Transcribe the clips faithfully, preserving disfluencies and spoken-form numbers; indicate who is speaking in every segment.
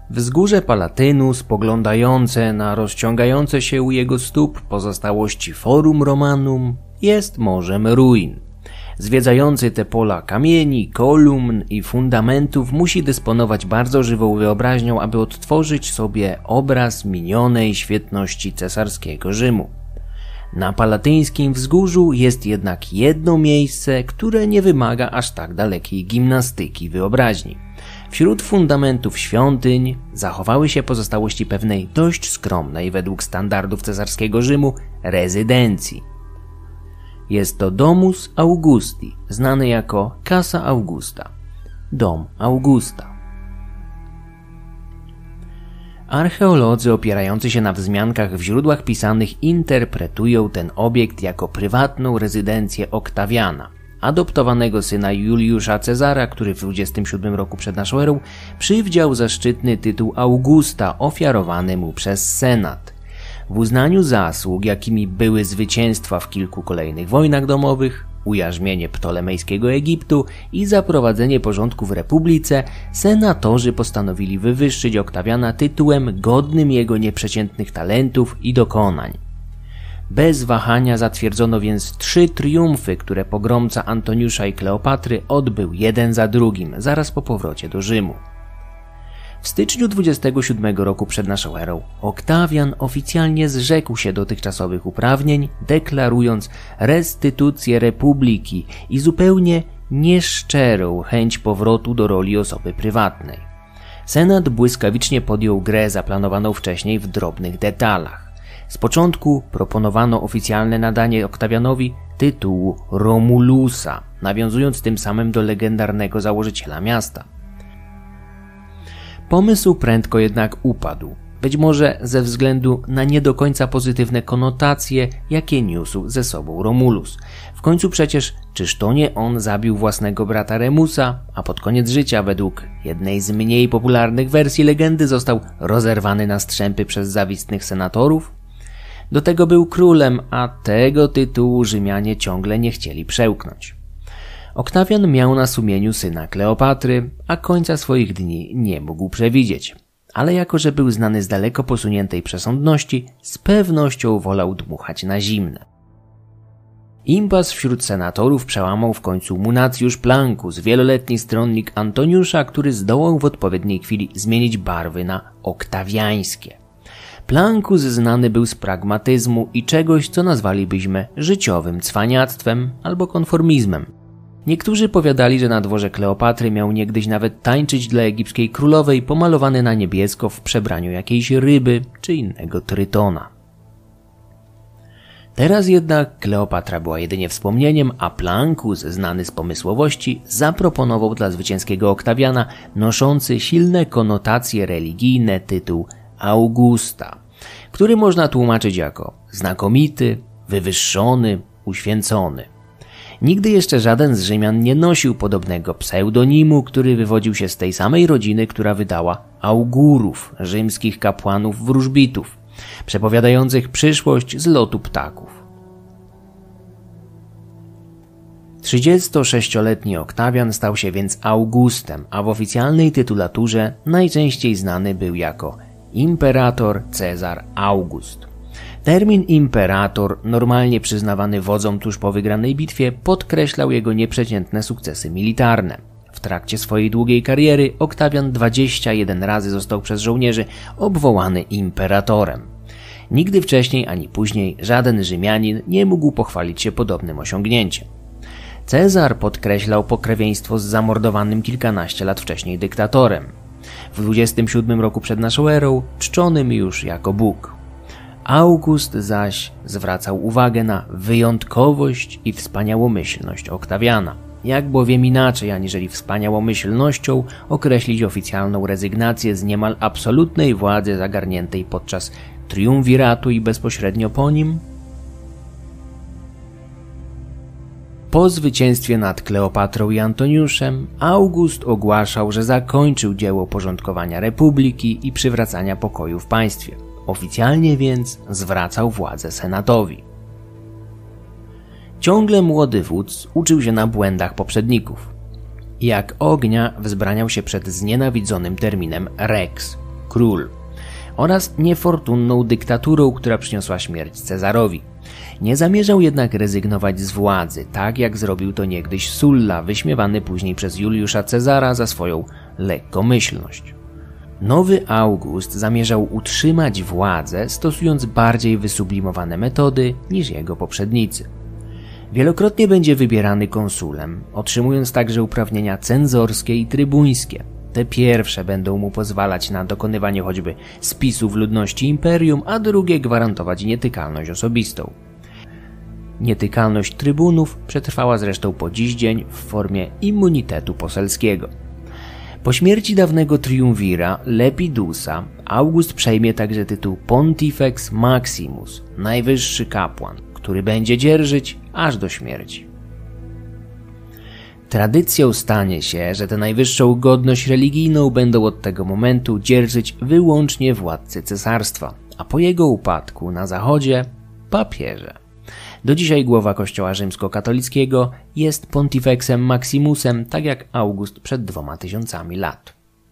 Speaker 1: Wzgórze Palatynu, spoglądające na rozciągające się u jego stóp pozostałości Forum Romanum, jest morzem ruin. Zwiedzający te pola kamieni, kolumn i fundamentów musi dysponować bardzo żywą wyobraźnią, aby odtworzyć sobie obraz minionej świetności cesarskiego Rzymu. Na palatyńskim wzgórzu jest jednak jedno miejsce, które nie wymaga aż tak dalekiej gimnastyki wyobraźni. Wśród fundamentów świątyń zachowały się pozostałości pewnej dość skromnej według standardów cesarskiego Rzymu rezydencji. Jest to Domus Augusti, znany jako Casa Augusta, Dom Augusta. Archeolodzy opierający się na wzmiankach w źródłach pisanych interpretują ten obiekt jako prywatną rezydencję Oktawiana, adoptowanego syna Juliusza Cezara, który w dwudziestym siódmym roku przed naszą erą przywdział zaszczytny tytuł Augusta ofiarowany mu przez Senat. W uznaniu zasług, jakimi były zwycięstwa w kilku kolejnych wojnach domowych, ujarzmienie ptolemejskiego Egiptu i zaprowadzenie porządku w republice, senatorzy postanowili wywyższyć Oktawiana tytułem godnym jego nieprzeciętnych talentów i dokonań. Bez wahania zatwierdzono więc trzy triumfy, które pogromca Antoniusza i Kleopatry odbył jeden za drugim, zaraz po powrocie do Rzymu. W styczniu dwudziestego siódmego roku przed naszą erą Oktawian oficjalnie zrzekł się dotychczasowych uprawnień, deklarując restytucję republiki i zupełnie nieszczerą chęć powrotu do roli osoby prywatnej. Senat błyskawicznie podjął grę zaplanowaną wcześniej w drobnych detalach. Z początku proponowano oficjalne nadanie Oktawianowi tytułu Romulusa, nawiązując tym samym do legendarnego założyciela miasta. Pomysł prędko jednak upadł, być może ze względu na nie do końca pozytywne konotacje, jakie niósł ze sobą Romulus. W końcu przecież czyż to nie on zabił własnego brata Remusa, a pod koniec życia według jednej z mniej popularnych wersji legendy został rozerwany na strzępy przez zawistnych senatorów? Do tego był królem, a tego tytułu Rzymianie ciągle nie chcieli przełknąć. Oktawian miał na sumieniu syna Kleopatry, a końca swoich dni nie mógł przewidzieć. Ale jako że był znany z daleko posuniętej przesądności, z pewnością wolał dmuchać na zimne. Impas wśród senatorów przełamał w końcu Munacjusz Plancus, wieloletni stronnik Antoniusza, który zdołał w odpowiedniej chwili zmienić barwy na oktawiańskie. Plancus znany był z pragmatyzmu i czegoś, co nazwalibyśmy życiowym cwaniactwem albo konformizmem. Niektórzy powiadali, że na dworze Kleopatry miał niegdyś nawet tańczyć dla egipskiej królowej pomalowany na niebiesko w przebraniu jakiejś ryby czy innego trytona. Teraz jednak Kleopatra była jedynie wspomnieniem, a Plancus, znany z pomysłowości, zaproponował dla zwycięskiego Oktawiana noszący silne konotacje religijne tytuł Augusta, który można tłumaczyć jako znakomity, wywyższony, uświęcony. Nigdy jeszcze żaden z Rzymian nie nosił podobnego pseudonimu, który wywodził się z tej samej rodziny, która wydała augurów, rzymskich kapłanów wróżbitów, przepowiadających przyszłość z lotu ptaków. trzydziestosześcioletni Oktawian stał się więc Augustem, a w oficjalnej tytulaturze najczęściej znany był jako Imperator Cezar August. Termin imperator, normalnie przyznawany wodzom tuż po wygranej bitwie, podkreślał jego nieprzeciętne sukcesy militarne. W trakcie swojej długiej kariery Oktawian dwadzieścia jeden razy został przez żołnierzy obwołany imperatorem. Nigdy wcześniej ani później żaden Rzymianin nie mógł pochwalić się podobnym osiągnięciem. Cezar podkreślał pokrewieństwo z zamordowanym kilkanaście lat wcześniej dyktatorem. W dwudziestym siódmym roku przed naszą erą czczonym już jako Bóg. August zaś zwracał uwagę na wyjątkowość i wspaniałomyślność Oktawiana. Jak bowiem inaczej aniżeli wspaniałomyślnością określić oficjalną rezygnację z niemal absolutnej władzy zagarniętej podczas triumviratu i bezpośrednio po nim? Po zwycięstwie nad Kleopatrą i Antoniuszem August ogłaszał, że zakończył dzieło porządkowania republiki i przywracania pokoju w państwie. Oficjalnie więc zwracał władzę senatowi. Ciągle młody wódz uczył się na błędach poprzedników. Jak ognia wzbraniał się przed znienawidzonym terminem rex. król, oraz niefortunną dyktaturą, która przyniosła śmierć Cezarowi. Nie zamierzał jednak rezygnować z władzy, tak jak zrobił to niegdyś Sulla, wyśmiewany później przez Juliusza Cezara za swoją lekkomyślność. Nowy August zamierzał utrzymać władzę, stosując bardziej wysublimowane metody niż jego poprzednicy. Wielokrotnie będzie wybierany konsulem, otrzymując także uprawnienia cenzorskie i trybuńskie. Te pierwsze będą mu pozwalać na dokonywanie choćby spisów ludności imperium, a drugie gwarantować nietykalność osobistą. Nietykalność trybunów przetrwała zresztą po dziś dzień w formie immunitetu poselskiego. Po śmierci dawnego triumvira Lepidusa August przejmie także tytuł Pontifex Maximus, najwyższy kapłan, który będzie dzierżyć aż do śmierci. Tradycją stanie się, że tę najwyższą godność religijną będą od tego momentu dzierżyć wyłącznie władcy cesarstwa, a po jego upadku na zachodzie papieże. Do dzisiaj głowa kościoła rzymskokatolickiego jest Pontifexem Maximusem, tak jak August przed dwoma tysiącami lat.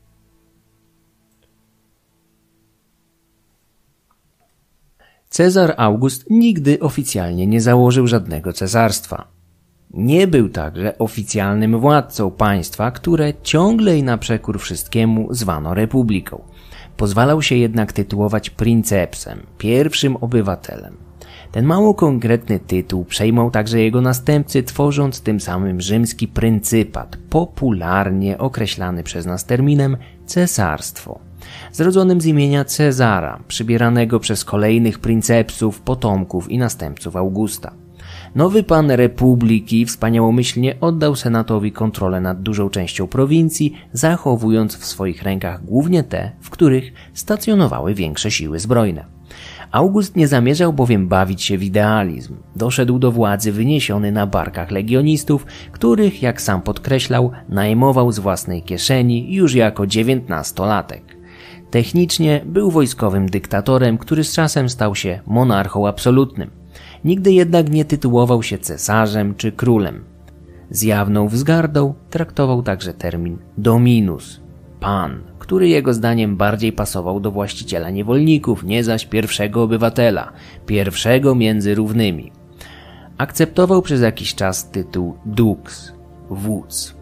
Speaker 1: Cezar August nigdy oficjalnie nie założył żadnego cesarstwa. Nie był także oficjalnym władcą państwa, które ciągle i na przekór wszystkiemu zwano republiką. Pozwalał się jednak tytułować princepsem, pierwszym obywatelem. Ten mało konkretny tytuł przejmą także jego następcy, tworząc tym samym rzymski pryncypat, popularnie określany przez nas terminem cesarstwo, zrodzonym z imienia Cezara, przybieranego przez kolejnych princepsów, potomków i następców Augusta. Nowy pan republiki wspaniałomyślnie oddał senatowi kontrolę nad dużą częścią prowincji, zachowując w swoich rękach głównie te, w których stacjonowały większe siły zbrojne. August nie zamierzał bowiem bawić się w idealizm. Doszedł do władzy wyniesiony na barkach legionistów, których, jak sam podkreślał, najmował z własnej kieszeni już jako dziewiętnastolatek. Technicznie był wojskowym dyktatorem, który z czasem stał się monarchą absolutnym. Nigdy jednak nie tytułował się cesarzem czy królem. Z jawną wzgardą traktował także termin dominus, pan, który jego zdaniem bardziej pasował do właściciela niewolników, nie zaś pierwszego obywatela, pierwszego między równymi. Akceptował przez jakiś czas tytuł dux, wódz.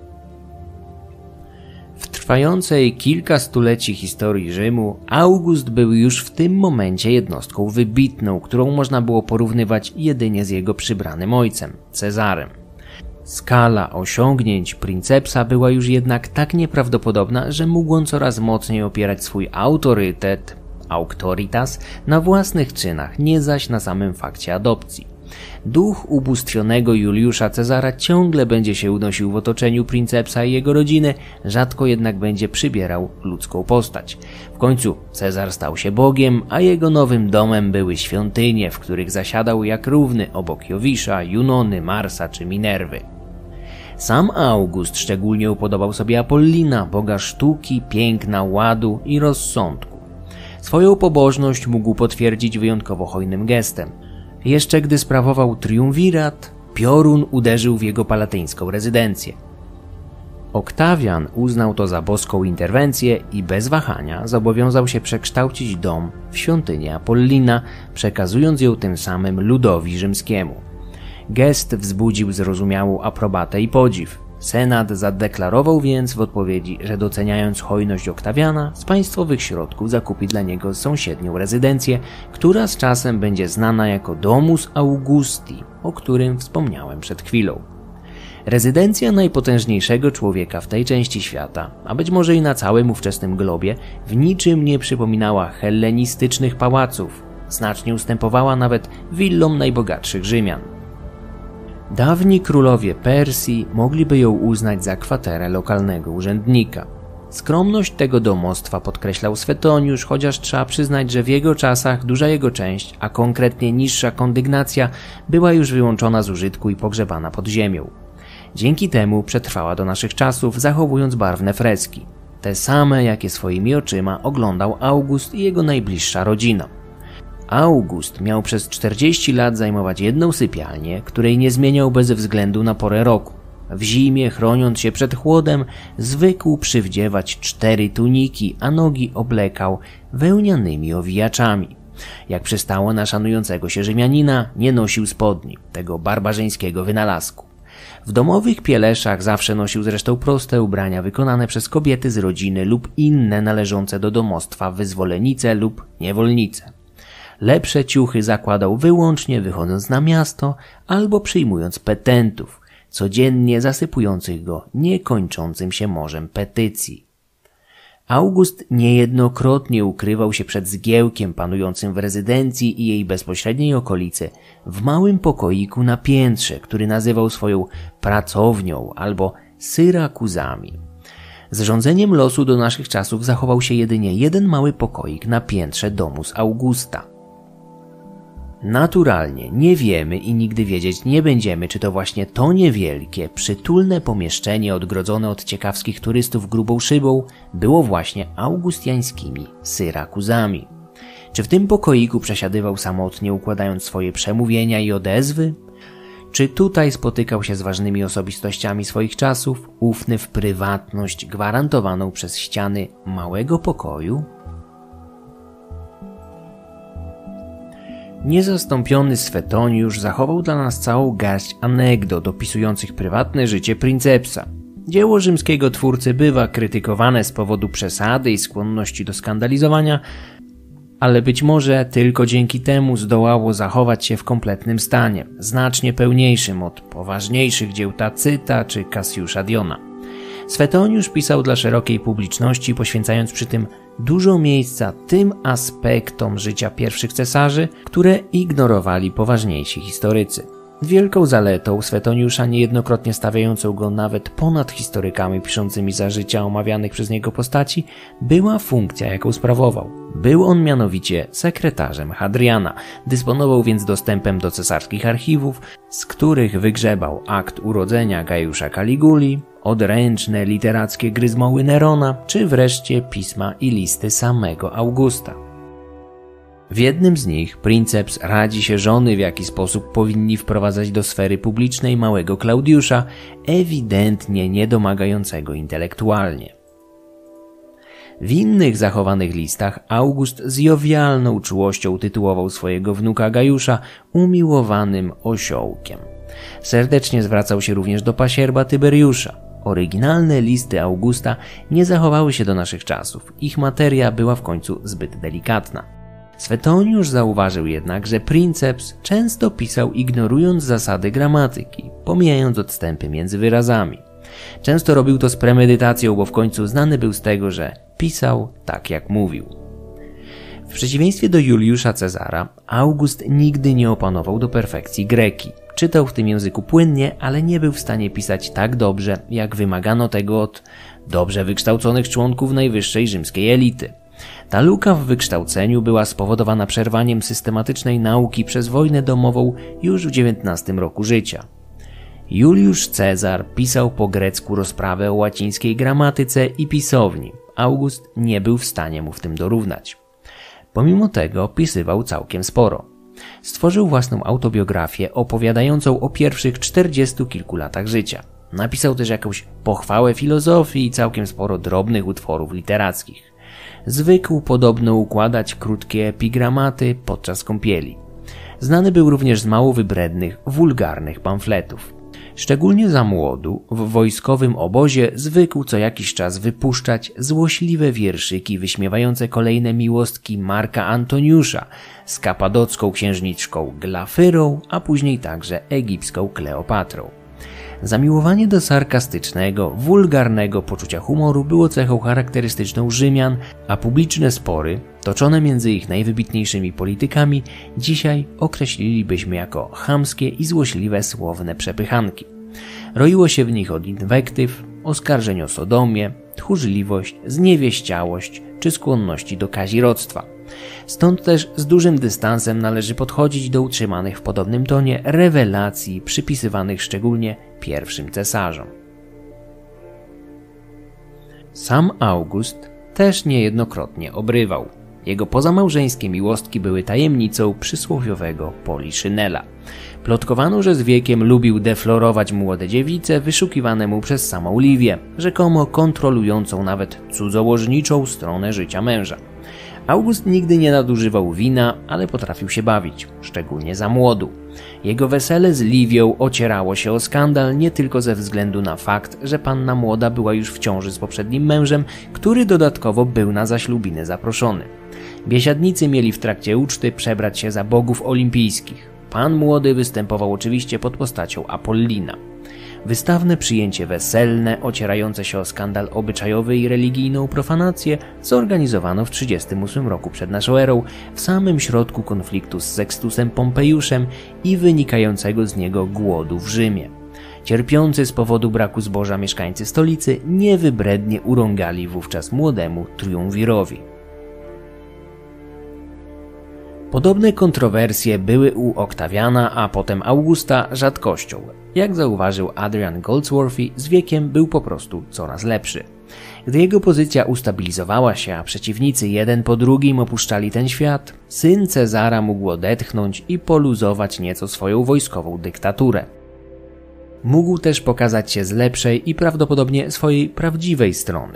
Speaker 1: W trwającej kilka stuleci historii Rzymu August był już w tym momencie jednostką wybitną, którą można było porównywać jedynie z jego przybranym ojcem, Cezarem. Skala osiągnięć princepsa była już jednak tak nieprawdopodobna, że mógł on coraz mocniej opierać swój autorytet, auctoritas, na własnych czynach, nie zaś na samym fakcie adopcji. Duch ubóstwionego Juliusza Cezara ciągle będzie się unosił w otoczeniu princepsa i jego rodziny, rzadko jednak będzie przybierał ludzką postać. W końcu Cezar stał się Bogiem, a jego nowym domem były świątynie, w których zasiadał jak równy obok Jowisza, Junony, Marsa czy Minerwy. Sam August szczególnie upodobał sobie Apollina, boga sztuki, piękna, ładu i rozsądku. Swoją pobożność mógł potwierdzić wyjątkowo hojnym gestem. Jeszcze gdy sprawował triumvirat, piorun uderzył w jego palatyńską rezydencję. Oktawian uznał to za boską interwencję i bez wahania zobowiązał się przekształcić dom w świątynię Apollina, przekazując ją tym samym ludowi rzymskiemu. Gest wzbudził zrozumiałą aprobatę i podziw. Senat zadeklarował więc w odpowiedzi, że doceniając hojność Oktawiana, z państwowych środków zakupi dla niego sąsiednią rezydencję, która z czasem będzie znana jako Domus Augusti, o którym wspomniałem przed chwilą. Rezydencja najpotężniejszego człowieka w tej części świata, a być może i na całym ówczesnym globie, w niczym nie przypominała hellenistycznych pałaców, znacznie ustępowała nawet willom najbogatszych Rzymian. Dawni królowie Persji mogliby ją uznać za kwaterę lokalnego urzędnika. Skromność tego domostwa podkreślał Swetoniusz, chociaż trzeba przyznać, że w jego czasach duża jego część, a konkretnie niższa kondygnacja, była już wyłączona z użytku i pogrzebana pod ziemią. Dzięki temu przetrwała do naszych czasów, zachowując barwne freski. Te same, jakie swoimi oczyma oglądał August i jego najbliższa rodzina. August miał przez czterdzieści lat zajmować jedną sypialnię, której nie zmieniał bez względu na porę roku. W zimie, chroniąc się przed chłodem, zwykł przywdziewać cztery tuniki, a nogi oblekał wełnianymi owijaczami. Jak przystało na szanującego się Rzymianina, nie nosił spodni, tego barbarzyńskiego wynalazku. W domowych pieleszach zawsze nosił zresztą proste ubrania wykonane przez kobiety z rodziny lub inne należące do domostwa wyzwolenice lub niewolnice. Lepsze ciuchy zakładał wyłącznie wychodząc na miasto albo przyjmując petentów, codziennie zasypujących go niekończącym się morzem petycji. August niejednokrotnie ukrywał się przed zgiełkiem panującym w rezydencji i jej bezpośredniej okolicy w małym pokoiku na piętrze, który nazywał swoją pracownią albo Syrakuzami. Z rządzeniem losu do naszych czasów zachował się jedynie jeden mały pokoik na piętrze domu z Augusta. Naturalnie nie wiemy i nigdy wiedzieć nie będziemy, czy to właśnie to niewielkie, przytulne pomieszczenie odgrodzone od ciekawskich turystów grubą szybą było właśnie augustiańskimi Syrakuzami. Czy w tym pokoiku przesiadywał samotnie, układając swoje przemówienia i odezwy? Czy tutaj spotykał się z ważnymi osobistościami swoich czasów, ufny w prywatność gwarantowaną przez ściany małego pokoju? Niezastąpiony Swetoniusz zachował dla nas całą garść anegdot opisujących prywatne życie princepsa. Dzieło rzymskiego twórcy bywa krytykowane z powodu przesady i skłonności do skandalizowania, ale być może tylko dzięki temu zdołało zachować się w kompletnym stanie, znacznie pełniejszym od poważniejszych dzieł Tacyta czy Cassiusza Diona. Swetoniusz pisał dla szerokiej publiczności, poświęcając przy tym dużo miejsca tym aspektom życia pierwszych cesarzy, które ignorowali poważniejsi historycy. Wielką zaletą Swetoniusza, niejednokrotnie stawiającą go nawet ponad historykami piszącymi za życia omawianych przez niego postaci, była funkcja, jaką sprawował. Był on mianowicie sekretarzem Hadriana, dysponował więc dostępem do cesarskich archiwów, z których wygrzebał akt urodzenia Gajusza Caliguli, odręczne literackie gryzmoły Nerona, czy wreszcie pisma i listy samego Augusta. W jednym z nich princeps radzi się żony, w jaki sposób powinni wprowadzać do sfery publicznej małego Klaudiusza, ewidentnie niedomagającego intelektualnie. W innych zachowanych listach August z jowialną czułością tytułował swojego wnuka Gajusza umiłowanym osiołkiem. Serdecznie zwracał się również do pasierba Tyberiusza. Oryginalne listy Augusta nie zachowały się do naszych czasów. Ich materia była w końcu zbyt delikatna. Swetoniusz zauważył jednak, że princeps często pisał ignorując zasady gramatyki, pomijając odstępy między wyrazami. Często robił to z premedytacją, bo w końcu znany był z tego, że pisał tak jak mówił. W przeciwieństwie do Juliusza Cezara, August nigdy nie opanował do perfekcji greki. Czytał w tym języku płynnie, ale nie był w stanie pisać tak dobrze, jak wymagano tego od dobrze wykształconych członków najwyższej rzymskiej elity. Ta luka w wykształceniu była spowodowana przerwaniem systematycznej nauki przez wojnę domową już w dziewiętnastym roku życia. Juliusz Cezar pisał po grecku rozprawę o łacińskiej gramatyce i pisowni. August nie był w stanie mu w tym dorównać. Pomimo tego pisywał całkiem sporo. Stworzył własną autobiografię opowiadającą o pierwszych czterdziestu kilku latach życia. Napisał też jakąś pochwałę filozofii i całkiem sporo drobnych utworów literackich. Zwykł podobno układać krótkie epigramaty podczas kąpieli. Znany był również z mało wybrednych, wulgarnych pamfletów. Szczególnie za młodu, w wojskowym obozie zwykł co jakiś czas wypuszczać złośliwe wierszyki wyśmiewające kolejne miłostki Marka Antoniusza z kapadocką księżniczką Glafyrą, a później także egipską Kleopatrą. Zamiłowanie do sarkastycznego, wulgarnego poczucia humoru było cechą charakterystyczną Rzymian, a publiczne spory, toczone między ich najwybitniejszymi politykami, dzisiaj określilibyśmy jako chamskie i złośliwe słowne przepychanki. Roiło się w nich od inwektyw, oskarżeń o sodomię, tchórzliwość, zniewieściałość czy skłonności do kazirodztwa. Stąd też z dużym dystansem należy podchodzić do utrzymanych w podobnym tonie rewelacji przypisywanych szczególnie pierwszym cesarzom. Sam August też niejednokrotnie obrywał. Jego pozamałżeńskie miłostki były tajemnicą przysłowiowego Poliszynela. Plotkowano, że z wiekiem lubił deflorować młode dziewice wyszukiwane mu przez samą Livię, rzekomo kontrolującą nawet cudzołożniczą stronę życia męża. August nigdy nie nadużywał wina, ale potrafił się bawić, szczególnie za młodu. Jego wesele z Livią ocierało się o skandal nie tylko ze względu na fakt, że panna młoda była już w ciąży z poprzednim mężem, który dodatkowo był na zaślubiny zaproszony. Biesiadnicy mieli w trakcie uczty przebrać się za bogów olimpijskich. Pan młody występował oczywiście pod postacią Apollina. Wystawne przyjęcie weselne, ocierające się o skandal obyczajowy i religijną profanację, zorganizowano w trzydziestym ósmym roku przed naszą erą, w samym środku konfliktu z Sextusem Pompejuszem i wynikającego z niego głodu w Rzymie. Cierpiący z powodu braku zboża mieszkańcy stolicy niewybrednie urągali wówczas młodemu triumvirowi. Podobne kontrowersje były u Oktawiana, a potem Augusta rzadkością. Jak zauważył Adrian Goldsworthy, z wiekiem był po prostu coraz lepszy. Gdy jego pozycja ustabilizowała się, a przeciwnicy jeden po drugim opuszczali ten świat, syn Cezara mógł odetchnąć i poluzować nieco swoją wojskową dyktaturę. Mógł też pokazać się z lepszej i prawdopodobnie swojej prawdziwej strony.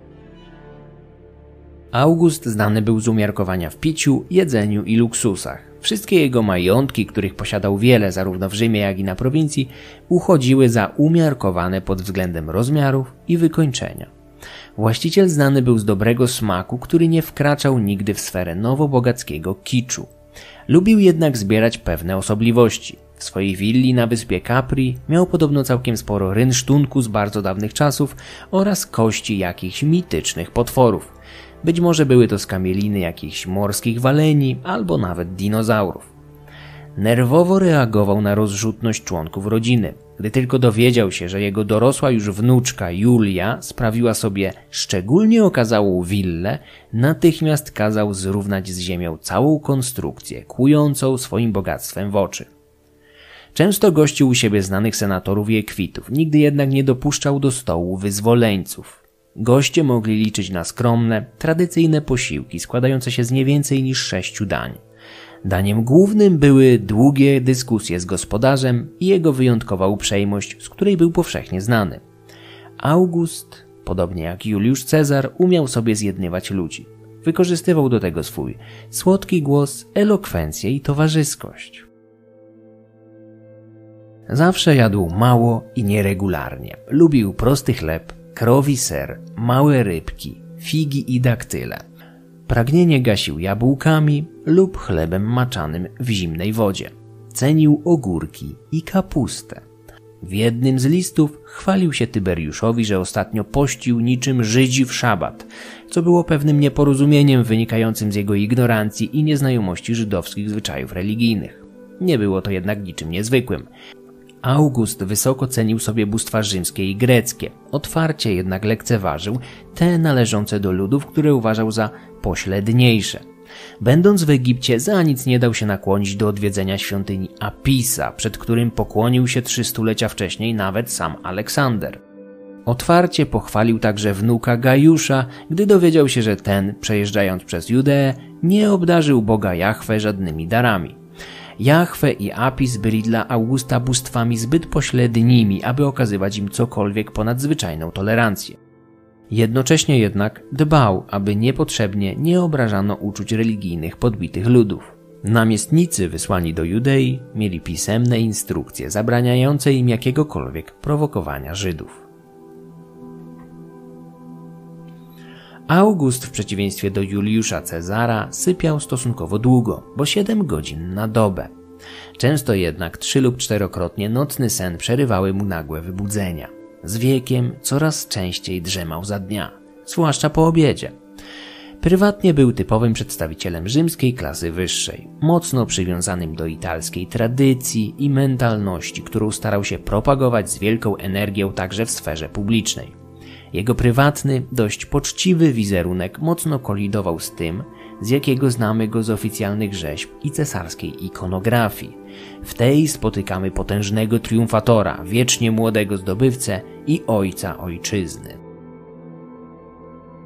Speaker 1: August znany był z umiarkowania w piciu, jedzeniu i luksusach. Wszystkie jego majątki, których posiadał wiele zarówno w Rzymie, jak i na prowincji, uchodziły za umiarkowane pod względem rozmiarów i wykończenia. Właściciel znany był z dobrego smaku, który nie wkraczał nigdy w sferę nowobogackiego kiczu. Lubił jednak zbierać pewne osobliwości. W swojej willi na wyspie Capri miał podobno całkiem sporo rynsztunku z bardzo dawnych czasów oraz kości jakichś mitycznych potworów. Być może były to skamieliny jakichś morskich waleni albo nawet dinozaurów. Nerwowo reagował na rozrzutność członków rodziny. Gdy tylko dowiedział się, że jego dorosła już wnuczka Julia sprawiła sobie szczególnie okazałą willę, natychmiast kazał zrównać z ziemią całą konstrukcję, kłującą swoim bogactwem w oczy. Często gościł u siebie znanych senatorów i ekwitów, nigdy jednak nie dopuszczał do stołu wyzwoleńców. Goście mogli liczyć na skromne, tradycyjne posiłki składające się z nie więcej niż sześciu dań. Daniem głównym były długie dyskusje z gospodarzem i jego wyjątkowa uprzejmość, z której był powszechnie znany. August, podobnie jak Juliusz Cezar, umiał sobie zjednywać ludzi. Wykorzystywał do tego swój słodki głos, elokwencję i towarzyskość. Zawsze jadł mało i nieregularnie. Lubił prosty chleb, krowi ser, małe rybki, figi i daktyle. Pragnienie gasił jabłkami lub chlebem maczanym w zimnej wodzie. Cenił ogórki i kapustę. W jednym z listów chwalił się Tyberiuszowi, że ostatnio pościł niczym Żydzi w szabat, co było pewnym nieporozumieniem wynikającym z jego ignorancji i nieznajomości żydowskich zwyczajów religijnych. Nie było to jednak niczym niezwykłym. August wysoko cenił sobie bóstwa rzymskie i greckie, otwarcie jednak lekceważył te należące do ludów, które uważał za pośredniejsze. Będąc w Egipcie, za nic nie dał się nakłonić do odwiedzenia świątyni Apisa, przed którym pokłonił się trzy stulecia wcześniej nawet sam Aleksander. Otwarcie pochwalił także wnuka Gajusza, gdy dowiedział się, że ten, przejeżdżając przez Judeę, nie obdarzył Boga Jahwe żadnymi darami. Jahwe i Apis byli dla Augusta bóstwami zbyt pośrednimi, aby okazywać im cokolwiek ponad zwyczajną tolerancję. Jednocześnie jednak dbał, aby niepotrzebnie nie obrażano uczuć religijnych podbitych ludów. Namiestnicy wysłani do Judei mieli pisemne instrukcje zabraniające im jakiegokolwiek prowokowania Żydów. August w przeciwieństwie do Juliusza Cezara sypiał stosunkowo długo, bo siedem godzin na dobę. Często jednak trzy lub czterokrotnie nocny sen przerywały mu nagłe wybudzenia. Z wiekiem coraz częściej drzemał za dnia, zwłaszcza po obiedzie. Prywatnie był typowym przedstawicielem rzymskiej klasy wyższej, mocno przywiązanym do italskiej tradycji i mentalności, którą starał się propagować z wielką energią także w sferze publicznej. Jego prywatny, dość poczciwy wizerunek mocno kolidował z tym, z jakiego znamy go z oficjalnych rzeźb i cesarskiej ikonografii. W tej spotykamy potężnego triumfatora, wiecznie młodego zdobywcę i ojca ojczyzny.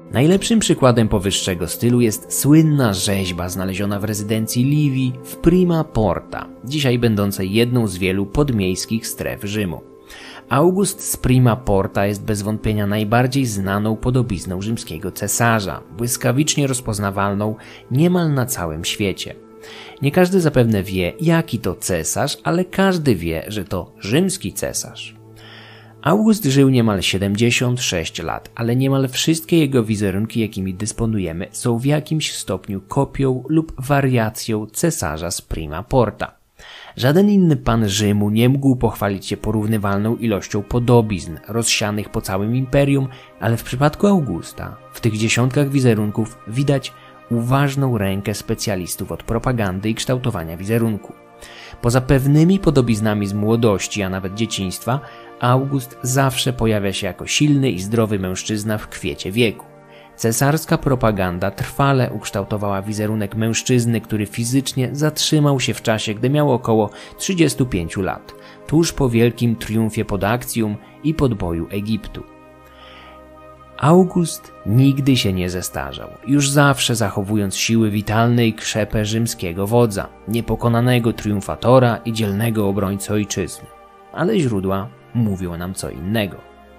Speaker 1: Najlepszym przykładem powyższego stylu jest słynna rzeźba znaleziona w rezydencji Livii w Prima Porta, dzisiaj będącej jedną z wielu podmiejskich stref Rzymu. August z Prima Porta jest bez wątpienia najbardziej znaną podobizną rzymskiego cesarza, błyskawicznie rozpoznawalną niemal na całym świecie. Nie każdy zapewne wie, jaki to cesarz, ale każdy wie, że to rzymski cesarz. August żył niemal siedemdziesiąt sześć lat, ale niemal wszystkie jego wizerunki, jakimi dysponujemy, są w jakimś stopniu kopią lub wariacją cesarza z Prima Porta. Żaden inny pan Rzymu nie mógł pochwalić się porównywalną ilością podobizn rozsianych po całym imperium, ale w przypadku Augusta w tych dziesiątkach wizerunków widać uważną rękę specjalistów od propagandy i kształtowania wizerunku. Poza pewnymi podobiznami z młodości, a nawet dzieciństwa, August zawsze pojawia się jako silny i zdrowy mężczyzna w kwiecie wieku. Cesarska propaganda trwale ukształtowała wizerunek mężczyzny, który fizycznie zatrzymał się w czasie, gdy miał około trzydziestu pięciu lat, tuż po wielkim triumfie pod Actium i podboju Egiptu. August nigdy się nie zestarzał, już zawsze zachowując siły witalne i krzepę rzymskiego wodza, niepokonanego triumfatora i dzielnego obrońcy ojczyzny. Ale źródła mówią nam co innego.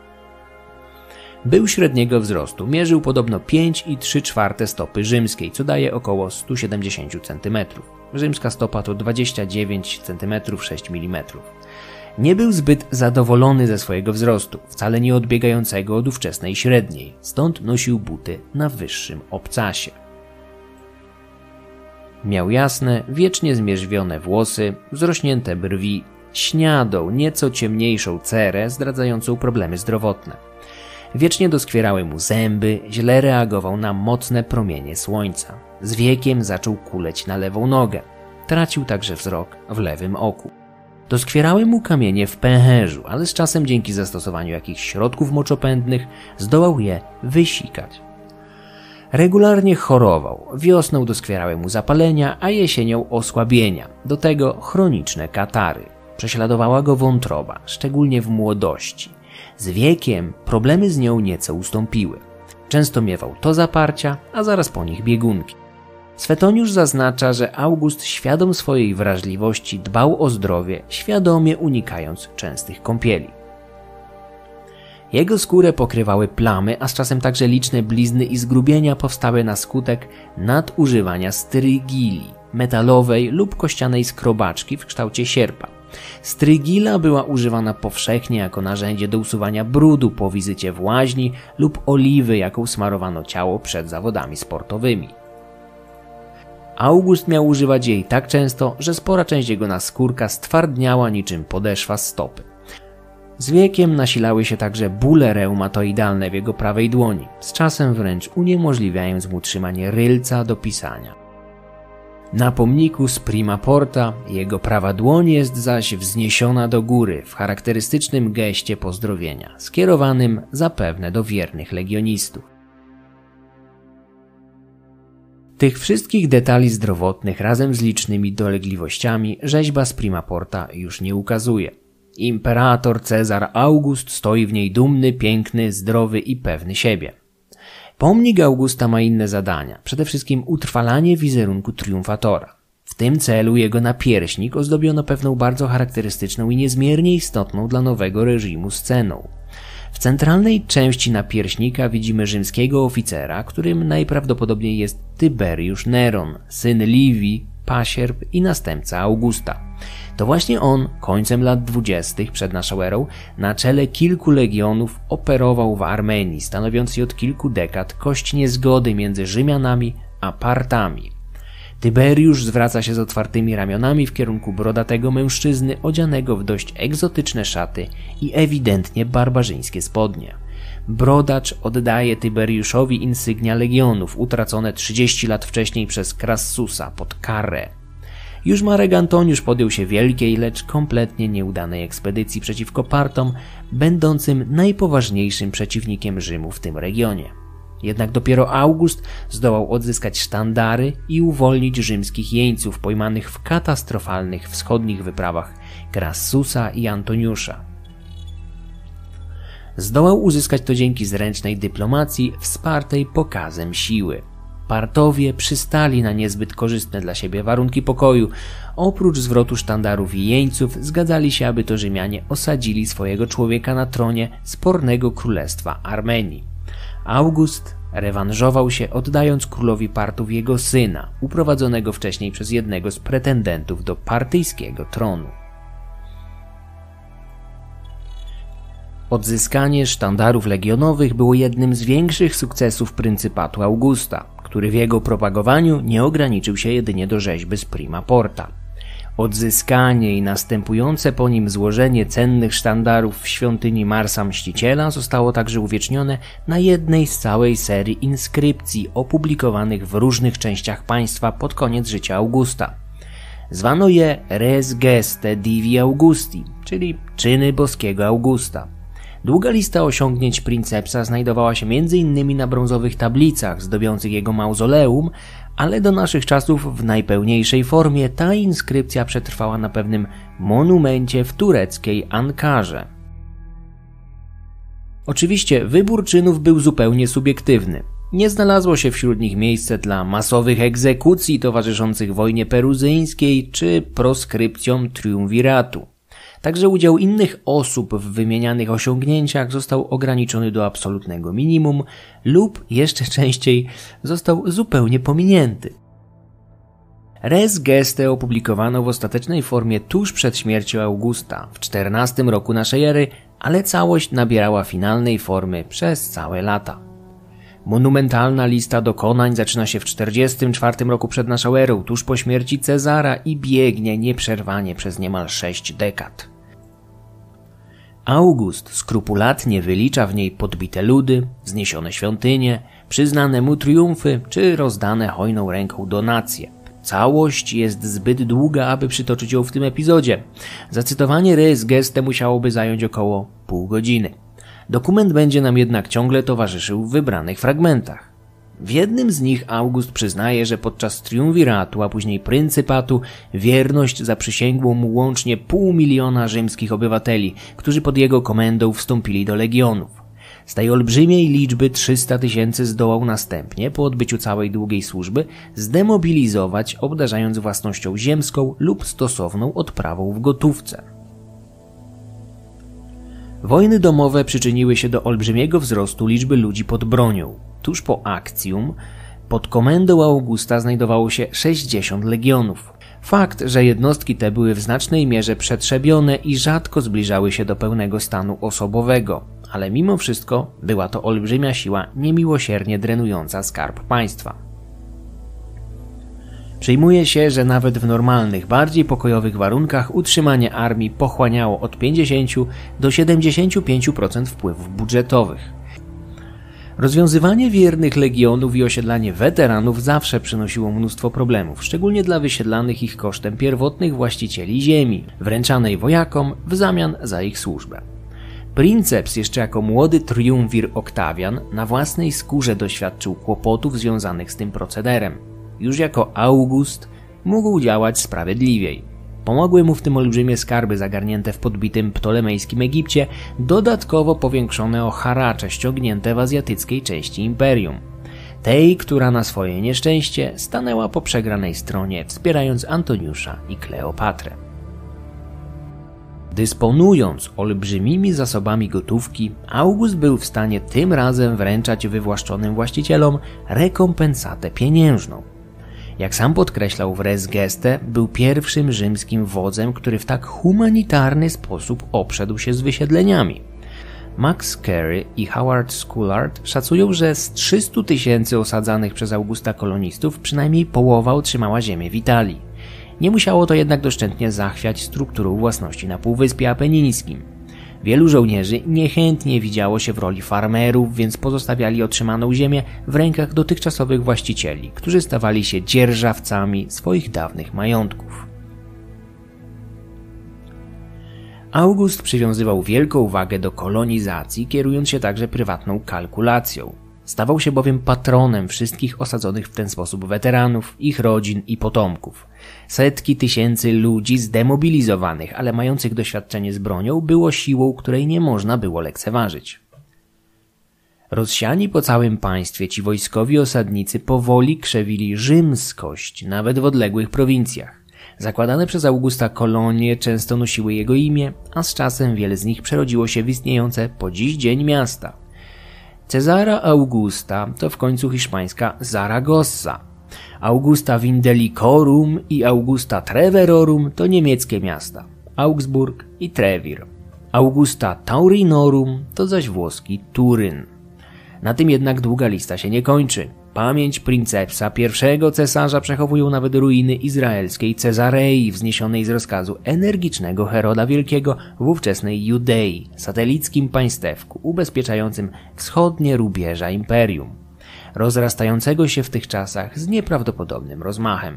Speaker 1: Był średniego wzrostu, mierzył podobno pięć i trzy czwarte stopy rzymskiej, co daje około sto siedemdziesiąt centymetrów. Rzymska stopa to dwadzieścia dziewięć centymetrów sześć milimetrów. Nie był zbyt zadowolony ze swojego wzrostu, wcale nie odbiegającego od ówczesnej średniej, stąd nosił buty na wyższym obcasie. Miał jasne, wiecznie zmierzwione włosy, wzrośnięte brwi, śniadą, nieco ciemniejszą cerę zdradzającą problemy zdrowotne. Wiecznie doskwierały mu zęby, źle reagował na mocne promienie słońca. Z wiekiem zaczął kuleć na lewą nogę. Tracił także wzrok w lewym oku. Doskwierały mu kamienie w pęcherzu, ale z czasem dzięki zastosowaniu jakichś środków moczopędnych zdołał je wysikać. Regularnie chorował, wiosną doskwierały mu zapalenia, a jesienią osłabienia, do tego chroniczne katary. Prześladowała go wątroba, szczególnie w młodości. Z wiekiem problemy z nią nieco ustąpiły. Często miewał to zaparcia, a zaraz po nich biegunki. Swetoniusz zaznacza, że August świadom swojej wrażliwości dbał o zdrowie, świadomie unikając częstych kąpieli. Jego skórę pokrywały plamy, a z czasem także liczne blizny i zgrubienia powstały na skutek nadużywania strygili, metalowej lub kościanej skrobaczki w kształcie sierpa. Strygila była używana powszechnie jako narzędzie do usuwania brudu po wizycie w łaźni lub oliwy, jaką smarowano ciało przed zawodami sportowymi. August miał używać jej tak często, że spora część jego naskórka stwardniała niczym podeszwa stopy. Z wiekiem nasilały się także bóle reumatoidalne w jego prawej dłoni, z czasem wręcz uniemożliwiając mu trzymanie rylca do pisania. Na pomniku z Prima Porta jego prawa dłoń jest zaś wzniesiona do góry w charakterystycznym geście pozdrowienia, skierowanym zapewne do wiernych legionistów. Tych wszystkich detali zdrowotnych razem z licznymi dolegliwościami rzeźba z Prima Porta już nie ukazuje. Imperator Cezar August stoi w niej dumny, piękny, zdrowy i pewny siebie. Pomnik Augusta ma inne zadania, przede wszystkim utrwalanie wizerunku triumfatora. W tym celu jego napierśnik ozdobiono pewną bardzo charakterystyczną i niezmiernie istotną dla nowego reżimu sceną. W centralnej części napierśnika widzimy rzymskiego oficera, którym najprawdopodobniej jest Tyberiusz Neron, syn Livii, pasierb i następca Augusta. To właśnie on, końcem lat dwudziestych przed naszą erą, na czele kilku legionów operował w Armenii, stanowiąc od kilku dekad kość niezgody między Rzymianami a Partami. Tyberiusz zwraca się z otwartymi ramionami w kierunku brodatego mężczyzny odzianego w dość egzotyczne szaty i ewidentnie barbarzyńskie spodnie. Brodacz oddaje Tyberiuszowi insygnia legionów utracone trzydzieści lat wcześniej przez Crassusa pod Carrhae. Już Marek Antoniusz podjął się wielkiej, lecz kompletnie nieudanej ekspedycji przeciwko Partom, będącym najpoważniejszym przeciwnikiem Rzymu w tym regionie. Jednak dopiero August zdołał odzyskać sztandary i uwolnić rzymskich jeńców pojmanych w katastrofalnych wschodnich wyprawach Crassusa i Antoniusza. Zdołał uzyskać to dzięki zręcznej dyplomacji wspartej pokazem siły. Partowie przystali na niezbyt korzystne dla siebie warunki pokoju. Oprócz zwrotu sztandarów i jeńców zgadzali się, aby to Rzymianie osadzili swojego człowieka na tronie spornego królestwa Armenii. August rewanżował się, oddając królowi Partów jego syna, uprowadzonego wcześniej przez jednego z pretendentów do partyjskiego tronu. Odzyskanie sztandarów legionowych było jednym z większych sukcesów pryncypatu Augusta, który w jego propagowaniu nie ograniczył się jedynie do rzeźby z Prima Porta. Odzyskanie i następujące po nim złożenie cennych sztandarów w świątyni Marsa Mściciela zostało także uwiecznione na jednej z całej serii inskrypcji opublikowanych w różnych częściach państwa pod koniec życia Augusta. Zwano je Res Geste Divi Augusti, czyli czyny boskiego Augusta. Długa lista osiągnięć princepsa znajdowała się między innymi na brązowych tablicach zdobiących jego mauzoleum, ale do naszych czasów w najpełniejszej formie ta inskrypcja przetrwała na pewnym monumencie w tureckiej Ankarze. Oczywiście wybór czynów był zupełnie subiektywny. Nie znalazło się wśród nich miejsce dla masowych egzekucji towarzyszących wojnie peruzyjskiej czy proskrypcjom triumviratu. Także udział innych osób w wymienianych osiągnięciach został ograniczony do absolutnego minimum lub jeszcze częściej został zupełnie pominięty. Res Geste opublikowano w ostatecznej formie tuż przed śmiercią Augusta w czternastym roku naszej ery, ale całość nabierała finalnej formy przez całe lata. Monumentalna lista dokonań zaczyna się w czterdziestym czwartym roku przed naszą erą, tuż po śmierci Cezara i biegnie nieprzerwanie przez niemal sześć dekad. August skrupulatnie wylicza w niej podbite ludy, wzniesione świątynie, przyznane mu triumfy czy rozdane hojną ręką donacje. Całość jest zbyt długa, aby przytoczyć ją w tym epizodzie. Zacytowanie Res Geste musiałoby zająć około pół godziny. Dokument będzie nam jednak ciągle towarzyszył w wybranych fragmentach. W jednym z nich August przyznaje, że podczas triumviratu, a później pryncypatu, wierność zaprzysięgło mu łącznie pół miliona rzymskich obywateli, którzy pod jego komendą wstąpili do legionów. Z tej olbrzymiej liczby trzysta tysięcy zdołał następnie, po odbyciu całej długiej służby, zdemobilizować, obdarzając własnością ziemską lub stosowną odprawą w gotówce. Wojny domowe przyczyniły się do olbrzymiego wzrostu liczby ludzi pod bronią. Tuż po Actium pod komendą Augusta znajdowało się sześćdziesiąt legionów. Fakt, że jednostki te były w znacznej mierze przetrzebione i rzadko zbliżały się do pełnego stanu osobowego, ale mimo wszystko była to olbrzymia siła niemiłosiernie drenująca skarb państwa. Przyjmuje się, że nawet w normalnych, bardziej pokojowych warunkach utrzymanie armii pochłaniało od pięćdziesięciu do siedemdziesięciu pięciu procent wpływów budżetowych. Rozwiązywanie wiernych legionów i osiedlanie weteranów zawsze przynosiło mnóstwo problemów, szczególnie dla wysiedlanych ich kosztem pierwotnych właścicieli ziemi, wręczanej wojakom w zamian za ich służbę. Princeps jeszcze jako młody triumvir Oktawian na własnej skórze doświadczył kłopotów związanych z tym procederem. Już jako August mógł działać sprawiedliwiej. Pomogły mu w tym olbrzymie skarby zagarnięte w podbitym ptolemejskim Egipcie, dodatkowo powiększone o haracze ściągnięte w azjatyckiej części imperium. Tej, która na swoje nieszczęście stanęła po przegranej stronie, wspierając Antoniusza i Kleopatrę. Dysponując olbrzymimi zasobami gotówki, August był w stanie tym razem wręczać wywłaszczonym właścicielom rekompensatę pieniężną. Jak sam podkreślał w Res Geste, był pierwszym rzymskim wodzem, który w tak humanitarny sposób obszedł się z wysiedleniami. Max Carey i Howard Scullard szacują, że z trzystu tysięcy osadzanych przez Augusta kolonistów przynajmniej połowa otrzymała ziemię w Italii. Nie musiało to jednak doszczętnie zachwiać strukturą własności na Półwyspie Apenińskim. Wielu żołnierzy niechętnie widziało się w roli farmerów, więc pozostawiali otrzymaną ziemię w rękach dotychczasowych właścicieli, którzy stawali się dzierżawcami swoich dawnych majątków. August przywiązywał wielką wagę do kolonizacji, kierując się także prywatną kalkulacją. Stawał się bowiem patronem wszystkich osadzonych w ten sposób weteranów, ich rodzin i potomków. Setki tysięcy ludzi zdemobilizowanych, ale mających doświadczenie z bronią było siłą, której nie można było lekceważyć. Rozsiani po całym państwie ci wojskowi osadnicy powoli krzewili rzymskość, nawet w odległych prowincjach. Zakładane przez Augusta kolonie często nosiły jego imię, a z czasem wiele z nich przerodziło się w istniejące po dziś dzień miasta. Cezara Augusta to w końcu hiszpańska Zaragoza. Augusta Vindelicorum i Augusta Treverorum to niemieckie miasta, Augsburg i Trewir. Augusta Taurinorum to zaś włoski Turyn. Na tym jednak długa lista się nie kończy. Pamięć princepsa, pierwszego cesarza, przechowują nawet ruiny izraelskiej Cezarei, wzniesionej z rozkazu energicznego Heroda Wielkiego w ówczesnej Judei, satelickim państewku ubezpieczającym wschodnie rubieża imperium, rozrastającego się w tych czasach z nieprawdopodobnym rozmachem.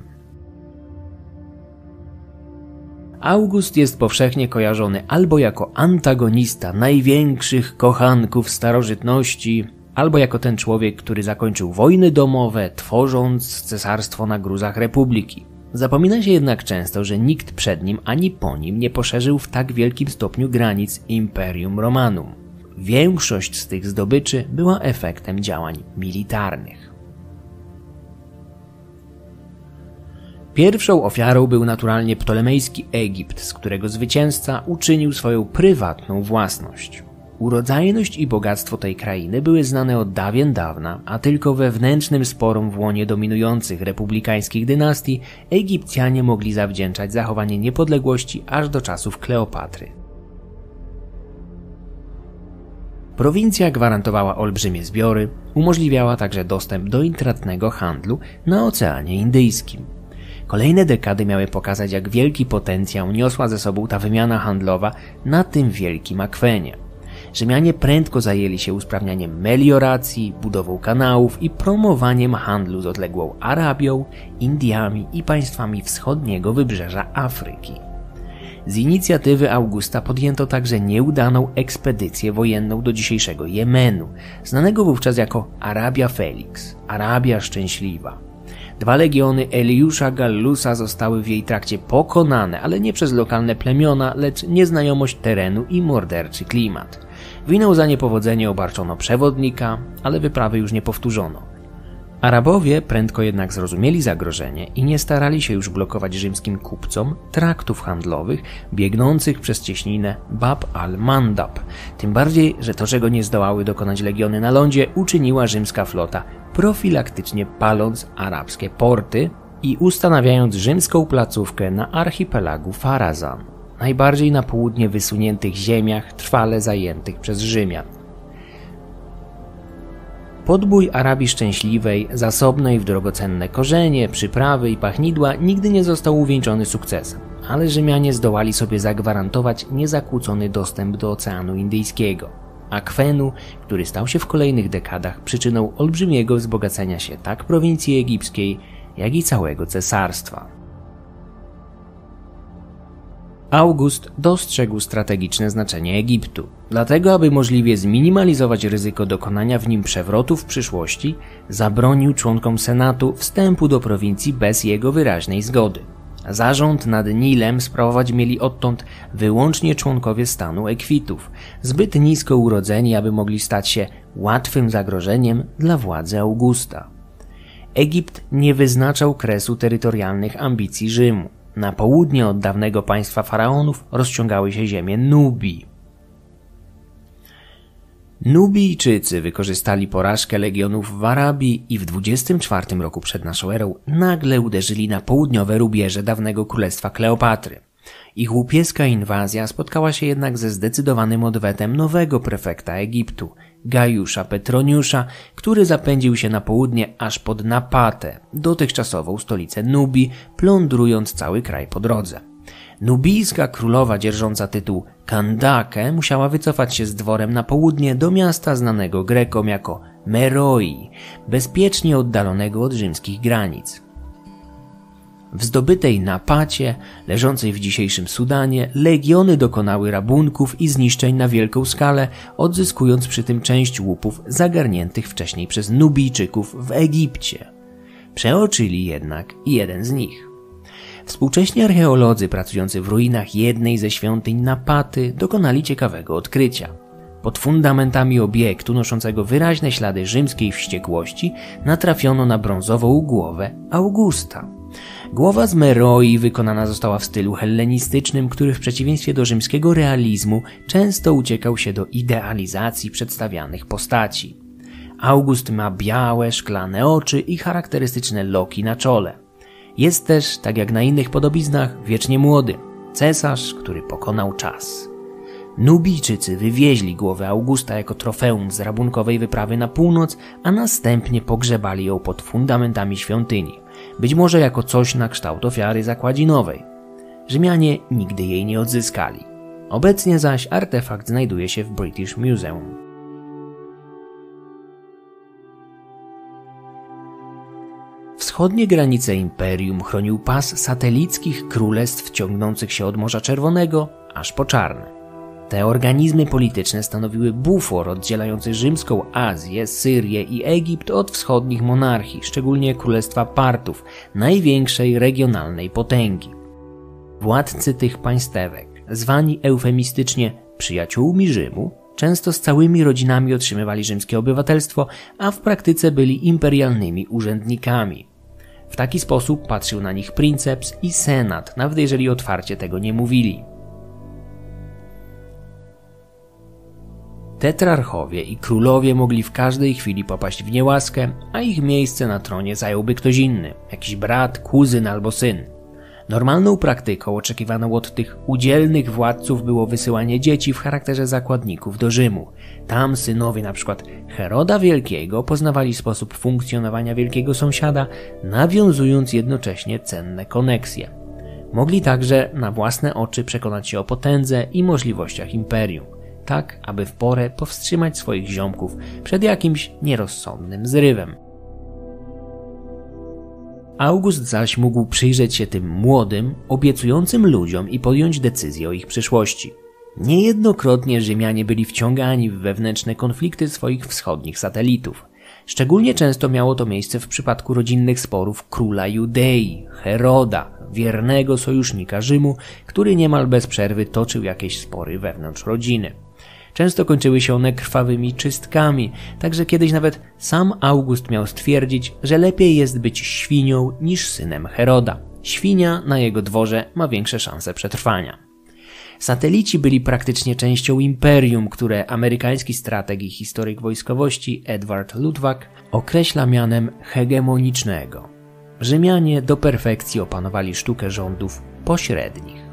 Speaker 1: August jest powszechnie kojarzony albo jako antagonista największych kochanków starożytności, albo jako ten człowiek, który zakończył wojny domowe, tworząc cesarstwo na gruzach republiki. Zapomina się jednak często, że nikt przed nim ani po nim nie poszerzył w tak wielkim stopniu granic Imperium Romanum. Większość z tych zdobyczy była efektem działań militarnych. Pierwszą ofiarą był naturalnie ptolemejski Egipt, z którego zwycięzca uczynił swoją prywatną własność. Urodzajność i bogactwo tej krainy były znane od dawien dawna, a tylko wewnętrznym sporom w łonie dominujących republikańskich dynastii Egipcjanie mogli zawdzięczać zachowanie niepodległości aż do czasów Kleopatry. Prowincja gwarantowała olbrzymie zbiory, umożliwiała także dostęp do intratnego handlu na Oceanie Indyjskim. Kolejne dekady miały pokazać, jak wielki potencjał niosła ze sobą ta wymiana handlowa na tym wielkim akwenie. Rzymianie prędko zajęli się usprawnianiem melioracji, budową kanałów i promowaniem handlu z odległą Arabią, Indiami i państwami wschodniego wybrzeża Afryki. Z inicjatywy Augusta podjęto także nieudaną ekspedycję wojenną do dzisiejszego Jemenu, znanego wówczas jako Arabia Felix, Arabia Szczęśliwa. Dwa legiony Eliusza Gallusa zostały w jej trakcie pokonane, ale nie przez lokalne plemiona, lecz nieznajomość terenu i morderczy klimat. Winą za niepowodzenie obarczono przewodnika, ale wyprawy już nie powtórzono. Arabowie prędko jednak zrozumieli zagrożenie i nie starali się już blokować rzymskim kupcom traktów handlowych biegnących przez cieśninę Bab al-Mandab. Tym bardziej, że to, czego nie zdołały dokonać legiony na lądzie, uczyniła rzymska flota, profilaktycznie paląc arabskie porty i ustanawiając rzymską placówkę na archipelagu Farazan, najbardziej na południe wysuniętych ziemiach trwale zajętych przez Rzymian. Podbój Arabii Szczęśliwej, zasobnej w drogocenne korzenie, przyprawy i pachnidła, nigdy nie został uwieńczony sukcesem, ale Rzymianie zdołali sobie zagwarantować niezakłócony dostęp do Oceanu Indyjskiego, akwenu, który stał się w kolejnych dekadach przyczyną olbrzymiego wzbogacenia się tak prowincji egipskiej, jak i całego cesarstwa. August dostrzegł strategiczne znaczenie Egiptu. Dlatego, aby możliwie zminimalizować ryzyko dokonania w nim przewrotu w przyszłości, zabronił członkom Senatu wstępu do prowincji bez jego wyraźnej zgody. Zarząd nad Nilem sprawować mieli odtąd wyłącznie członkowie stanu Ekwitów, zbyt nisko urodzeni, aby mogli stać się łatwym zagrożeniem dla władzy Augusta. Egipt nie wyznaczał kresu terytorialnych ambicji Rzymu. Na południe od dawnego państwa faraonów rozciągały się ziemie Nubii. Nubijczycy wykorzystali porażkę legionów w Arabii i w dwudziestym czwartym roku przed naszą erą nagle uderzyli na południowe rubieże dawnego królestwa Kleopatry. Ich łupieska inwazja spotkała się jednak ze zdecydowanym odwetem nowego prefekta Egiptu, Gajusza Petroniusza, który zapędził się na południe aż pod Napatę, dotychczasową stolicę Nubii, plądrując cały kraj po drodze. Nubijska królowa dzierżąca tytuł Kandake musiała wycofać się z dworem na południe do miasta znanego Grekom jako Meroi, bezpiecznie oddalonego od rzymskich granic. W zdobytej Napacie, leżącej w dzisiejszym Sudanie, legiony dokonały rabunków i zniszczeń na wielką skalę, odzyskując przy tym część łupów zagarniętych wcześniej przez Nubijczyków w Egipcie. Przeoczyli jednak jeden z nich. Współcześni archeolodzy pracujący w ruinach jednej ze świątyń Napaty dokonali ciekawego odkrycia. Pod fundamentami obiektu noszącego wyraźne ślady rzymskiej wściekłości natrafiono na brązową głowę Augusta. Głowa z Meroi wykonana została w stylu hellenistycznym, który w przeciwieństwie do rzymskiego realizmu często uciekał się do idealizacji przedstawianych postaci. August ma białe, szklane oczy i charakterystyczne loki na czole. Jest też, tak jak na innych podobiznach, wiecznie młody. Cesarz, który pokonał czas. Nubijczycy wywieźli głowę Augusta jako trofeum z rabunkowej wyprawy na północ, a następnie pogrzebali ją pod fundamentami świątyni. Być może jako coś na kształt ofiary zakładzinowej. Rzymianie nigdy jej nie odzyskali. Obecnie zaś artefakt znajduje się w British Museum. Wschodnie granice imperium chronił pas satelickich królestw ciągnących się od Morza Czerwonego aż po Czarne. Te organizmy polityczne stanowiły bufor oddzielający rzymską Azję, Syrię i Egipt od wschodnich monarchii, szczególnie Królestwa Partów, największej regionalnej potęgi. Władcy tych państewek, zwani eufemistycznie przyjaciółmi Rzymu, często z całymi rodzinami otrzymywali rzymskie obywatelstwo, a w praktyce byli imperialnymi urzędnikami. W taki sposób patrzył na nich princeps i senat, nawet jeżeli otwarcie tego nie mówili. Tetrarchowie i królowie mogli w każdej chwili popaść w niełaskę, a ich miejsce na tronie zająłby ktoś inny, jakiś brat, kuzyn albo syn. Normalną praktyką oczekiwaną od tych udzielnych władców było wysyłanie dzieci w charakterze zakładników do Rzymu. Tam synowie np. Heroda Wielkiego poznawali sposób funkcjonowania wielkiego sąsiada, nawiązując jednocześnie cenne koneksje. Mogli także na własne oczy przekonać się o potędze i możliwościach imperium, tak aby w porę powstrzymać swoich ziomków przed jakimś nierozsądnym zrywem. August zaś mógł przyjrzeć się tym młodym, obiecującym ludziom i podjąć decyzję o ich przyszłości. Niejednokrotnie Rzymianie byli wciągani w wewnętrzne konflikty swoich wschodnich satelitów. Szczególnie często miało to miejsce w przypadku rodzinnych sporów króla Judei, Heroda, wiernego sojusznika Rzymu, który niemal bez przerwy toczył jakieś spory wewnątrz rodziny. Często kończyły się one krwawymi czystkami, także kiedyś nawet sam August miał stwierdzić, że lepiej jest być świnią niż synem Heroda. Świnia na jego dworze ma większe szanse przetrwania. Satelici byli praktycznie częścią imperium, które amerykański strateg i historyk wojskowości Edward Luttwak określa mianem hegemonicznego. Rzymianie do perfekcji opanowali sztukę rządów pośrednich.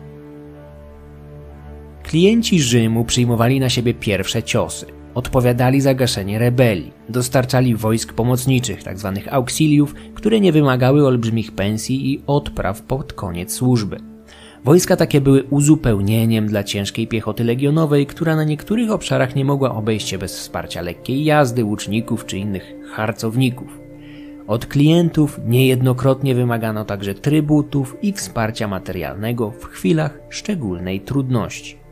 Speaker 1: Klienci Rzymu przyjmowali na siebie pierwsze ciosy, odpowiadali za gaszenie rebelii, dostarczali wojsk pomocniczych, tzw. auxiliów, które nie wymagały olbrzymich pensji i odpraw pod koniec służby. Wojska takie były uzupełnieniem dla ciężkiej piechoty legionowej, która na niektórych obszarach nie mogła obejść się bez wsparcia lekkiej jazdy, łuczników czy innych harcowników. Od klientów niejednokrotnie wymagano także trybutów i wsparcia materialnego w chwilach szczególnej trudności.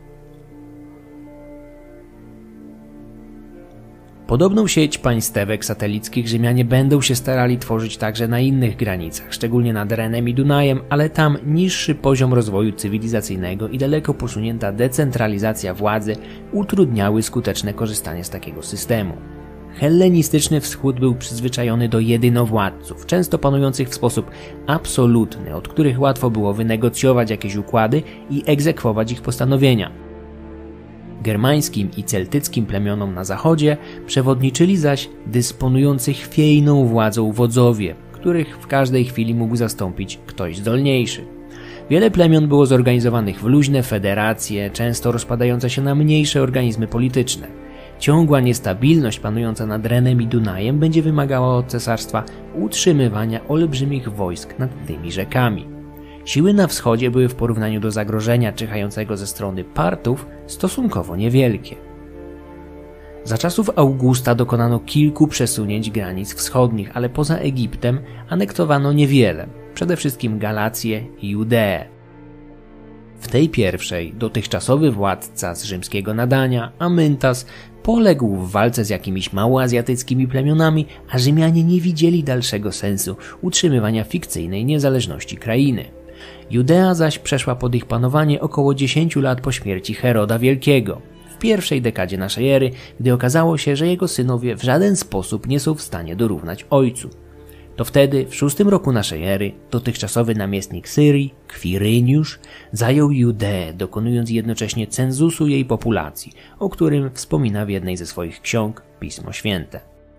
Speaker 1: Podobną sieć państewek satelickich Rzymianie będą się starali tworzyć także na innych granicach, szczególnie nad Renem i Dunajem, ale tam niższy poziom rozwoju cywilizacyjnego i daleko posunięta decentralizacja władzy utrudniały skuteczne korzystanie z takiego systemu. Hellenistyczny wschód był przyzwyczajony do jedynowładców, często panujących w sposób absolutny, od których łatwo było wynegocjować jakieś układy i egzekwować ich postanowienia. Germańskim i celtyckim plemionom na zachodzie przewodniczyli zaś dysponujący chwiejną władzą wodzowie, których w każdej chwili mógł zastąpić ktoś zdolniejszy. Wiele plemion było zorganizowanych w luźne federacje, często rozpadające się na mniejsze organizmy polityczne. Ciągła niestabilność panująca nad Renem i Dunajem będzie wymagała od cesarstwa utrzymywania olbrzymich wojsk nad tymi rzekami. Siły na wschodzie były w porównaniu do zagrożenia czyhającego ze strony Partów stosunkowo niewielkie. Za czasów Augusta dokonano kilku przesunięć granic wschodnich, ale poza Egiptem anektowano niewiele, przede wszystkim Galację i Judeę. W tej pierwszej dotychczasowy władca z rzymskiego nadania, Amyntas, poległ w walce z jakimiś małoazjatyckimi plemionami, a Rzymianie nie widzieli dalszego sensu utrzymywania fikcyjnej niezależności krainy. Judea zaś przeszła pod ich panowanie około dziesięciu lat po śmierci Heroda Wielkiego. W pierwszej dekadzie naszej ery, gdy okazało się, że jego synowie w żaden sposób nie są w stanie dorównać ojcu. To wtedy, w szóstym roku naszej ery, dotychczasowy namiestnik Syrii, Kwiryniusz, zajął Judeę, dokonując jednocześnie cenzusu jej populacji, o którym wspomina w jednej ze swoich ksiąg Pismo Święte.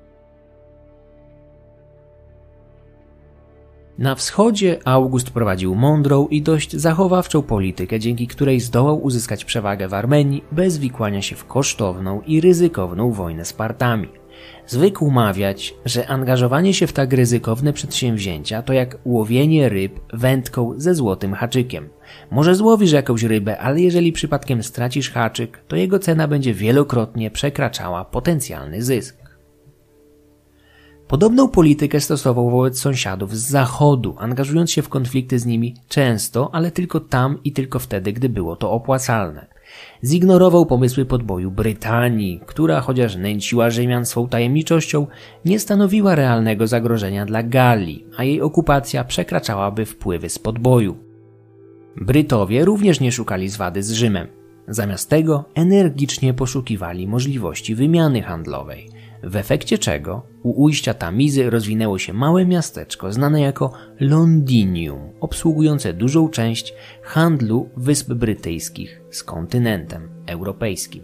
Speaker 1: Na wschodzie August prowadził mądrą i dość zachowawczą politykę, dzięki której zdołał uzyskać przewagę w Armenii bez wikłania się w kosztowną i ryzykowną wojnę z Partami. Zwykł mawiać, że angażowanie się w tak ryzykowne przedsięwzięcia to jak łowienie ryb wędką ze złotym haczykiem. Może złowisz jakąś rybę, ale jeżeli przypadkiem stracisz haczyk, to jego cena będzie wielokrotnie przekraczała potencjalny zysk. Podobną politykę stosował wobec sąsiadów z zachodu, angażując się w konflikty z nimi często, ale tylko tam i tylko wtedy, gdy było to opłacalne. Zignorował pomysły podboju Brytanii, która, chociaż nęciła Rzymian swą tajemniczością, nie stanowiła realnego zagrożenia dla Galii, a jej okupacja przekraczałaby wpływy z podboju. Brytowie również nie szukali zwady z Rzymem. Zamiast tego energicznie poszukiwali możliwości wymiany handlowej, w efekcie czego u ujścia Tamizy rozwinęło się małe miasteczko znane jako Londinium, obsługujące dużą część handlu Wysp Brytyjskich z kontynentem europejskim.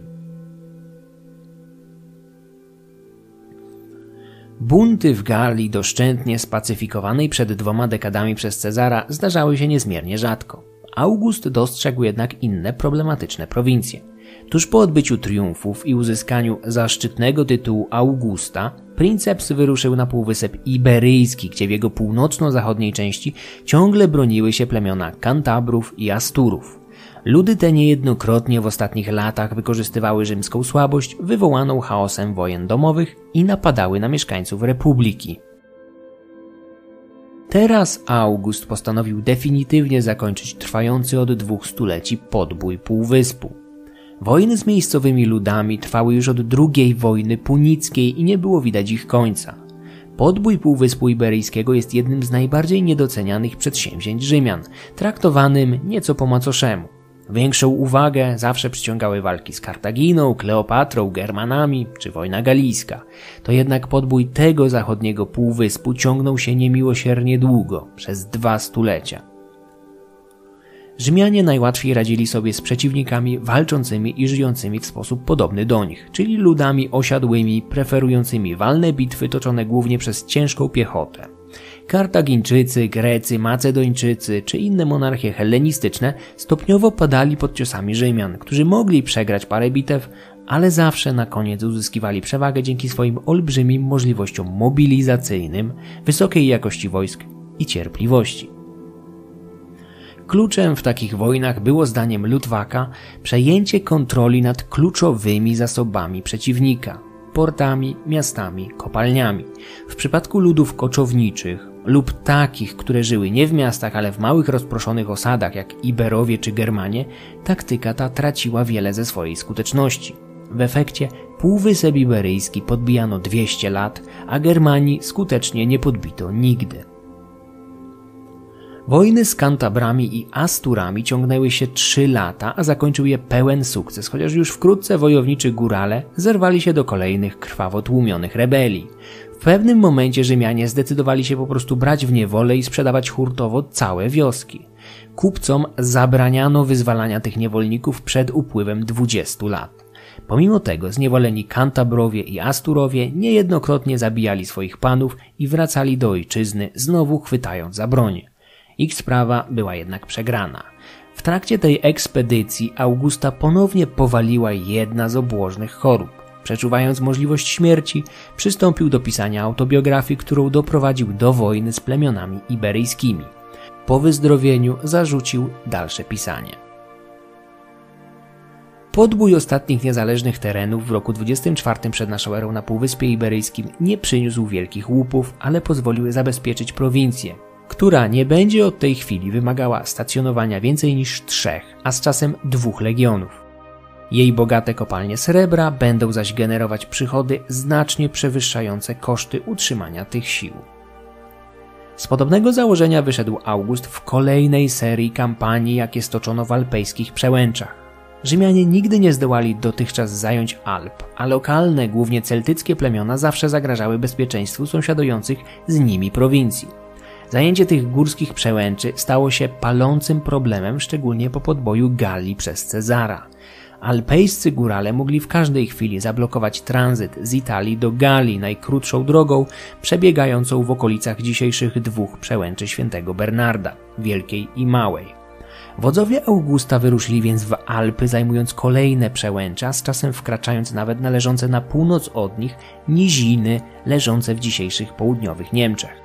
Speaker 1: Bunty w Galii doszczętnie spacyfikowanej przed dwoma dekadami przez Cezara zdarzały się niezmiernie rzadko. August dostrzegł jednak inne problematyczne prowincje. Tuż po odbyciu triumfów i uzyskaniu zaszczytnego tytułu Augusta, princeps wyruszył na Półwysep Iberyjski, gdzie w jego północno-zachodniej części ciągle broniły się plemiona Kantabrów i Asturów. Ludy te niejednokrotnie w ostatnich latach wykorzystywały rzymską słabość wywołaną chaosem wojen domowych i napadały na mieszkańców Republiki. Teraz August postanowił definitywnie zakończyć trwający od dwóch stuleci podbój Półwyspu. Wojny z miejscowymi ludami trwały już od drugiej wojny punickiej i nie było widać ich końca. Podbój Półwyspu Iberyjskiego jest jednym z najbardziej niedocenianych przedsięwzięć Rzymian, traktowanym nieco po macoszemu. Większą uwagę zawsze przyciągały walki z Kartaginą, Kleopatrą, Germanami czy wojna galijska. To jednak podbój tego zachodniego półwyspu ciągnął się niemiłosiernie długo, przez dwa stulecia. Rzymianie najłatwiej radzili sobie z przeciwnikami walczącymi i żyjącymi w sposób podobny do nich, czyli ludami osiadłymi, preferującymi walne bitwy toczone głównie przez ciężką piechotę. Kartagińczycy, Grecy, Macedończycy czy inne monarchie hellenistyczne stopniowo padali pod ciosami Rzymian, którzy mogli przegrać parę bitew, ale zawsze na koniec uzyskiwali przewagę dzięki swoim olbrzymim możliwościom mobilizacyjnym, wysokiej jakości wojsk i cierpliwości. Kluczem w takich wojnach było zdaniem Ludwaka przejęcie kontroli nad kluczowymi zasobami przeciwnika, portami, miastami, kopalniami. W przypadku ludów koczowniczych lub takich, które żyły nie w miastach, ale w małych rozproszonych osadach jak Iberowie czy Germanie, taktyka ta traciła wiele ze swojej skuteczności. W efekcie Półwysep Iberyjski podbijano dwieście lat, a Germanii skutecznie nie podbito nigdy. Wojny z Kantabrami i Asturami ciągnęły się trzy lata, a zakończył je pełen sukces, chociaż już wkrótce wojowniczy górale zerwali się do kolejnych krwawo tłumionych rebelii. W pewnym momencie Rzymianie zdecydowali się po prostu brać w niewolę i sprzedawać hurtowo całe wioski. Kupcom zabraniano wyzwalania tych niewolników przed upływem dwudziestu lat. Pomimo tego zniewoleni Kantabrowie i Asturowie niejednokrotnie zabijali swoich panów i wracali do ojczyzny, znowu chwytając za broń. Ich sprawa była jednak przegrana. W trakcie tej ekspedycji Augusta ponownie powaliła jedna z obłożnych chorób. Przeczuwając możliwość śmierci, przystąpił do pisania autobiografii, którą doprowadził do wojny z plemionami iberyjskimi. Po wyzdrowieniu zarzucił dalsze pisanie. Podbój ostatnich niezależnych terenów w roku dwudziestym czwartym przed naszą erą na Półwyspie Iberyjskim nie przyniósł wielkich łupów, ale pozwolił zabezpieczyć prowincję, która nie będzie od tej chwili wymagała stacjonowania więcej niż trzech, a z czasem dwóch legionów. Jej bogate kopalnie srebra będą zaś generować przychody znacznie przewyższające koszty utrzymania tych sił. Z podobnego założenia wyszedł August w kolejnej serii kampanii, jakie stoczono w alpejskich przełęczach. Rzymianie nigdy nie zdołali dotychczas zająć Alp, a lokalne, głównie celtyckie plemiona zawsze zagrażały bezpieczeństwu sąsiadujących z nimi prowincji. Zajęcie tych górskich przełęczy stało się palącym problemem, szczególnie po podboju Galii przez Cezara. Alpejscy górale mogli w każdej chwili zablokować tranzyt z Italii do Galii najkrótszą drogą przebiegającą w okolicach dzisiejszych dwóch przełęczy świętego Bernarda, Wielkiej i Małej. Wodzowie Augusta wyruszyli więc w Alpy, zajmując kolejne przełęcza, a z czasem wkraczając nawet na leżące na północ od nich niziny leżące w dzisiejszych południowych Niemczech.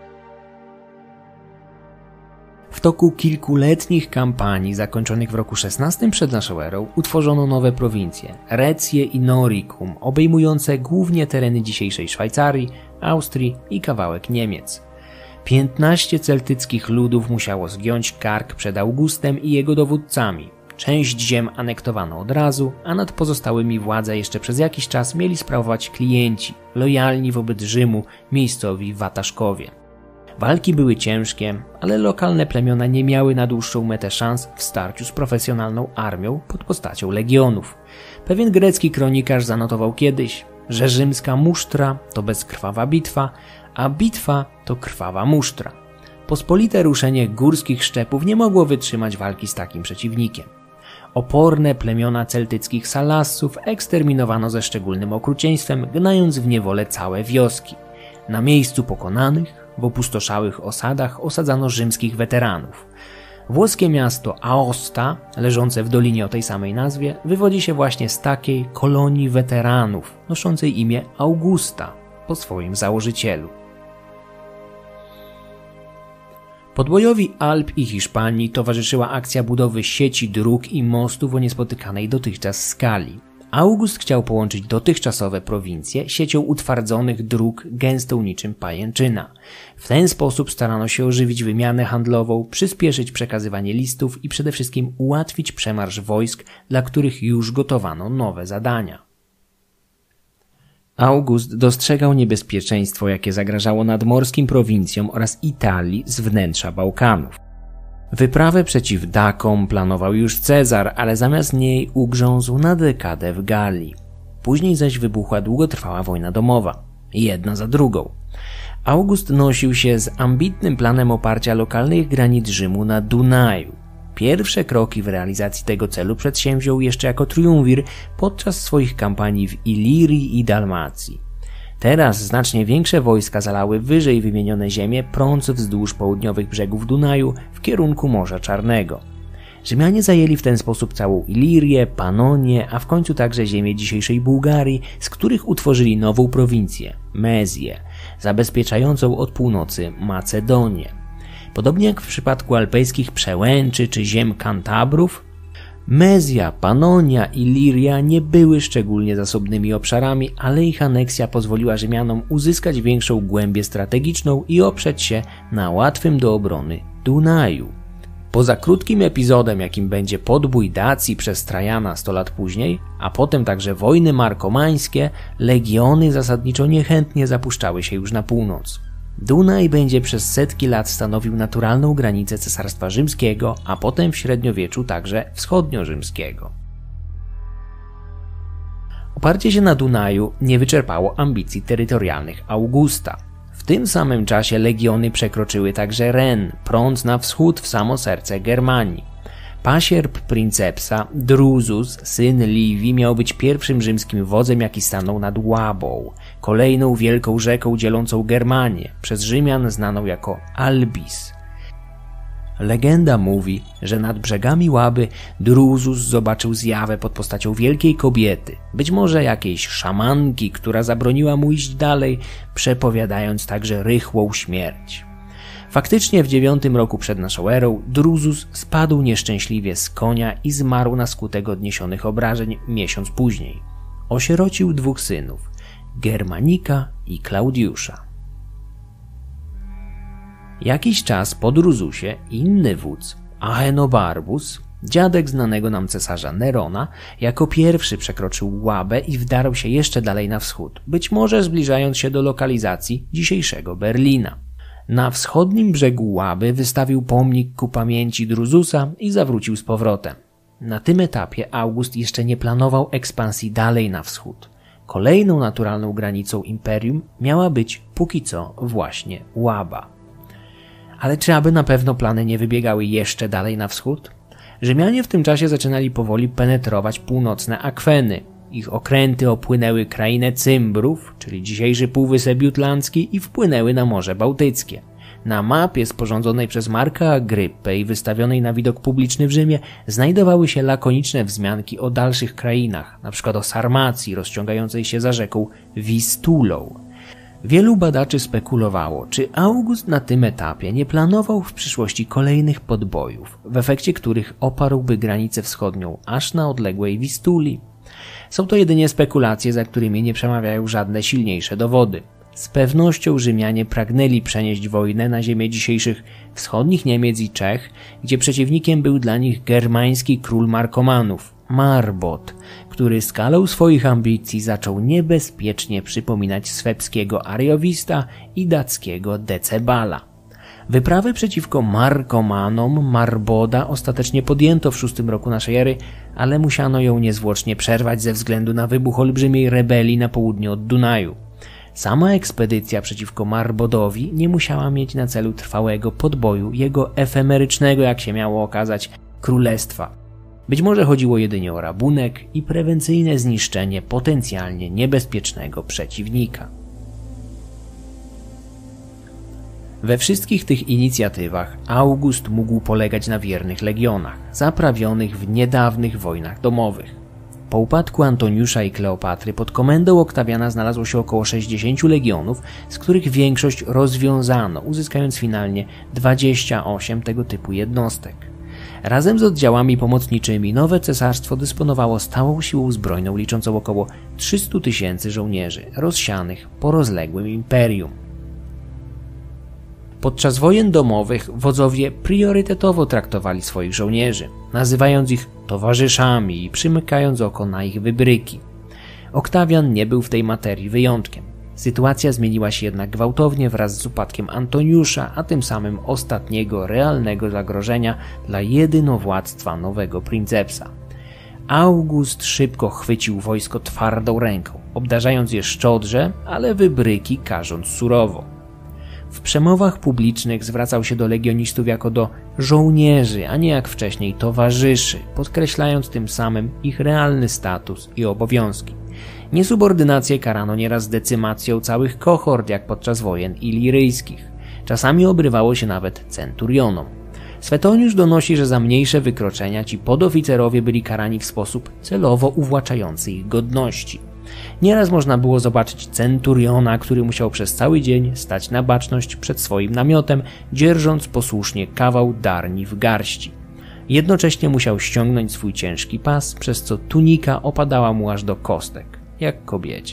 Speaker 1: W toku kilkuletnich kampanii zakończonych w roku szesnastym przed naszą erą utworzono nowe prowincje, Recje i Noricum, obejmujące głównie tereny dzisiejszej Szwajcarii, Austrii i kawałek Niemiec. Piętnaście celtyckich ludów musiało zgiąć kark przed Augustem i jego dowódcami. Część ziem anektowano od razu, a nad pozostałymi władzę jeszcze przez jakiś czas mieli sprawować klienci, lojalni wobec Rzymu, miejscowi wataszkowie. Walki były ciężkie, ale lokalne plemiona nie miały na dłuższą metę szans w starciu z profesjonalną armią pod postacią legionów. Pewien grecki kronikarz zanotował kiedyś, że rzymska musztra to bezkrwawa bitwa, a bitwa to krwawa musztra. Pospolite ruszenie górskich szczepów nie mogło wytrzymać walki z takim przeciwnikiem. Oporne plemiona celtyckich Salassów eksterminowano ze szczególnym okrucieństwem, gnając w niewolę całe wioski. Na miejscu pokonanych, w opustoszałych osadach osadzano rzymskich weteranów. Włoskie miasto Aosta, leżące w dolinie o tej samej nazwie, wywodzi się właśnie z takiej kolonii weteranów, noszącej imię Augusta, po swoim założycielu. Podbojowi Alp i Hiszpanii towarzyszyła akcja budowy sieci dróg i mostów o niespotykanej dotychczas skali. August chciał połączyć dotychczasowe prowincje siecią utwardzonych dróg gęstą niczym pajęczyna. W ten sposób starano się ożywić wymianę handlową, przyspieszyć przekazywanie listów i przede wszystkim ułatwić przemarsz wojsk, dla których już gotowano nowe zadania. August dostrzegał niebezpieczeństwo, jakie zagrażało nadmorskim prowincjom oraz Italii z wnętrza Bałkanów. Wyprawę przeciw Dakom planował już Cezar, ale zamiast niej ugrzązł na dekadę w Galii. Później zaś wybuchła długotrwała wojna domowa, jedna za drugą. August nosił się z ambitnym planem oparcia lokalnych granic Rzymu na Dunaju. Pierwsze kroki w realizacji tego celu przedsięwziął jeszcze jako triumvir podczas swoich kampanii w Ilirii i Dalmacji. Teraz znacznie większe wojska zalały wyżej wymienione ziemie, prąc wzdłuż południowych brzegów Dunaju w kierunku Morza Czarnego. Rzymianie zajęli w ten sposób całą Ilirię, Panonię, a w końcu także ziemię dzisiejszej Bułgarii, z których utworzyli nową prowincję, Mezję, zabezpieczającą od północy Macedonię. Podobnie jak w przypadku alpejskich przełęczy czy ziem Kantabrów, Mezja, Panonia i Liria nie były szczególnie zasobnymi obszarami, ale ich aneksja pozwoliła Rzymianom uzyskać większą głębię strategiczną i oprzeć się na łatwym do obrony Dunaju. Poza krótkim epizodem, jakim będzie podbój Dacji przez Trajana sto lat później, a potem także wojny markomańskie, legiony zasadniczo niechętnie zapuszczały się już na północ. Dunaj będzie przez setki lat stanowił naturalną granicę Cesarstwa Rzymskiego, a potem w średniowieczu także wschodniorzymskiego. Oparcie się na Dunaju nie wyczerpało ambicji terytorialnych Augusta. W tym samym czasie legiony przekroczyły także Ren, prąc na wschód w samo serce Germanii. Pasierb princepsa, Drusus, syn Livii, miał być pierwszym rzymskim wodzem, jaki stanął nad Łabą, kolejną wielką rzeką dzielącą Germanię, przez Rzymian znaną jako Albis. Legenda mówi, że nad brzegami Łaby Drusus zobaczył zjawę pod postacią wielkiej kobiety, być może jakiejś szamanki, która zabroniła mu iść dalej, przepowiadając także rychłą śmierć. Faktycznie w dziewiątym roku przed naszą erą Drusus spadł nieszczęśliwie z konia i zmarł na skutek odniesionych obrażeń miesiąc później. Osierocił dwóch synów, Germanika i Klaudiusza. Jakiś czas po Drususie inny wódz, Ahenobarbus, dziadek znanego nam cesarza Nerona, jako pierwszy przekroczył Łabę i wdarł się jeszcze dalej na wschód, być może zbliżając się do lokalizacji dzisiejszego Berlina. Na wschodnim brzegu Łaby wystawił pomnik ku pamięci Drususa i zawrócił z powrotem. Na tym etapie August jeszcze nie planował ekspansji dalej na wschód. Kolejną naturalną granicą imperium miała być póki co właśnie Łaba. Ale czy aby na pewno plany nie wybiegały jeszcze dalej na wschód? Rzymianie w tym czasie zaczynali powoli penetrować północne akweny. Ich okręty opłynęły krainę Cymbrów, czyli dzisiejszy Półwysep Jutlandzki, i wpłynęły na Morze Bałtyckie. Na mapie sporządzonej przez Marka Agryppę i wystawionej na widok publiczny w Rzymie znajdowały się lakoniczne wzmianki o dalszych krainach, np. o Sarmacji rozciągającej się za rzeką Wistulą. Wielu badaczy spekulowało, czy August na tym etapie nie planował w przyszłości kolejnych podbojów, w efekcie których oparłby granicę wschodnią aż na odległej Wistuli. Są to jedynie spekulacje, za którymi nie przemawiają żadne silniejsze dowody. Z pewnością Rzymianie pragnęli przenieść wojnę na ziemię dzisiejszych wschodnich Niemiec i Czech, gdzie przeciwnikiem był dla nich germański król Markomanów, Marbot, który skalą swoich ambicji zaczął niebezpiecznie przypominać swebskiego Ariowista i dackiego Decebala. Wyprawy przeciwko Markomanom Marboda ostatecznie podjęto w szóstym roku naszej ery, ale musiano ją niezwłocznie przerwać ze względu na wybuch olbrzymiej rebelii na południe od Dunaju. Sama ekspedycja przeciwko Marbodowi nie musiała mieć na celu trwałego podboju jego efemerycznego, jak się miało okazać, królestwa. Być może chodziło jedynie o rabunek i prewencyjne zniszczenie potencjalnie niebezpiecznego przeciwnika. We wszystkich tych inicjatywach August mógł polegać na wiernych legionach, zaprawionych w niedawnych wojnach domowych. Po upadku Antoniusza i Kleopatry pod komendą Oktawiana znalazło się około sześćdziesięciu legionów, z których większość rozwiązano, uzyskując finalnie dwadzieścia osiem tego typu jednostek. Razem z oddziałami pomocniczymi nowe cesarstwo dysponowało stałą siłą zbrojną liczącą około trzystu tysięcy żołnierzy rozsianych po rozległym imperium. Podczas wojen domowych wodzowie priorytetowo traktowali swoich żołnierzy, nazywając ich towarzyszami i przymykając oko na ich wybryki. Oktawian nie był w tej materii wyjątkiem. Sytuacja zmieniła się jednak gwałtownie wraz z upadkiem Antoniusza, a tym samym ostatniego realnego zagrożenia dla jedynowładztwa nowego princepsa. August szybko chwycił wojsko twardą ręką, obdarzając je szczodrze, ale wybryki karząc surowo. W przemowach publicznych zwracał się do legionistów jako do żołnierzy, a nie jak wcześniej towarzyszy, podkreślając tym samym ich realny status i obowiązki. Niesubordynację karano nieraz decymacją całych kohort, jak podczas wojen iliryjskich. Czasami obrywało się nawet centurionom. Swetoniusz donosi, że za mniejsze wykroczenia ci podoficerowie byli karani w sposób celowo uwłaczający ich godności. Nieraz można było zobaczyć centuriona, który musiał przez cały dzień stać na baczność przed swoim namiotem, dzierżąc posłusznie kawał darni w garści. Jednocześnie musiał ściągnąć swój ciężki pas, przez co tunika opadała mu aż do kostek, jak kobiecie.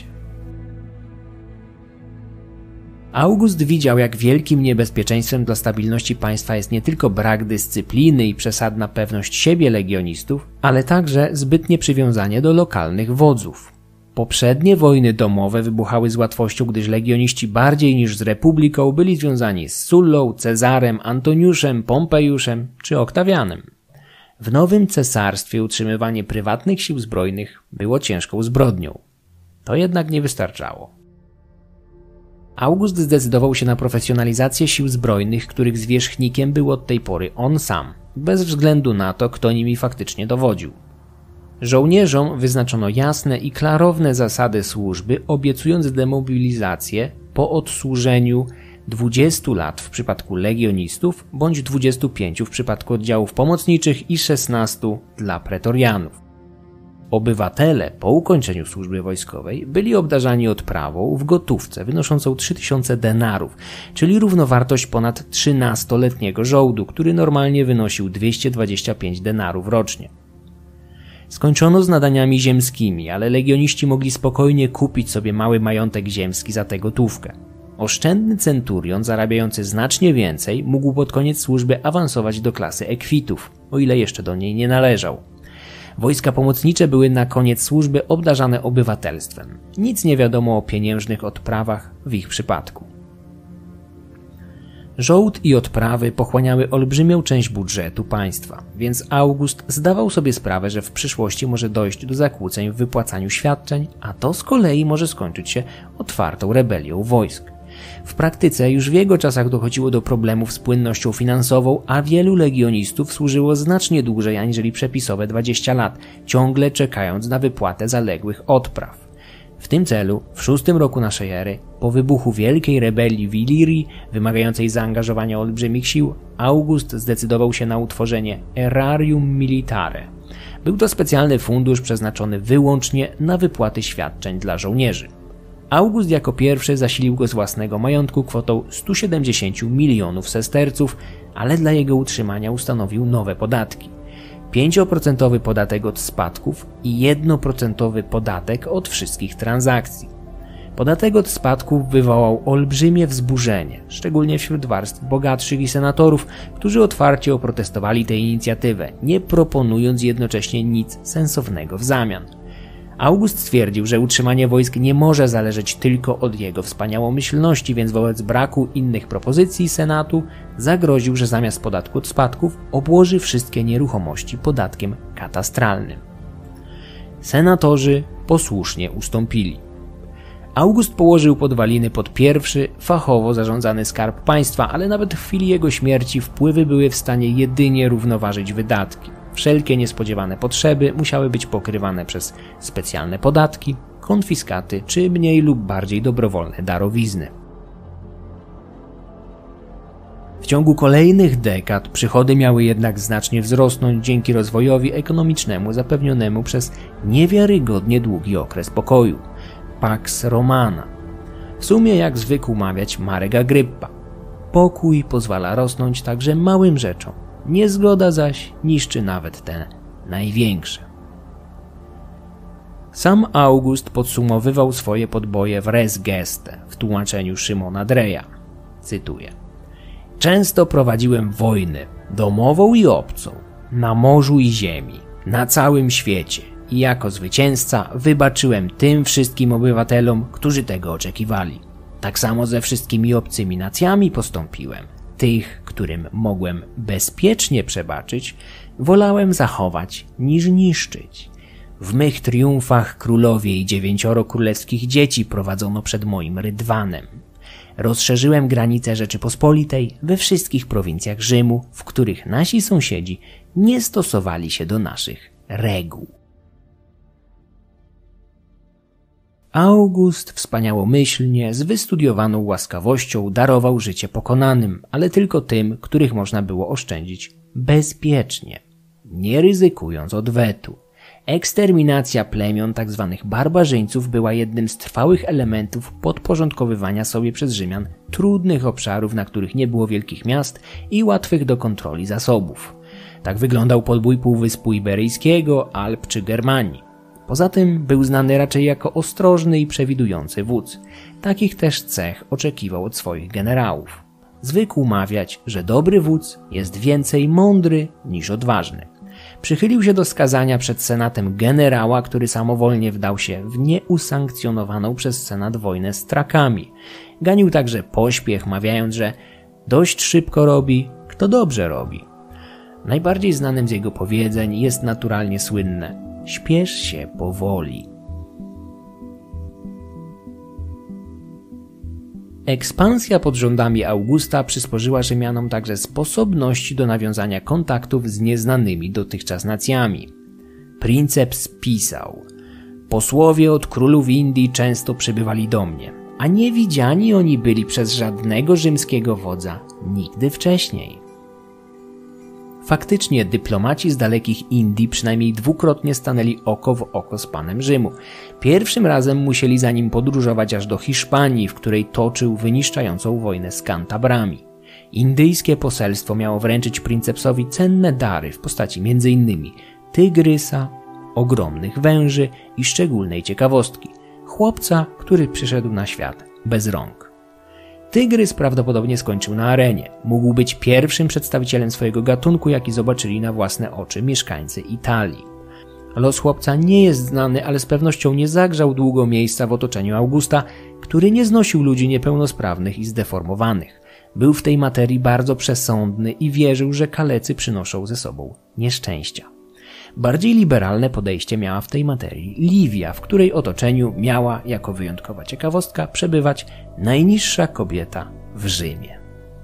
Speaker 1: August widział, jak wielkim niebezpieczeństwem dla stabilności państwa jest nie tylko brak dyscypliny i przesadna pewność siebie legionistów, ale także zbytnie przywiązanie do lokalnych wodzów. Poprzednie wojny domowe wybuchały z łatwością, gdyż legioniści bardziej niż z Republiką byli związani z Sullą, Cezarem, Antoniuszem, Pompejuszem czy Oktawianem. W nowym cesarstwie utrzymywanie prywatnych sił zbrojnych było ciężką zbrodnią. To jednak nie wystarczało. August zdecydował się na profesjonalizację sił zbrojnych, których zwierzchnikiem był od tej pory on sam, bez względu na to, kto nimi faktycznie dowodził. Żołnierzom wyznaczono jasne i klarowne zasady służby, obiecując demobilizację po odsłużeniu dwudziestu lat w przypadku legionistów, bądź dwudziestu pięciu w przypadku oddziałów pomocniczych i szesnastu dla pretorianów. Obywatele po ukończeniu służby wojskowej byli obdarzani odprawą w gotówce wynoszącą trzy tysiące denarów, czyli równowartość ponad trzynastoletniego żołdu, który normalnie wynosił dwieście dwadzieścia pięć denarów rocznie. Skończono z nadaniami ziemskimi, ale legioniści mogli spokojnie kupić sobie mały majątek ziemski za tę gotówkę. Oszczędny centurion, zarabiający znacznie więcej, mógł pod koniec służby awansować do klasy ekwitów, o ile jeszcze do niej nie należał. Wojska pomocnicze były na koniec służby obdarzane obywatelstwem. Nic nie wiadomo o pieniężnych odprawach w ich przypadku. Żołd i odprawy pochłaniały olbrzymią część budżetu państwa, więc August zdawał sobie sprawę, że w przyszłości może dojść do zakłóceń w wypłacaniu świadczeń, a to z kolei może skończyć się otwartą rebelią wojsk. W praktyce już w jego czasach dochodziło do problemów z płynnością finansową, a wielu legionistów służyło znacznie dłużej aniżeli przepisowe dwadzieścia lat, ciągle czekając na wypłatę zaległych odpraw. W tym celu, w szóstym roku naszej ery, po wybuchu wielkiej rebelii w Ilirii, wymagającej zaangażowania olbrzymich sił, August zdecydował się na utworzenie Aerarium Militare. Był to specjalny fundusz przeznaczony wyłącznie na wypłaty świadczeń dla żołnierzy. August jako pierwszy zasilił go z własnego majątku kwotą stu siedemdziesięciu milionów sesterców, ale dla jego utrzymania ustanowił nowe podatki. pięcioprocentowy podatek od spadków i jednoprocentowy podatek od wszystkich transakcji. Podatek od spadków wywołał olbrzymie wzburzenie, szczególnie wśród warstw bogatszych i senatorów, którzy otwarcie oprotestowali tę inicjatywę, nie proponując jednocześnie nic sensownego w zamian. August stwierdził, że utrzymanie wojsk nie może zależeć tylko od jego wspaniałomyślności, więc wobec braku innych propozycji Senatu zagroził, że zamiast podatku od spadków obłoży wszystkie nieruchomości podatkiem katastralnym. Senatorzy posłusznie ustąpili. August położył podwaliny pod pierwszy, fachowo zarządzany skarb państwa, ale nawet w chwili jego śmierci wpływy były w stanie jedynie równoważyć wydatki. Wszelkie niespodziewane potrzeby musiały być pokrywane przez specjalne podatki, konfiskaty czy mniej lub bardziej dobrowolne darowizny. W ciągu kolejnych dekad przychody miały jednak znacznie wzrosnąć dzięki rozwojowi ekonomicznemu zapewnionemu przez niewiarygodnie długi okres pokoju – Pax Romana. W sumie, jak zwykł mawiać Marek Agryppa, pokój pozwala rosnąć także małym rzeczom. Niezgoda zaś niszczy nawet te największe. Sam August podsumowywał swoje podboje w Res Geste w tłumaczeniu Szymona Dreja. Cytuję: często prowadziłem wojny, domową i obcą, na morzu i ziemi, na całym świecie i jako zwycięzca wybaczyłem tym wszystkim obywatelom, którzy tego oczekiwali. Tak samo ze wszystkimi obcymi nacjami postąpiłem. Tych, którym mogłem bezpiecznie przebaczyć, wolałem zachować niż niszczyć. W mych triumfach królowie i dziewięcioro królewskich dzieci prowadzono przed moim rydwanem. Rozszerzyłem granice Rzeczypospolitej we wszystkich prowincjach Rzymu, w których nasi sąsiedzi nie stosowali się do naszych reguł. August wspaniałomyślnie, z wystudiowaną łaskawością darował życie pokonanym, ale tylko tym, których można było oszczędzić bezpiecznie, nie ryzykując odwetu. Eksterminacja plemion tzw. barbarzyńców była jednym z trwałych elementów podporządkowywania sobie przez Rzymian trudnych obszarów, na których nie było wielkich miast i łatwych do kontroli zasobów. Tak wyglądał podbój Półwyspu Iberyjskiego, Alp czy Germanii. Poza tym był znany raczej jako ostrożny i przewidujący wódz. Takich też cech oczekiwał od swoich generałów. Zwykł mawiać, że dobry wódz jest więcej mądry niż odważny. Przychylił się do skazania przed senatem generała, który samowolnie wdał się w nieusankcjonowaną przez senat wojnę z Trakami. Ganił także pośpiech, mawiając, że dość szybko robi, kto dobrze robi. Najbardziej znanym z jego powiedzeń jest naturalnie słynne: śpiesz się powoli. Ekspansja pod rządami Augusta przysporzyła Rzymianom także sposobności do nawiązania kontaktów z nieznanymi dotychczas nacjami. Princeps pisał: posłowie od królów Indii często przybywali do mnie, a nie widziani oni byli przez żadnego rzymskiego wodza nigdy wcześniej. Faktycznie dyplomaci z dalekich Indii przynajmniej dwukrotnie stanęli oko w oko z panem Rzymu. Pierwszym razem musieli za nim podróżować aż do Hiszpanii, w której toczył wyniszczającą wojnę z Kantabrami. Indyjskie poselstwo miało wręczyć princepsowi cenne dary w postaci między innymi tygrysa, ogromnych węży i szczególnej ciekawostki – chłopca, który przyszedł na świat bez rąk. Tygrys prawdopodobnie skończył na arenie. Mógł być pierwszym przedstawicielem swojego gatunku, jaki zobaczyli na własne oczy mieszkańcy Italii. Los chłopca nie jest znany, ale z pewnością nie zagrzał długo miejsca w otoczeniu Augusta, który nie znosił ludzi niepełnosprawnych i zdeformowanych. Był w tej materii bardzo przesądny i wierzył, że kalecy przynoszą ze sobą nieszczęścia. Bardziej liberalne podejście miała w tej materii Livia, w której otoczeniu miała, jako wyjątkowa ciekawostka, przebywać najniższa kobieta w Rzymie.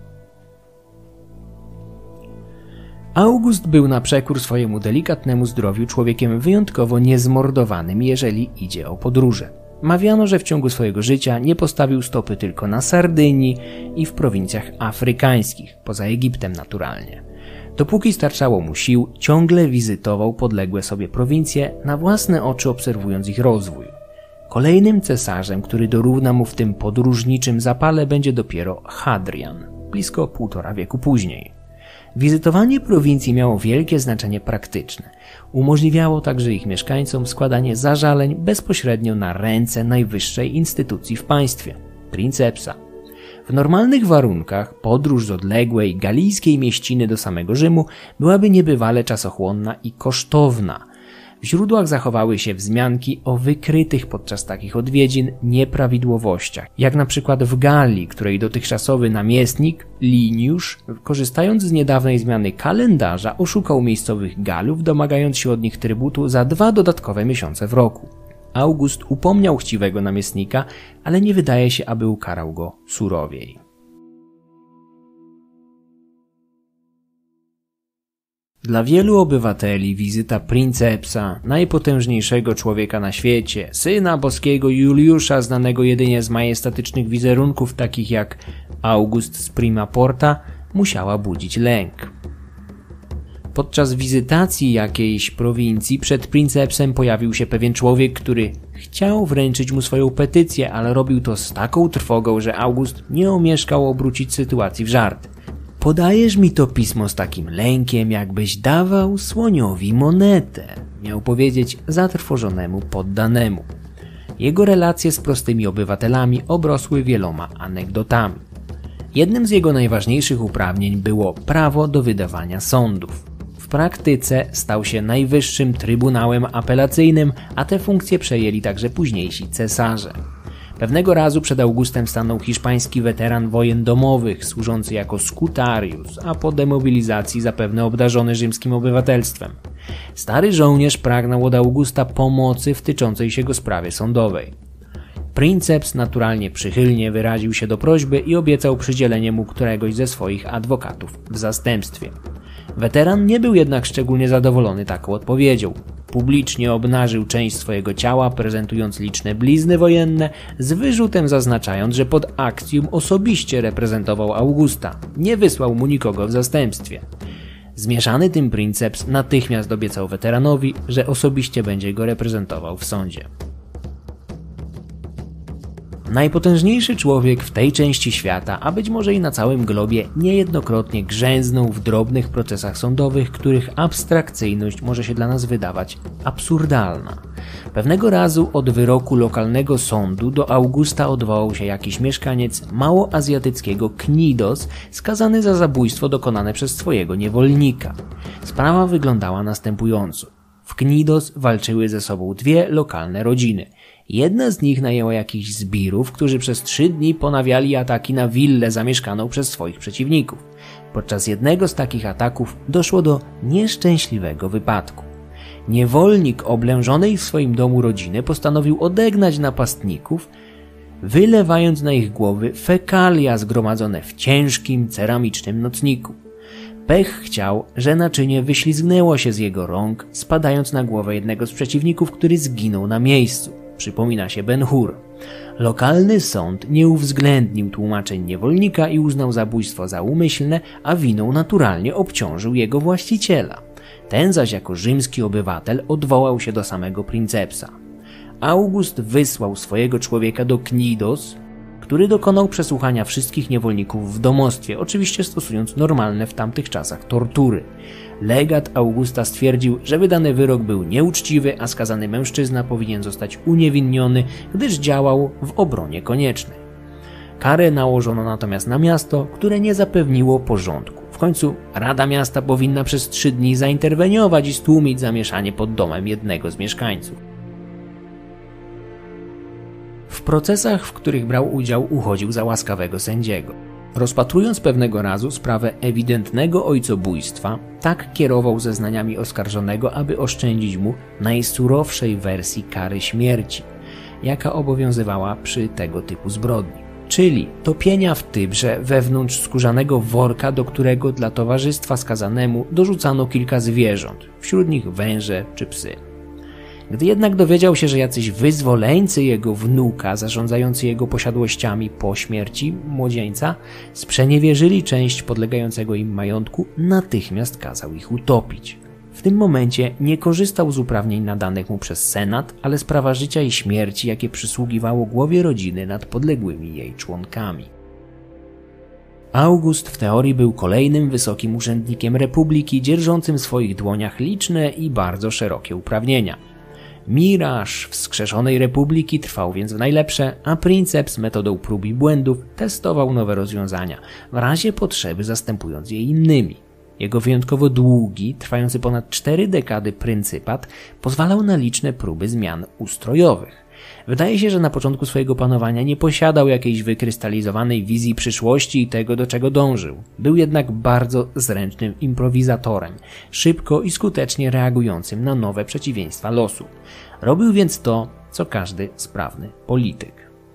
Speaker 1: August był na przekór swojemu delikatnemu zdrowiu człowiekiem wyjątkowo niezmordowanym, jeżeli idzie o podróże. Mawiano, że w ciągu swojego życia nie postawił stopy tylko na Sardynii i w prowincjach afrykańskich, poza Egiptem naturalnie. Dopóki starczało mu sił, ciągle wizytował podległe sobie prowincje, na własne oczy obserwując ich rozwój. Kolejnym cesarzem, który dorówna mu w tym podróżniczym zapale, będzie dopiero Hadrian, blisko półtora wieku później. Wizytowanie prowincji miało wielkie znaczenie praktyczne. Umożliwiało także ich mieszkańcom składanie zażaleń bezpośrednio na ręce najwyższej instytucji w państwie – princepsa. W normalnych warunkach podróż z odległej galijskiej mieściny do samego Rzymu byłaby niebywale czasochłonna i kosztowna. W źródłach zachowały się wzmianki o wykrytych podczas takich odwiedzin nieprawidłowościach, jak na przykład w Galii, której dotychczasowy namiestnik Liniusz, korzystając z niedawnej zmiany kalendarza, oszukał miejscowych Galów, domagając się od nich trybutu za dwa dodatkowe miesiące w roku. August upomniał chciwego namiestnika, ale nie wydaje się, aby ukarał go surowiej. Dla wielu obywateli wizyta princepsa, najpotężniejszego człowieka na świecie, syna boskiego Juliusza, znanego jedynie z majestatycznych wizerunków takich jak August z Prima Porta, musiała budzić lęk. Podczas wizytacji jakiejś prowincji przed princepsem pojawił się pewien człowiek, który chciał wręczyć mu swoją petycję, ale robił to z taką trwogą, że August nie omieszkał obrócić sytuacji w żart. Podajesz mi to pismo z takim lękiem, jakbyś dawał słoniowi monetę, miał powiedzieć zatrwożonemu poddanemu. Jego relacje z prostymi obywatelami obrosły wieloma anegdotami. Jednym z jego najważniejszych uprawnień było prawo do wydawania sądów. W praktyce stał się najwyższym trybunałem apelacyjnym, a tę funkcję przejęli także późniejsi cesarze. Pewnego razu przed Augustem stanął hiszpański weteran wojen domowych, służący jako skutarius, a po demobilizacji zapewne obdarzony rzymskim obywatelstwem. Stary żołnierz pragnął od Augusta pomocy w tyczącej się go sprawie sądowej. Princeps naturalnie przychylnie wyraził się do prośby i obiecał przydzielenie mu któregoś ze swoich adwokatów w zastępstwie. Weteran nie był jednak szczególnie zadowolony taką odpowiedzią. Publicznie obnażył część swojego ciała, prezentując liczne blizny wojenne, z wyrzutem zaznaczając, że pod akcjum osobiście reprezentował Augusta, nie wysłał mu nikogo w zastępstwie. Zmieszany tym princeps natychmiast obiecał weteranowi, że osobiście będzie go reprezentował w sądzie. Najpotężniejszy człowiek w tej części świata, a być może i na całym globie, niejednokrotnie grzęznął w drobnych procesach sądowych, których abstrakcyjność może się dla nas wydawać absurdalna. Pewnego razu od wyroku lokalnego sądu do Augusta odwołał się jakiś mieszkaniec małoazjatyckiego Knidos, skazany za zabójstwo dokonane przez swojego niewolnika. Sprawa wyglądała następująco. W Knidos walczyły ze sobą dwie lokalne rodziny. Jedna z nich najęła jakichś zbirów, którzy przez trzy dni ponawiali ataki na willę zamieszkaną przez swoich przeciwników. Podczas jednego z takich ataków doszło do nieszczęśliwego wypadku. Niewolnik oblężonej w swoim domu rodziny postanowił odegnać napastników, wylewając na ich głowy fekalia zgromadzone w ciężkim, ceramicznym nocniku. Pech chciał, że naczynie wyślizgnęło się z jego rąk, spadając na głowę jednego z przeciwników, który zginął na miejscu. Przypomina się Ben-Hur. Lokalny sąd nie uwzględnił tłumaczeń niewolnika i uznał zabójstwo za umyślne, a winą naturalnie obciążył jego właściciela. Ten zaś jako rzymski obywatel odwołał się do samego princepsa. August wysłał swojego człowieka do Knidos, który dokonał przesłuchania wszystkich niewolników w domostwie, oczywiście stosując normalne w tamtych czasach tortury. Legat Augusta stwierdził, że wydany wyrok był nieuczciwy, a skazany mężczyzna powinien zostać uniewinniony, gdyż działał w obronie koniecznej. Karę nałożono natomiast na miasto, które nie zapewniło porządku. W końcu Rada Miasta powinna przez trzy dni zainterweniować i stłumić zamieszanie pod domem jednego z mieszkańców. W procesach, w których brał udział, uchodził za łaskawego sędziego. Rozpatrując pewnego razu sprawę ewidentnego ojcobójstwa, tak kierował zeznaniami oskarżonego, aby oszczędzić mu najsurowszej wersji kary śmierci, jaka obowiązywała przy tego typu zbrodni, czyli topienia w Tybrze wewnątrz skórzanego worka, do którego dla towarzystwa skazanemu dorzucano kilka zwierząt, wśród nich węże czy psy. Gdy jednak dowiedział się, że jacyś wyzwoleńcy jego wnuka, zarządzający jego posiadłościami po śmierci młodzieńca, sprzeniewierzyli część podlegającego im majątku, natychmiast kazał ich utopić. W tym momencie nie korzystał z uprawnień nadanych mu przez Senat, ale z prawa życia i śmierci, jakie przysługiwało głowie rodziny nad podległymi jej członkami. August w teorii był kolejnym wysokim urzędnikiem republiki, dzierżącym w swoich dłoniach liczne i bardzo szerokie uprawnienia. Miraż wskrzeszonej republiki trwał więc w najlepsze, a Princeps metodą prób i błędów testował nowe rozwiązania, w razie potrzeby zastępując je innymi. Jego wyjątkowo długi, trwający ponad cztery dekady pryncypat pozwalał na liczne próby zmian ustrojowych. Wydaje się, że na początku swojego panowania nie posiadał jakiejś wykrystalizowanej wizji przyszłości i tego, do czego dążył. Był jednak bardzo zręcznym improwizatorem, szybko i skutecznie reagującym na nowe przeciwieństwa losu. Robił więc to, co każdy sprawny polityk.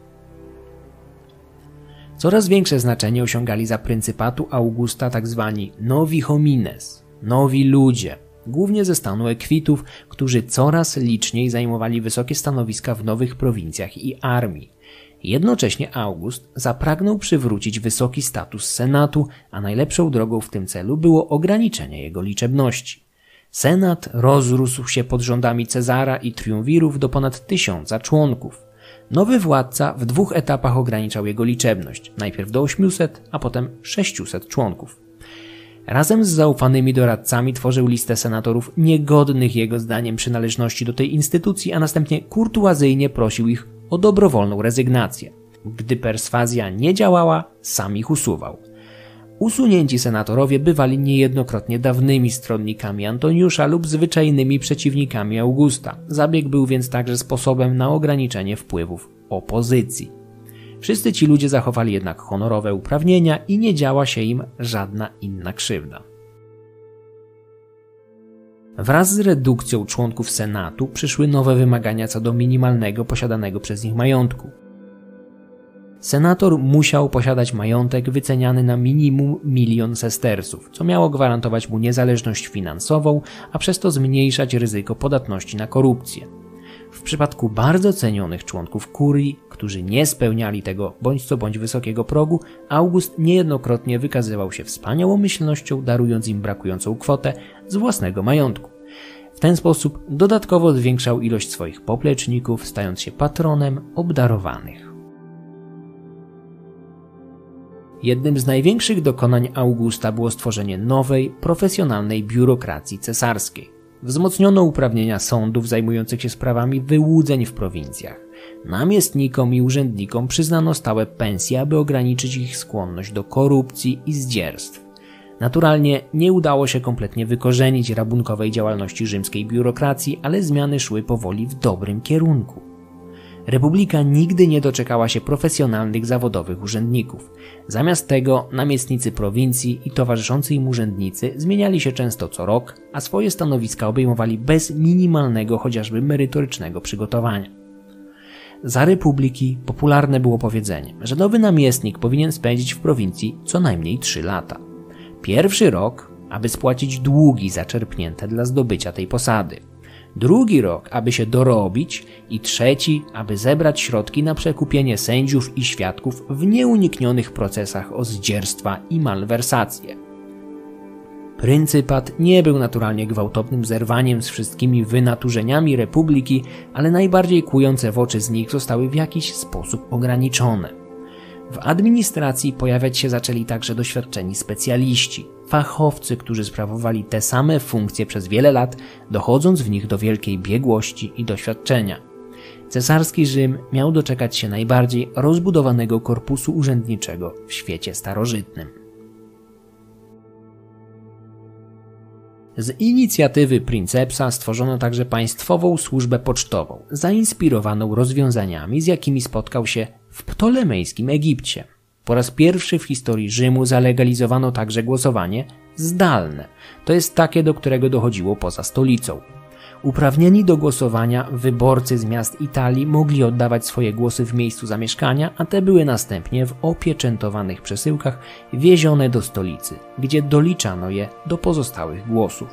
Speaker 1: Coraz większe znaczenie osiągali za pryncypatu Augusta tzw. novi homines, nowi ludzie, głównie ze stanu Ekwitów, którzy coraz liczniej zajmowali wysokie stanowiska w nowych prowincjach i armii. Jednocześnie August zapragnął przywrócić wysoki status Senatu, a najlepszą drogą w tym celu było ograniczenie jego liczebności. Senat rozrósł się pod rządami Cezara i triumvirów do ponad tysiąca członków. Nowy władca w dwóch etapach ograniczał jego liczebność, najpierw do ośmiuset, a potem sześciuset członków. Razem z zaufanymi doradcami tworzył listę senatorów niegodnych jego zdaniem przynależności do tej instytucji, a następnie kurtuazyjnie prosił ich o dobrowolną rezygnację. Gdy perswazja nie działała, sam ich usuwał. Usunięci senatorowie bywali niejednokrotnie dawnymi stronnikami Antoniusza lub zwyczajnymi przeciwnikami Augusta. Zabieg był więc także sposobem na ograniczenie wpływów opozycji. Wszyscy ci ludzie zachowali jednak honorowe uprawnienia i nie działa się im żadna inna krzywda. Wraz z redukcją członków Senatu przyszły nowe wymagania co do minimalnego posiadanego przez nich majątku. Senator musiał posiadać majątek wyceniany na minimum milion sestersów, co miało gwarantować mu niezależność finansową, a przez to zmniejszać ryzyko podatności na korupcję. W przypadku bardzo cenionych członków kurii, którzy nie spełniali tego bądź co bądź wysokiego progu, August niejednokrotnie wykazywał się wspaniałomyślnością, darując im brakującą kwotę z własnego majątku. W ten sposób dodatkowo zwiększał ilość swoich popleczników, stając się patronem obdarowanych. Jednym z największych dokonań Augusta było stworzenie nowej, profesjonalnej biurokracji cesarskiej. Wzmocniono uprawnienia sądów zajmujących się sprawami wyłudzeń w prowincjach. Namiestnikom i urzędnikom przyznano stałe pensje, aby ograniczyć ich skłonność do korupcji i zdzierstw. Naturalnie nie udało się kompletnie wykorzenić rabunkowej działalności rzymskiej biurokracji, ale zmiany szły powoli w dobrym kierunku. Republika nigdy nie doczekała się profesjonalnych zawodowych urzędników. Zamiast tego namiestnicy prowincji i towarzyszący im urzędnicy zmieniali się często co rok, a swoje stanowiska obejmowali bez minimalnego, chociażby merytorycznego przygotowania. Za republiki popularne było powiedzenie, że nowy namiestnik powinien spędzić w prowincji co najmniej trzy lata. Pierwszy rok, aby spłacić długi zaczerpnięte dla zdobycia tej posady. Drugi rok, aby się dorobić i trzeci, aby zebrać środki na przekupienie sędziów i świadków w nieuniknionych procesach o zdzierstwa i malwersacje. Pryncypat nie był naturalnie gwałtownym zerwaniem z wszystkimi wynaturzeniami republiki, ale najbardziej kłujące w oczy z nich zostały w jakiś sposób ograniczone. W administracji pojawiać się zaczęli także doświadczeni specjaliści, fachowcy, którzy sprawowali te same funkcje przez wiele lat, dochodząc w nich do wielkiej biegłości i doświadczenia. Cesarski Rzym miał doczekać się najbardziej rozbudowanego korpusu urzędniczego w świecie starożytnym. Z inicjatywy Princepsa stworzono także państwową służbę pocztową, zainspirowaną rozwiązaniami, z jakimi spotkał się w ptolemejskim Egipcie. Po raz pierwszy w historii Rzymu zalegalizowano także głosowanie zdalne, to jest takie, do którego dochodziło poza stolicą. Uprawnieni do głosowania wyborcy z miast Italii mogli oddawać swoje głosy w miejscu zamieszkania, a te były następnie w opieczętowanych przesyłkach wiezione do stolicy, gdzie doliczano je do pozostałych głosów.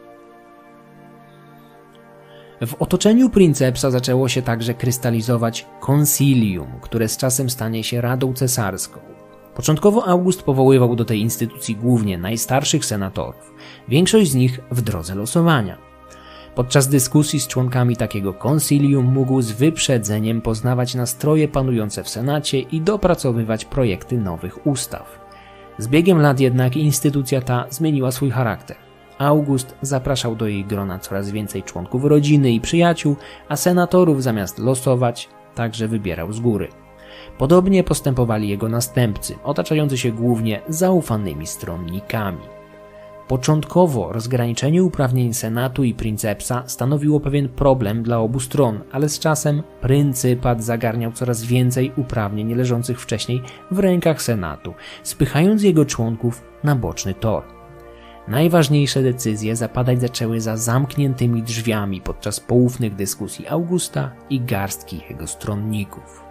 Speaker 1: W otoczeniu princepsa zaczęło się także krystalizować konsilium, które z czasem stanie się Radą Cesarską. Początkowo August powoływał do tej instytucji głównie najstarszych senatorów, większość z nich w drodze losowania. Podczas dyskusji z członkami takiego konsilium mógł z wyprzedzeniem poznawać nastroje panujące w Senacie i dopracowywać projekty nowych ustaw. Z biegiem lat jednak instytucja ta zmieniła swój charakter. August zapraszał do jej grona coraz więcej członków rodziny i przyjaciół, a senatorów zamiast losować także wybierał z góry. Podobnie postępowali jego następcy, otaczający się głównie zaufanymi stronnikami. Początkowo rozgraniczenie uprawnień Senatu i princepsa stanowiło pewien problem dla obu stron, ale z czasem pryncypat zagarniał coraz więcej uprawnień leżących wcześniej w rękach Senatu, spychając jego członków na boczny tor. Najważniejsze decyzje zapadać zaczęły za zamkniętymi drzwiami podczas poufnych dyskusji Augusta i garstki jego stronników.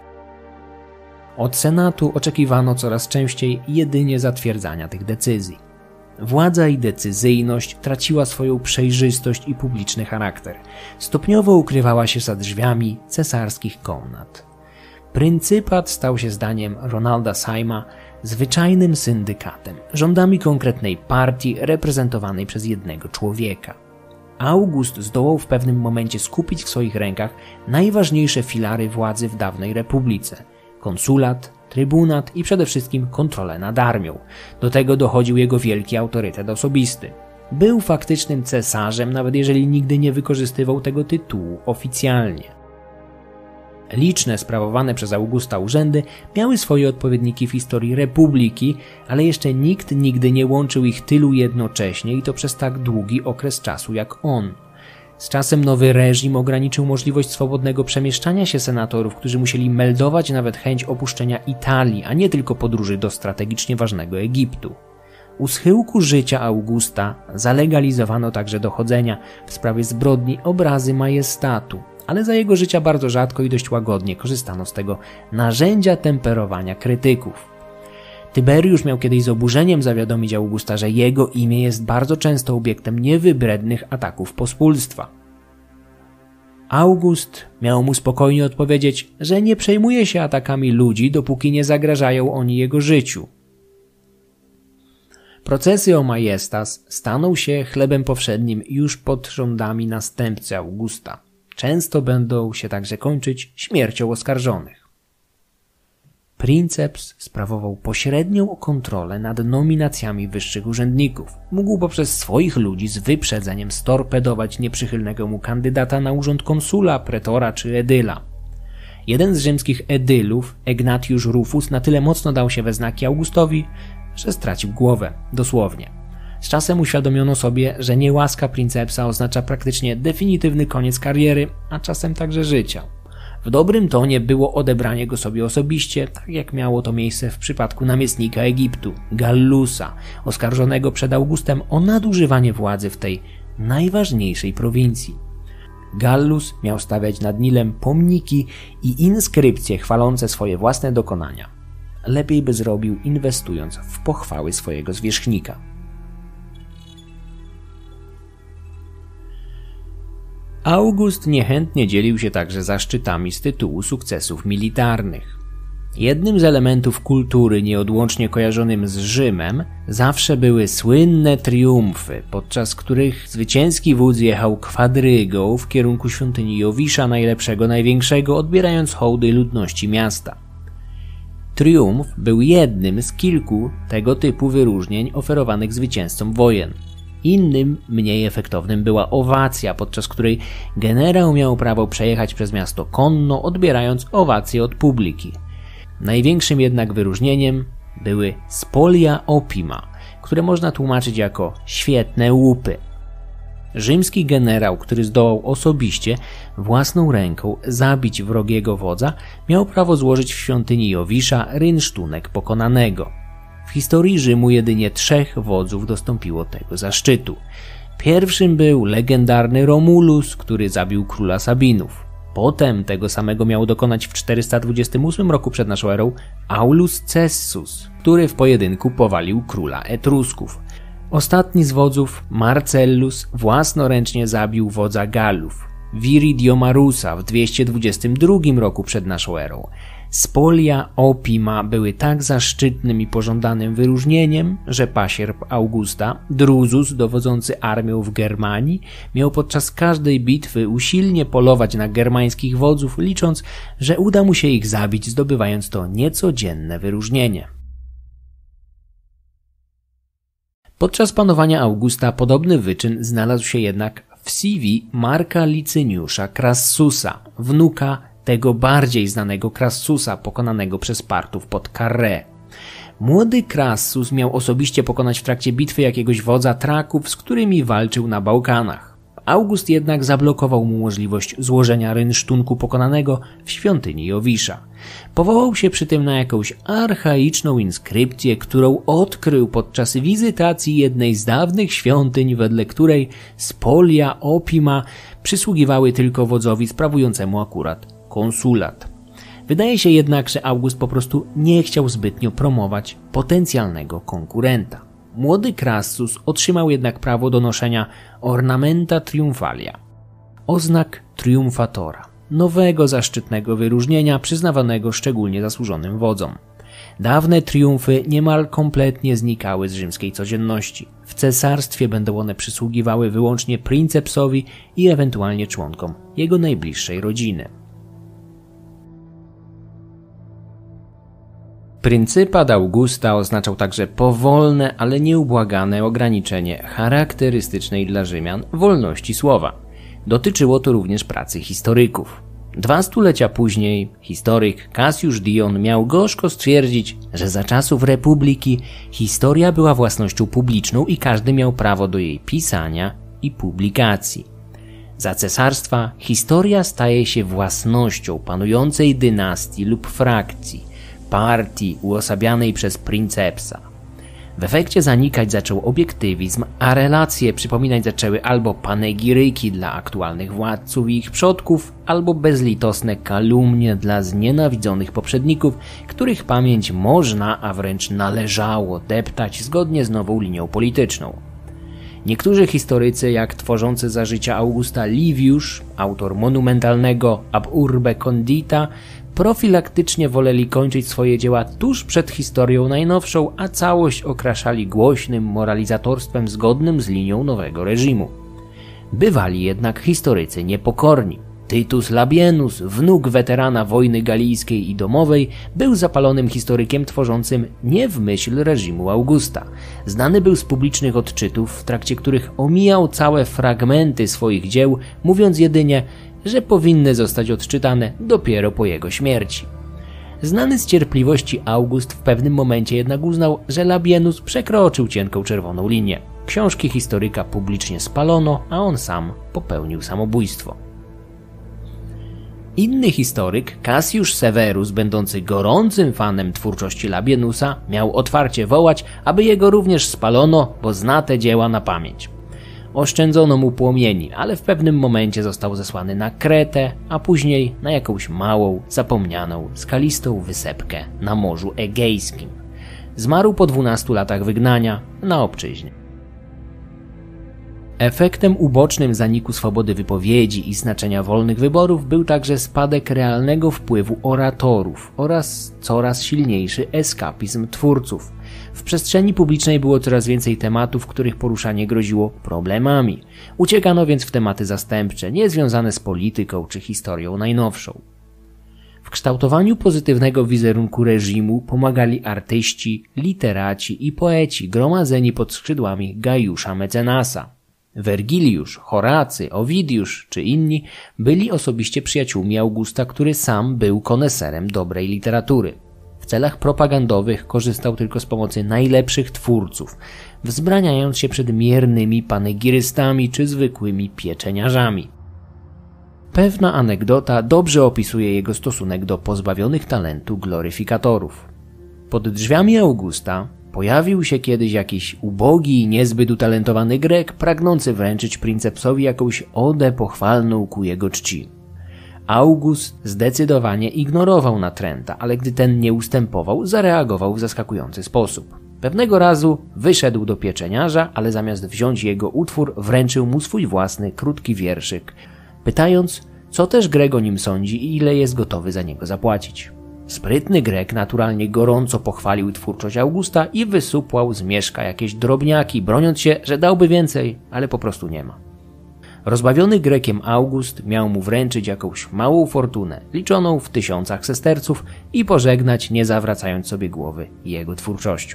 Speaker 1: Od Senatu oczekiwano coraz częściej jedynie zatwierdzania tych decyzji. Władza i decyzyjność traciła swoją przejrzystość i publiczny charakter. Stopniowo ukrywała się za drzwiami cesarskich komnat. Pryncypat stał się zdaniem Ronalda Syma zwyczajnym syndykatem, rządami konkretnej partii reprezentowanej przez jednego człowieka. August zdołał w pewnym momencie skupić w swoich rękach najważniejsze filary władzy w dawnej republice: konsulat, trybunat i przede wszystkim kontrolę nad armią. Do tego dochodził jego wielki autorytet osobisty. Był faktycznym cesarzem, nawet jeżeli nigdy nie wykorzystywał tego tytułu oficjalnie. Liczne sprawowane przez Augusta urzędy miały swoje odpowiedniki w historii republiki, ale jeszcze nikt nigdy nie łączył ich tylu jednocześnie i to przez tak długi okres czasu jak on. Z czasem nowy reżim ograniczył możliwość swobodnego przemieszczania się senatorów, którzy musieli meldować nawet chęć opuszczenia Italii, a nie tylko podróży do strategicznie ważnego Egiptu. U schyłku życia Augusta zalegalizowano także dochodzenia w sprawie zbrodni obrazy majestatu, ale za jego życia bardzo rzadko i dość łagodnie korzystano z tego narzędzia temperowania krytyków. Tyberiusz miał kiedyś z oburzeniem zawiadomić Augusta, że jego imię jest bardzo często obiektem niewybrednych ataków pospólstwa. August miał mu spokojnie odpowiedzieć, że nie przejmuje się atakami ludzi, dopóki nie zagrażają oni jego życiu. Procesy o majestas staną się chlebem powszednim już pod rządami następcy Augusta. Często będą się także kończyć śmiercią oskarżonych. Princeps sprawował pośrednią kontrolę nad nominacjami wyższych urzędników. Mógł poprzez swoich ludzi z wyprzedzeniem storpedować nieprzychylnego mu kandydata na urząd konsula, pretora czy edyla. Jeden z rzymskich edylów, Egnatiusz Rufus, na tyle mocno dał się we znaki Augustowi, że stracił głowę, dosłownie. Z czasem uświadomiono sobie, że niełaska princepsa oznacza praktycznie definitywny koniec kariery, a czasem także życia. W dobrym tonie było odebranie go sobie osobiście, tak jak miało to miejsce w przypadku namiestnika Egiptu, Gallusa, oskarżonego przed Augustem o nadużywanie władzy w tej najważniejszej prowincji. Gallus miał stawiać nad Nilem pomniki i inskrypcje chwalące swoje własne dokonania. Lepiej by zrobił, inwestując w pochwały swojego zwierzchnika. August niechętnie dzielił się także zaszczytami z tytułu sukcesów militarnych. Jednym z elementów kultury nieodłącznie kojarzonym z Rzymem zawsze były słynne triumfy, podczas których zwycięski wódz jechał kwadrygą w kierunku świątyni Jowisza, najlepszego, największego, odbierając hołdy ludności miasta. Triumf był jednym z kilku tego typu wyróżnień oferowanych zwycięzcom wojen. Innym, mniej efektownym była owacja, podczas której generał miał prawo przejechać przez miasto konno, odbierając owacje od publiki. Największym jednak wyróżnieniem były spolia opima, które można tłumaczyć jako świetne łupy. Rzymski generał, który zdołał osobiście, własną ręką zabić wrogiego wodza, miał prawo złożyć w świątyni Jowisza rynsztunek pokonanego. W historii Rzymu jedynie trzech wodzów dostąpiło tego zaszczytu. Pierwszym był legendarny Romulus, który zabił króla Sabinów. Potem tego samego miał dokonać w czterysta dwudziestym ósmym roku przed naszą erą Aulus Cessus, który w pojedynku powalił króla Etrusków. Ostatni z wodzów, Marcellus, własnoręcznie zabił wodza Galów, Viridiomarusa, w dwieście dwudziestym drugim roku przed naszą erą. Spolia Opima były tak zaszczytnym i pożądanym wyróżnieniem, że pasierb Augusta, Drusus, dowodzący armią w Germanii, miał podczas każdej bitwy usilnie polować na germańskich wodzów, licząc, że uda mu się ich zabić, zdobywając to niecodzienne wyróżnienie. Podczas panowania Augusta podobny wyczyn znalazł się jednak w C V Marka Licyniusza Crassusa, wnuka tego bardziej znanego Crassusa pokonanego przez Partów pod Carrhae. Młody Crassus miał osobiście pokonać w trakcie bitwy jakiegoś wodza Traków, z którymi walczył na Bałkanach. August jednak zablokował mu możliwość złożenia rynsztunku pokonanego w świątyni Jowisza. Powołał się przy tym na jakąś archaiczną inskrypcję, którą odkrył podczas wizytacji jednej z dawnych świątyń, wedle której spolia Opima przysługiwały tylko wodzowi sprawującemu akurat konsulat. Wydaje się jednak, że August po prostu nie chciał zbytnio promować potencjalnego konkurenta. Młody Crassus otrzymał jednak prawo do noszenia ornamenta triumfalia, oznak triumfatora, nowego zaszczytnego wyróżnienia przyznawanego szczególnie zasłużonym wodzom. Dawne triumfy niemal kompletnie znikały z rzymskiej codzienności. W cesarstwie będą one przysługiwały wyłącznie princepsowi i ewentualnie członkom jego najbliższej rodziny. Pryncypat Augusta oznaczał także powolne, ale nieubłagane ograniczenie charakterystycznej dla Rzymian wolności słowa. Dotyczyło to również pracy historyków. Dwa stulecia później historyk Cassius Dion miał gorzko stwierdzić, że za czasów Republiki historia była własnością publiczną i każdy miał prawo do jej pisania i publikacji. Za cesarstwa historia staje się własnością panującej dynastii lub frakcji, partii uosabianej przez princepsa. W efekcie zanikać zaczął obiektywizm, a relacje przypominać zaczęły albo panegiryki dla aktualnych władców i ich przodków, albo bezlitosne kalumnie dla znienawidzonych poprzedników, których pamięć można, a wręcz należało deptać zgodnie z nową linią polityczną. Niektórzy historycy, jak tworzący za życia Augusta Liviusz, autor monumentalnego Ab Urbe Condita, profilaktycznie woleli kończyć swoje dzieła tuż przed historią najnowszą, a całość okraszali głośnym moralizatorstwem zgodnym z linią nowego reżimu. Bywali jednak historycy niepokorni. Titus Labienus, wnuk weterana wojny galijskiej i domowej, był zapalonym historykiem tworzącym nie w myśl reżimu Augusta. Znany był z publicznych odczytów, w trakcie których omijał całe fragmenty swoich dzieł, mówiąc jedynie, że powinny zostać odczytane dopiero po jego śmierci. Znany z cierpliwości August w pewnym momencie jednak uznał, że Labienus przekroczył cienką czerwoną linię. Książki historyka publicznie spalono, a on sam popełnił samobójstwo. Inny historyk, Cassius Severus, będący gorącym fanem twórczości Labienusa, miał otwarcie wołać, aby jego również spalono, bo zna te dzieła na pamięć. Oszczędzono mu płomieni, ale w pewnym momencie został zesłany na Kretę, a później na jakąś małą, zapomnianą, skalistą wysepkę na Morzu Egejskim. Zmarł po dwunastu latach wygnania na obczyźnie. Efektem ubocznym zaniku swobody wypowiedzi i znaczenia wolnych wyborów był także spadek realnego wpływu oratorów oraz coraz silniejszy eskapizm twórców. W przestrzeni publicznej było coraz więcej tematów, których poruszanie groziło problemami. Uciekano więc w tematy zastępcze, niezwiązane z polityką czy historią najnowszą. W kształtowaniu pozytywnego wizerunku reżimu pomagali artyści, literaci i poeci gromadzeni pod skrzydłami Gajusza Mecenasa. Wergiliusz, Horacy, Owidiusz czy inni byli osobiście przyjaciółmi Augusta, który sam był koneserem dobrej literatury. W celach propagandowych korzystał tylko z pomocy najlepszych twórców, wzbraniając się przed miernymi panegirystami czy zwykłymi pieczeniarzami. Pewna anegdota dobrze opisuje jego stosunek do pozbawionych talentu gloryfikatorów. Pod drzwiami Augusta pojawił się kiedyś jakiś ubogi i niezbyt utalentowany Grek, pragnący wręczyć princepsowi jakąś odę pochwalną ku jego czci. August zdecydowanie ignorował natręta, ale gdy ten nie ustępował, zareagował w zaskakujący sposób. Pewnego razu wyszedł do pieczeniarza, ale zamiast wziąć jego utwór, wręczył mu swój własny, krótki wierszyk, pytając, co też Grek o nim sądzi i ile jest gotowy za niego zapłacić. Sprytny Grek naturalnie gorąco pochwalił twórczość Augusta i wysupłał z mieszka jakieś drobniaki, broniąc się, że dałby więcej, ale po prostu nie ma. Rozbawiony Grekiem August miał mu wręczyć jakąś małą fortunę, liczoną w tysiącach sesterców i pożegnać, nie zawracając sobie głowy jego twórczością.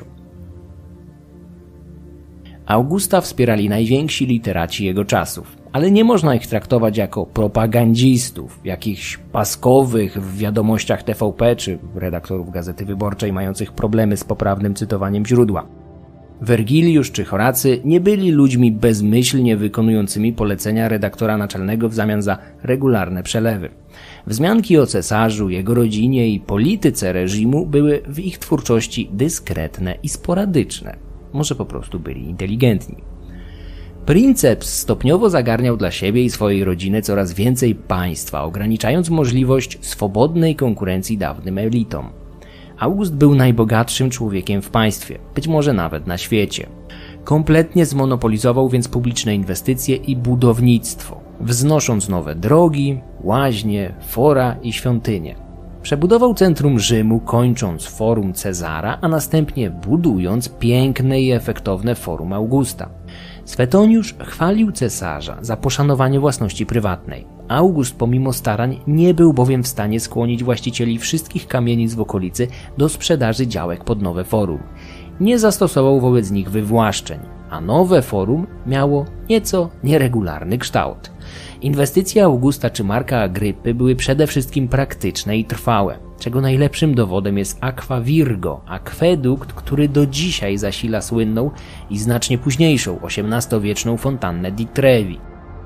Speaker 1: Augusta wspierali najwięksi literaci jego czasów, ale nie można ich traktować jako propagandzistów, jakichś paskowych w wiadomościach T V P czy redaktorów Gazety Wyborczej mających problemy z poprawnym cytowaniem źródła. Wergiliusz czy Horacy nie byli ludźmi bezmyślnie wykonującymi polecenia redaktora naczelnego w zamian za regularne przelewy. Wzmianki o cesarzu, jego rodzinie i polityce reżimu były w ich twórczości dyskretne i sporadyczne. Może po prostu byli inteligentni. Princeps stopniowo zagarniał dla siebie i swojej rodziny coraz więcej państwa, ograniczając możliwość swobodnej konkurencji dawnym elitom. August był najbogatszym człowiekiem w państwie, być może nawet na świecie. Kompletnie zmonopolizował więc publiczne inwestycje i budownictwo, wznosząc nowe drogi, łaźnie, fora i świątynie. Przebudował centrum Rzymu, kończąc forum Cezara, a następnie budując piękne i efektowne forum Augusta. Swetoniusz chwalił cesarza za poszanowanie własności prywatnej. August pomimo starań nie był bowiem w stanie skłonić właścicieli wszystkich kamienic w okolicy do sprzedaży działek pod nowe forum. Nie zastosował wobec nich wywłaszczeń, a nowe forum miało nieco nieregularny kształt. Inwestycje Augusta czy Marka Agrypy były przede wszystkim praktyczne i trwałe, czego najlepszym dowodem jest Aqua Virgo, akwedukt, który do dzisiaj zasila słynną i znacznie późniejszą osiemnastowieczną fontannę di Trevi.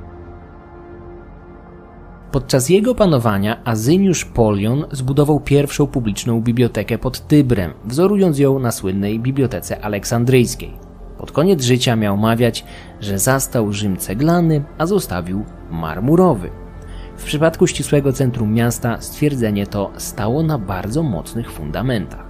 Speaker 1: Podczas jego panowania Azyniusz Polion zbudował pierwszą publiczną bibliotekę pod Tybrem, wzorując ją na słynnej Bibliotece Aleksandryjskiej. Pod koniec życia miał mawiać, że zastał Rzym ceglany, a zostawił marmurowy. W przypadku ścisłego centrum miasta stwierdzenie to stało na bardzo mocnych fundamentach.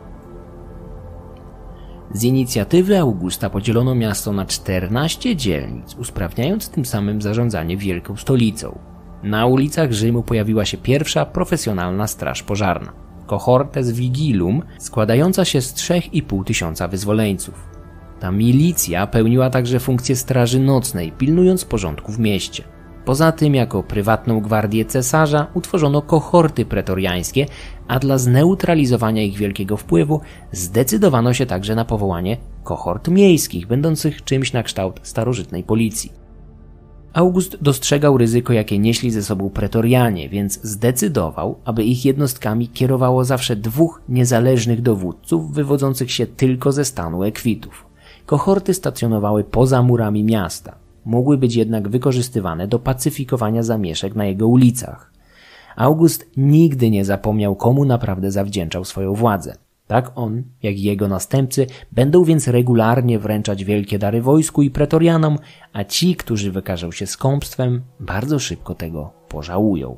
Speaker 1: Z inicjatywy Augusta podzielono miasto na czternaście dzielnic, usprawniając tym samym zarządzanie wielką stolicą. Na ulicach Rzymu pojawiła się pierwsza profesjonalna straż pożarna, cohortes vigilum, składająca się z trzech i pół tysiąca wyzwoleńców. Ta milicja pełniła także funkcję straży nocnej, pilnując porządku w mieście. Poza tym jako prywatną gwardię cesarza utworzono kohorty pretoriańskie, a dla zneutralizowania ich wielkiego wpływu zdecydowano się także na powołanie kohort miejskich, będących czymś na kształt starożytnej policji. August dostrzegał ryzyko, jakie nieśli ze sobą pretorianie, więc zdecydował, aby ich jednostkami kierowało zawsze dwóch niezależnych dowódców wywodzących się tylko ze stanu ekwitów. Kohorty stacjonowały poza murami miasta. Mogły być jednak wykorzystywane do pacyfikowania zamieszek na jego ulicach. August nigdy nie zapomniał, komu naprawdę zawdzięczał swoją władzę. Tak on, jak i jego następcy będą więc regularnie wręczać wielkie dary wojsku i pretorianom, a ci, którzy wykażą się skąpstwem, bardzo szybko tego pożałują.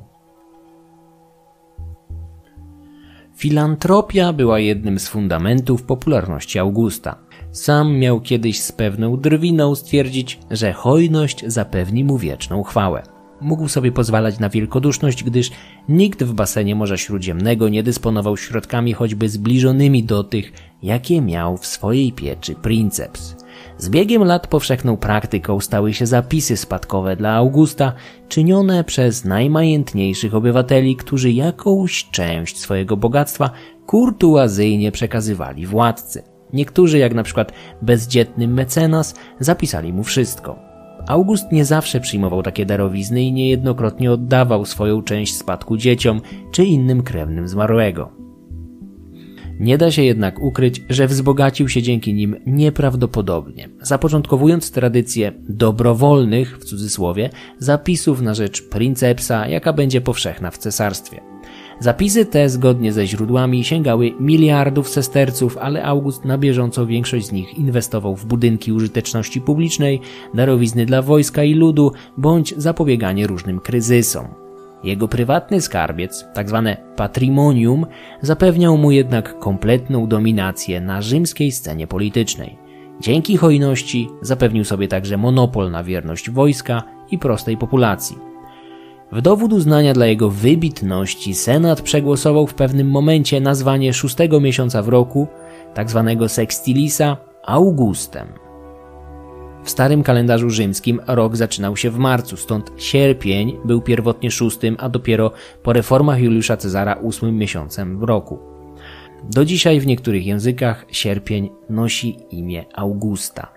Speaker 1: Filantropia była jednym z fundamentów popularności Augusta. Sam miał kiedyś z pewną drwiną stwierdzić, że hojność zapewni mu wieczną chwałę. Mógł sobie pozwalać na wielkoduszność, gdyż nikt w basenie Morza Śródziemnego nie dysponował środkami choćby zbliżonymi do tych, jakie miał w swojej pieczy princeps. Z biegiem lat powszechną praktyką stały się zapisy spadkowe dla Augusta, czynione przez najmajętniejszych obywateli, którzy jakąś część swojego bogactwa kurtuazyjnie przekazywali władcy. Niektórzy, jak na przykład bezdzietny mecenas, zapisali mu wszystko. August nie zawsze przyjmował takie darowizny i niejednokrotnie oddawał swoją część spadku dzieciom czy innym krewnym zmarłego. Nie da się jednak ukryć, że wzbogacił się dzięki nim nieprawdopodobnie, zapoczątkowując tradycję dobrowolnych, w cudzysłowie, zapisów na rzecz princepsa, jaka będzie powszechna w cesarstwie. Zapisy te, zgodnie ze źródłami, sięgały miliardów sesterców, ale August na bieżąco większość z nich inwestował w budynki użyteczności publicznej, darowizny dla wojska i ludu, bądź zapobieganie różnym kryzysom. Jego prywatny skarbiec, tzw. patrimonium, zapewniał mu jednak kompletną dominację na rzymskiej scenie politycznej. Dzięki hojności zapewnił sobie także monopol na wierność wojska i prostej populacji. W dowód uznania dla jego wybitności Senat przegłosował w pewnym momencie nazwanie szóstego miesiąca w roku, tzw. sextilisa, Augustem. W starym kalendarzu rzymskim rok zaczynał się w marcu, stąd sierpień był pierwotnie szóstym, a dopiero po reformach Juliusza Cezara ósmym miesiącem w roku. Do dzisiaj w niektórych językach sierpień nosi imię Augusta.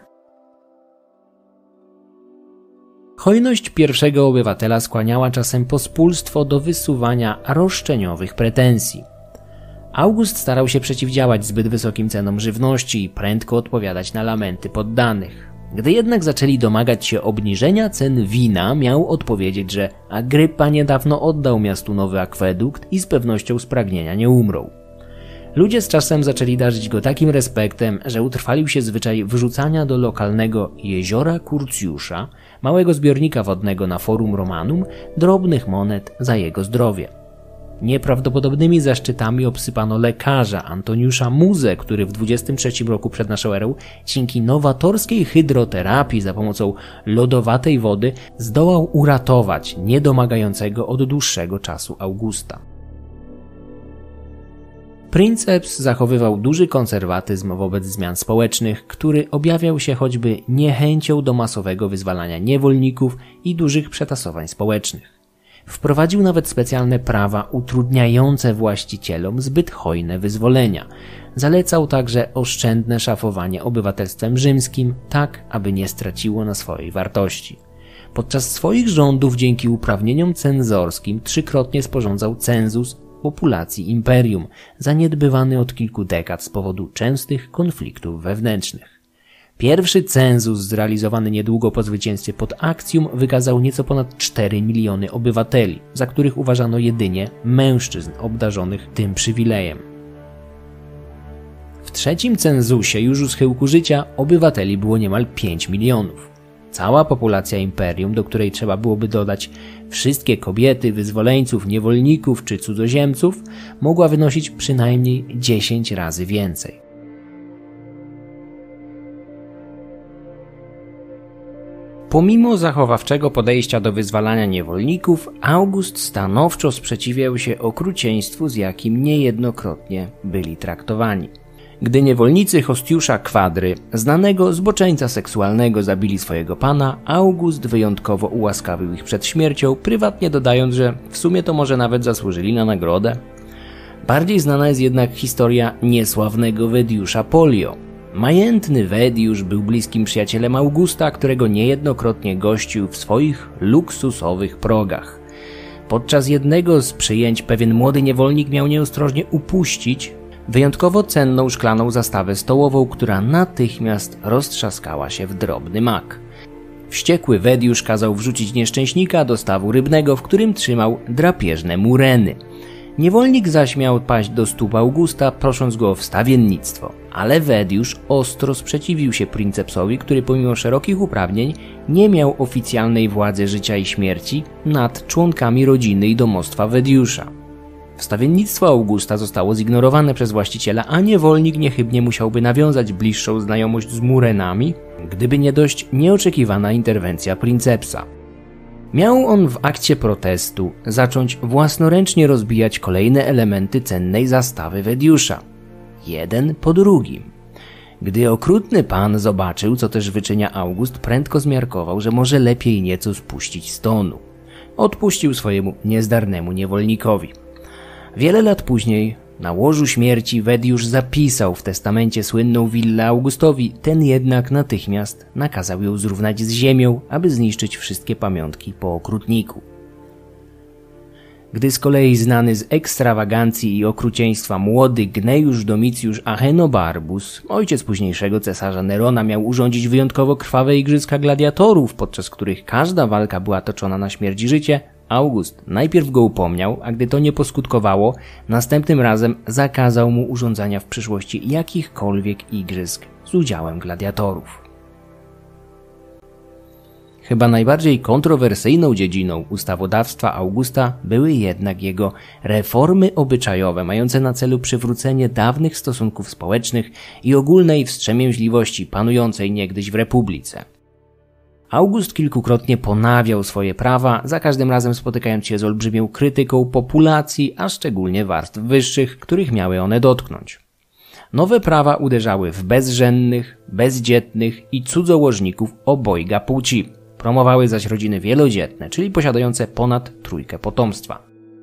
Speaker 1: Hojność pierwszego obywatela skłaniała czasem pospólstwo do wysuwania roszczeniowych pretensji. August starał się przeciwdziałać zbyt wysokim cenom żywności i prędko odpowiadać na lamenty poddanych. Gdy jednak zaczęli domagać się obniżenia cen wina, miał odpowiedzieć, że Agrypa niedawno oddał miastu nowy akwedukt i z pewnością z pragnienia nie umrą. Ludzie z czasem zaczęli darzyć go takim respektem, że utrwalił się zwyczaj wrzucania do lokalnego jeziora Curtiusza, małego zbiornika wodnego na Forum Romanum, drobnych monet za jego zdrowie. Nieprawdopodobnymi zaszczytami obsypano lekarza Antoniusza Muzę, który w dwudziestym trzecim roku przed naszą erą dzięki nowatorskiej hydroterapii za pomocą lodowatej wody zdołał uratować niedomagającego od dłuższego czasu Augusta. Princeps zachowywał duży konserwatyzm wobec zmian społecznych, który objawiał się choćby niechęcią do masowego wyzwalania niewolników i dużych przetasowań społecznych. Wprowadził nawet specjalne prawa utrudniające właścicielom zbyt hojne wyzwolenia. Zalecał także oszczędne szafowanie obywatelstwem rzymskim, tak aby nie straciło na swojej wartości. Podczas swoich rządów dzięki uprawnieniom cenzorskim trzykrotnie sporządzał cenzus populacji imperium, zaniedbywany od kilku dekad z powodu częstych konfliktów wewnętrznych. Pierwszy cenzus zrealizowany niedługo po zwycięstwie pod Actium wykazał nieco ponad cztery miliony obywateli, za których uważano jedynie mężczyzn obdarzonych tym przywilejem. W trzecim cenzusie już u schyłku życia obywateli było niemal pięć milionów. Cała populacja imperium, do której trzeba byłoby dodać wszystkie kobiety, wyzwoleńców, niewolników czy cudzoziemców, mogła wynosić przynajmniej dziesięć razy więcej. Pomimo zachowawczego podejścia do wyzwalania niewolników, August stanowczo sprzeciwiał się okrucieństwu, z jakim niejednokrotnie byli traktowani. Gdy niewolnicy Hostiusza Quadry, znanego zboczeńca seksualnego, zabili swojego pana, August wyjątkowo ułaskawił ich przed śmiercią, prywatnie dodając, że w sumie to może nawet zasłużyli na nagrodę. Bardziej znana jest jednak historia niesławnego Vediusza Pollio. Majętny Vediusz był bliskim przyjacielem Augusta, którego niejednokrotnie gościł w swoich luksusowych progach. Podczas jednego z przyjęć pewien młody niewolnik miał nieostrożnie upuścić wyjątkowo cenną szklaną zastawę stołową, która natychmiast roztrzaskała się w drobny mak. Wściekły Vediusz kazał wrzucić nieszczęśnika do stawu rybnego, w którym trzymał drapieżne mureny. Niewolnik zaś miał paść do stóp Augusta, prosząc go o wstawiennictwo, ale Vediusz ostro sprzeciwił się princepsowi, który pomimo szerokich uprawnień nie miał oficjalnej władzy życia i śmierci nad członkami rodziny i domostwa Vediusza. Wstawiennictwo Augusta zostało zignorowane przez właściciela, a niewolnik niechybnie musiałby nawiązać bliższą znajomość z murenami, gdyby nie dość nieoczekiwana interwencja princepsa. Miał on w akcie protestu zacząć własnoręcznie rozbijać kolejne elementy cennej zastawy Vediusza, jeden po drugim. Gdy okrutny pan zobaczył, co też wyczynia August, prędko zmiarkował, że może lepiej nieco spuścić z tonu. Odpuścił swojemu niezdarnemu niewolnikowi. Wiele lat później, na łożu śmierci, Vediusz zapisał w testamencie słynną willę Augustowi, ten jednak natychmiast nakazał ją zrównać z ziemią, aby zniszczyć wszystkie pamiątki po okrutniku. Gdy z kolei znany z ekstrawagancji i okrucieństwa młody Gnejusz Domicjusz Ahenobarbus, ojciec późniejszego cesarza Nerona, miał urządzić wyjątkowo krwawe igrzyska gladiatorów, podczas których każda walka była toczona na śmierć i życie, August najpierw go upomniał, a gdy to nie poskutkowało, następnym razem zakazał mu urządzania w przyszłości jakichkolwiek igrzysk z udziałem gladiatorów. Chyba najbardziej kontrowersyjną dziedziną ustawodawstwa Augusta były jednak jego reformy obyczajowe, mające na celu przywrócenie dawnych stosunków społecznych i ogólnej wstrzemięźliwości panującej niegdyś w republice. August kilkukrotnie ponawiał swoje prawa, za każdym razem spotykając się z olbrzymią krytyką populacji, a szczególnie warstw wyższych, których miały one dotknąć. Nowe prawa uderzały w bezżennych, bezdzietnych i cudzołożników obojga płci. Promowały zaś rodziny wielodzietne, czyli posiadające ponad trójkę potomstwa.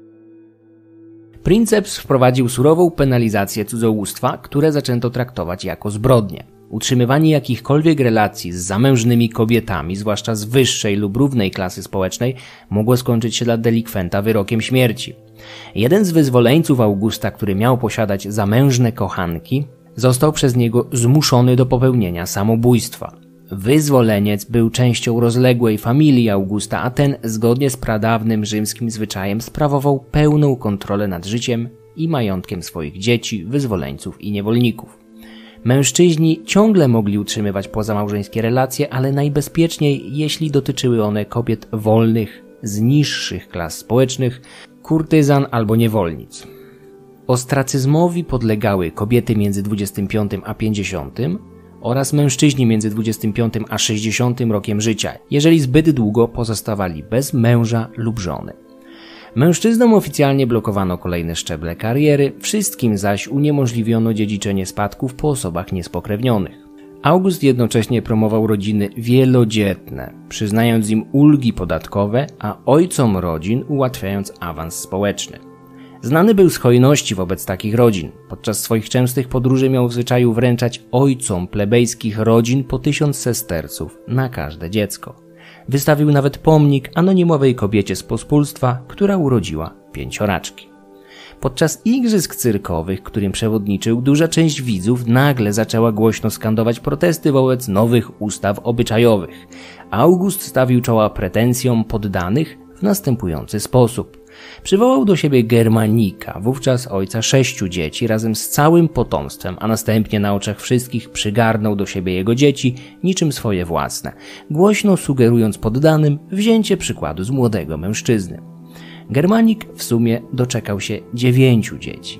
Speaker 1: Princeps wprowadził surową penalizację cudzołóstwa, które zaczęto traktować jako zbrodnie. Utrzymywanie jakichkolwiek relacji z zamężnymi kobietami, zwłaszcza z wyższej lub równej klasy społecznej, mogło skończyć się dla delikwenta wyrokiem śmierci. Jeden z wyzwoleńców Augusta, który miał posiadać zamężne kochanki, został przez niego zmuszony do popełnienia samobójstwa. Wyzwoleniec był częścią rozległej familii Augusta, a ten, zgodnie z pradawnym rzymskim zwyczajem, sprawował pełną kontrolę nad życiem i majątkiem swoich dzieci, wyzwoleńców i niewolników. Mężczyźni ciągle mogli utrzymywać pozamałżeńskie relacje, ale najbezpieczniej, jeśli dotyczyły one kobiet wolnych z niższych klas społecznych, kurtyzan albo niewolnic. Ostracyzmowi podlegały kobiety między dwudziestym piątym a pięćdziesiątym oraz mężczyźni między dwudziestym piątym a sześćdziesiątym rokiem życia, jeżeli zbyt długo pozostawali bez męża lub żony. Mężczyznom oficjalnie blokowano kolejne szczeble kariery, wszystkim zaś uniemożliwiono dziedziczenie spadków po osobach niespokrewnionych. August jednocześnie promował rodziny wielodzietne, przyznając im ulgi podatkowe, a ojcom rodzin ułatwiając awans społeczny. Znany był z hojności wobec takich rodzin. Podczas swoich częstych podróży miał w zwyczaju wręczać ojcom plebejskich rodzin po tysiąc sesterców na każde dziecko. Wystawił nawet pomnik anonimowej kobiecie z pospólstwa, która urodziła pięcioraczki. Podczas igrzysk cyrkowych, którym przewodniczył, duża część widzów nagle zaczęła głośno skandować protesty wobec nowych ustaw obyczajowych. August stawił czoła pretensjom poddanych w następujący sposób. Przywołał do siebie Germanika, wówczas ojca sześciu dzieci, razem z całym potomstwem, a następnie na oczach wszystkich przygarnął do siebie jego dzieci niczym swoje własne, głośno sugerując poddanym wzięcie przykładu z młodego mężczyzny. Germanik w sumie doczekał się dziewięciu dzieci.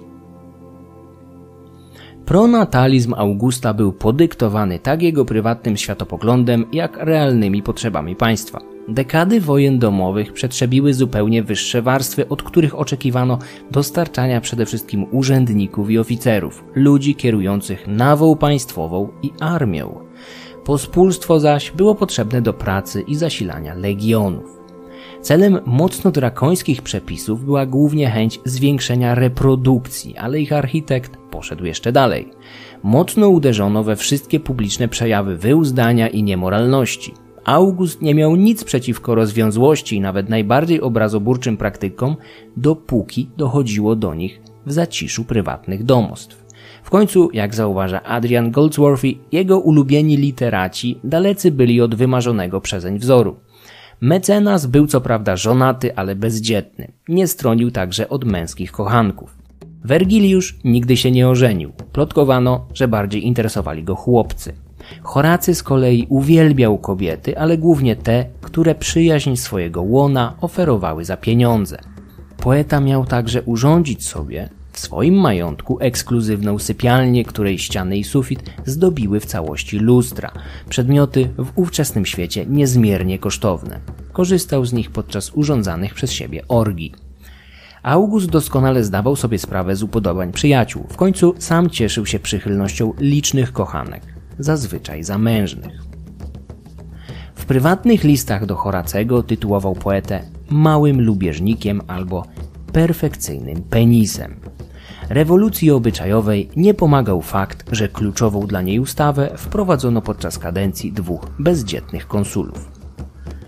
Speaker 1: Pronatalizm Augusta był podyktowany tak jego prywatnym światopoglądem, jak realnymi potrzebami państwa. Dekady wojen domowych przetrzebiły zupełnie wyższe warstwy, od których oczekiwano dostarczania przede wszystkim urzędników i oficerów, ludzi kierujących nawą państwową i armią. Pospólstwo zaś było potrzebne do pracy i zasilania legionów. Celem mocno drakońskich przepisów była głównie chęć zwiększenia reprodukcji, ale ich architekt poszedł jeszcze dalej. Mocno uderzono we wszystkie publiczne przejawy wyuzdania i niemoralności. August nie miał nic przeciwko rozwiązłości i nawet najbardziej obrazoburczym praktykom, dopóki dochodziło do nich w zaciszu prywatnych domostw. W końcu, jak zauważa Adrian Goldsworthy, jego ulubieni literaci dalecy byli od wymarzonego przezeń wzoru. Mecenas był co prawda żonaty, ale bezdzietny. Nie stronił także od męskich kochanków. Wergiliusz nigdy się nie ożenił. Plotkowano, że bardziej interesowali go chłopcy. Horacy z kolei uwielbiał kobiety, ale głównie te, które przyjaźń swojego łona oferowały za pieniądze. Poeta miał także urządzić sobie w swoim majątku ekskluzywną sypialnię, której ściany i sufit zdobiły w całości lustra, przedmioty w ówczesnym świecie niezmiernie kosztowne. Korzystał z nich podczas urządzanych przez siebie orgii. August doskonale zdawał sobie sprawę z upodobań przyjaciół. W końcu sam cieszył się przychylnością licznych kochanek, zazwyczaj zamężnych. W prywatnych listach do Horacego tytułował poetę małym lubieżnikiem albo perfekcyjnym penisem. Rewolucji obyczajowej nie pomagał fakt, że kluczową dla niej ustawę wprowadzono podczas kadencji dwóch bezdzietnych konsulów.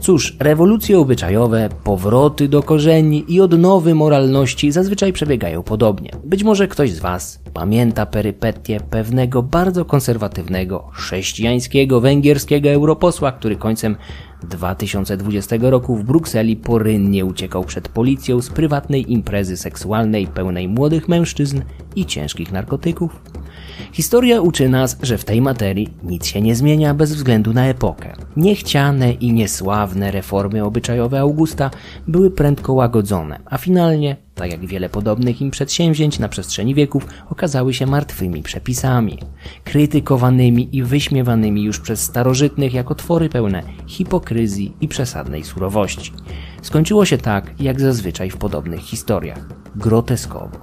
Speaker 1: Cóż, rewolucje obyczajowe, powroty do korzeni i odnowy moralności zazwyczaj przebiegają podobnie. Być może ktoś z Was pamięta perypetie pewnego bardzo konserwatywnego, chrześcijańskiego, węgierskiego europosła, który końcem dwa tysiące dwudziestego roku w Brukseli porynnie uciekał przed policją z prywatnej imprezy seksualnej pełnej młodych mężczyzn i ciężkich narkotyków. Historia uczy nas, że w tej materii nic się nie zmienia bez względu na epokę. Niechciane i niesławne reformy obyczajowe Augusta były prędko łagodzone, a finalnie, tak jak wiele podobnych im przedsięwzięć na przestrzeni wieków, okazały się martwymi przepisami, krytykowanymi i wyśmiewanymi już przez starożytnych jako twory pełne hipokryzji i przesadnej surowości. Skończyło się tak, jak zazwyczaj w podobnych historiach, groteskowo.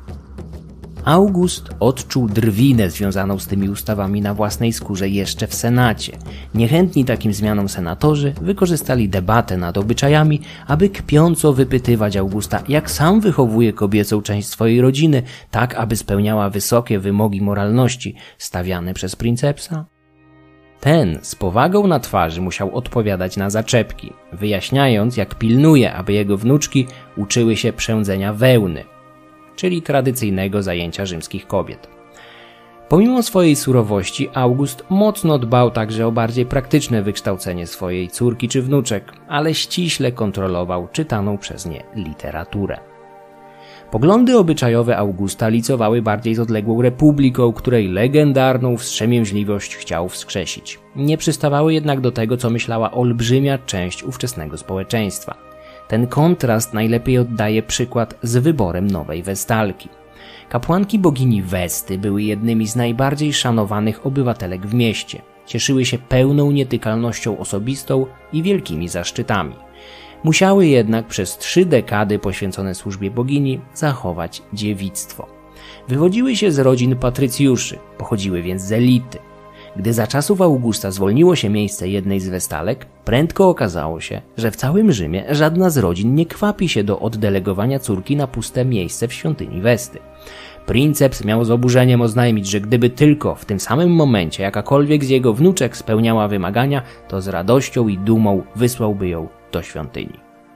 Speaker 1: August odczuł drwinę związaną z tymi ustawami na własnej skórze jeszcze w Senacie. Niechętni takim zmianom senatorzy wykorzystali debatę nad obyczajami, aby kpiąco wypytywać Augusta, jak sam wychowuje kobiecą część swojej rodziny, tak aby spełniała wysokie wymogi moralności stawiane przez princepsa. Ten z powagą na twarzy musiał odpowiadać na zaczepki, wyjaśniając, jak pilnuje, aby jego wnuczki uczyły się przędzenia wełny, czyli tradycyjnego zajęcia rzymskich kobiet. Pomimo swojej surowości, August mocno dbał także o bardziej praktyczne wykształcenie swojej córki czy wnuczek, ale ściśle kontrolował czytaną przez nie literaturę. Poglądy obyczajowe Augusta licowały bardziej z odległą republiką, której legendarną wstrzemięźliwość chciał wskrzesić. Nie przystawały jednak do tego, co myślała olbrzymia część ówczesnego społeczeństwa. Ten kontrast najlepiej oddaje przykład z wyborem nowej Westalki. Kapłanki bogini Westy były jednymi z najbardziej szanowanych obywatelek w mieście. Cieszyły się pełną nietykalnością osobistą i wielkimi zaszczytami. Musiały jednak przez trzy dekady poświęcone służbie bogini zachować dziewictwo. Wywodziły się z rodzin patrycjuszy, pochodziły więc z elity. Gdy za czasów Augusta zwolniło się miejsce jednej z Westalek, prędko okazało się, że w całym Rzymie żadna z rodzin nie kwapi się do oddelegowania córki na puste miejsce w świątyni Westy. Princeps miał z oburzeniem oznajmić, że gdyby tylko w tym samym momencie jakakolwiek z jego wnuczek spełniała wymagania, to z radością i dumą wysłałby ją do świątyni.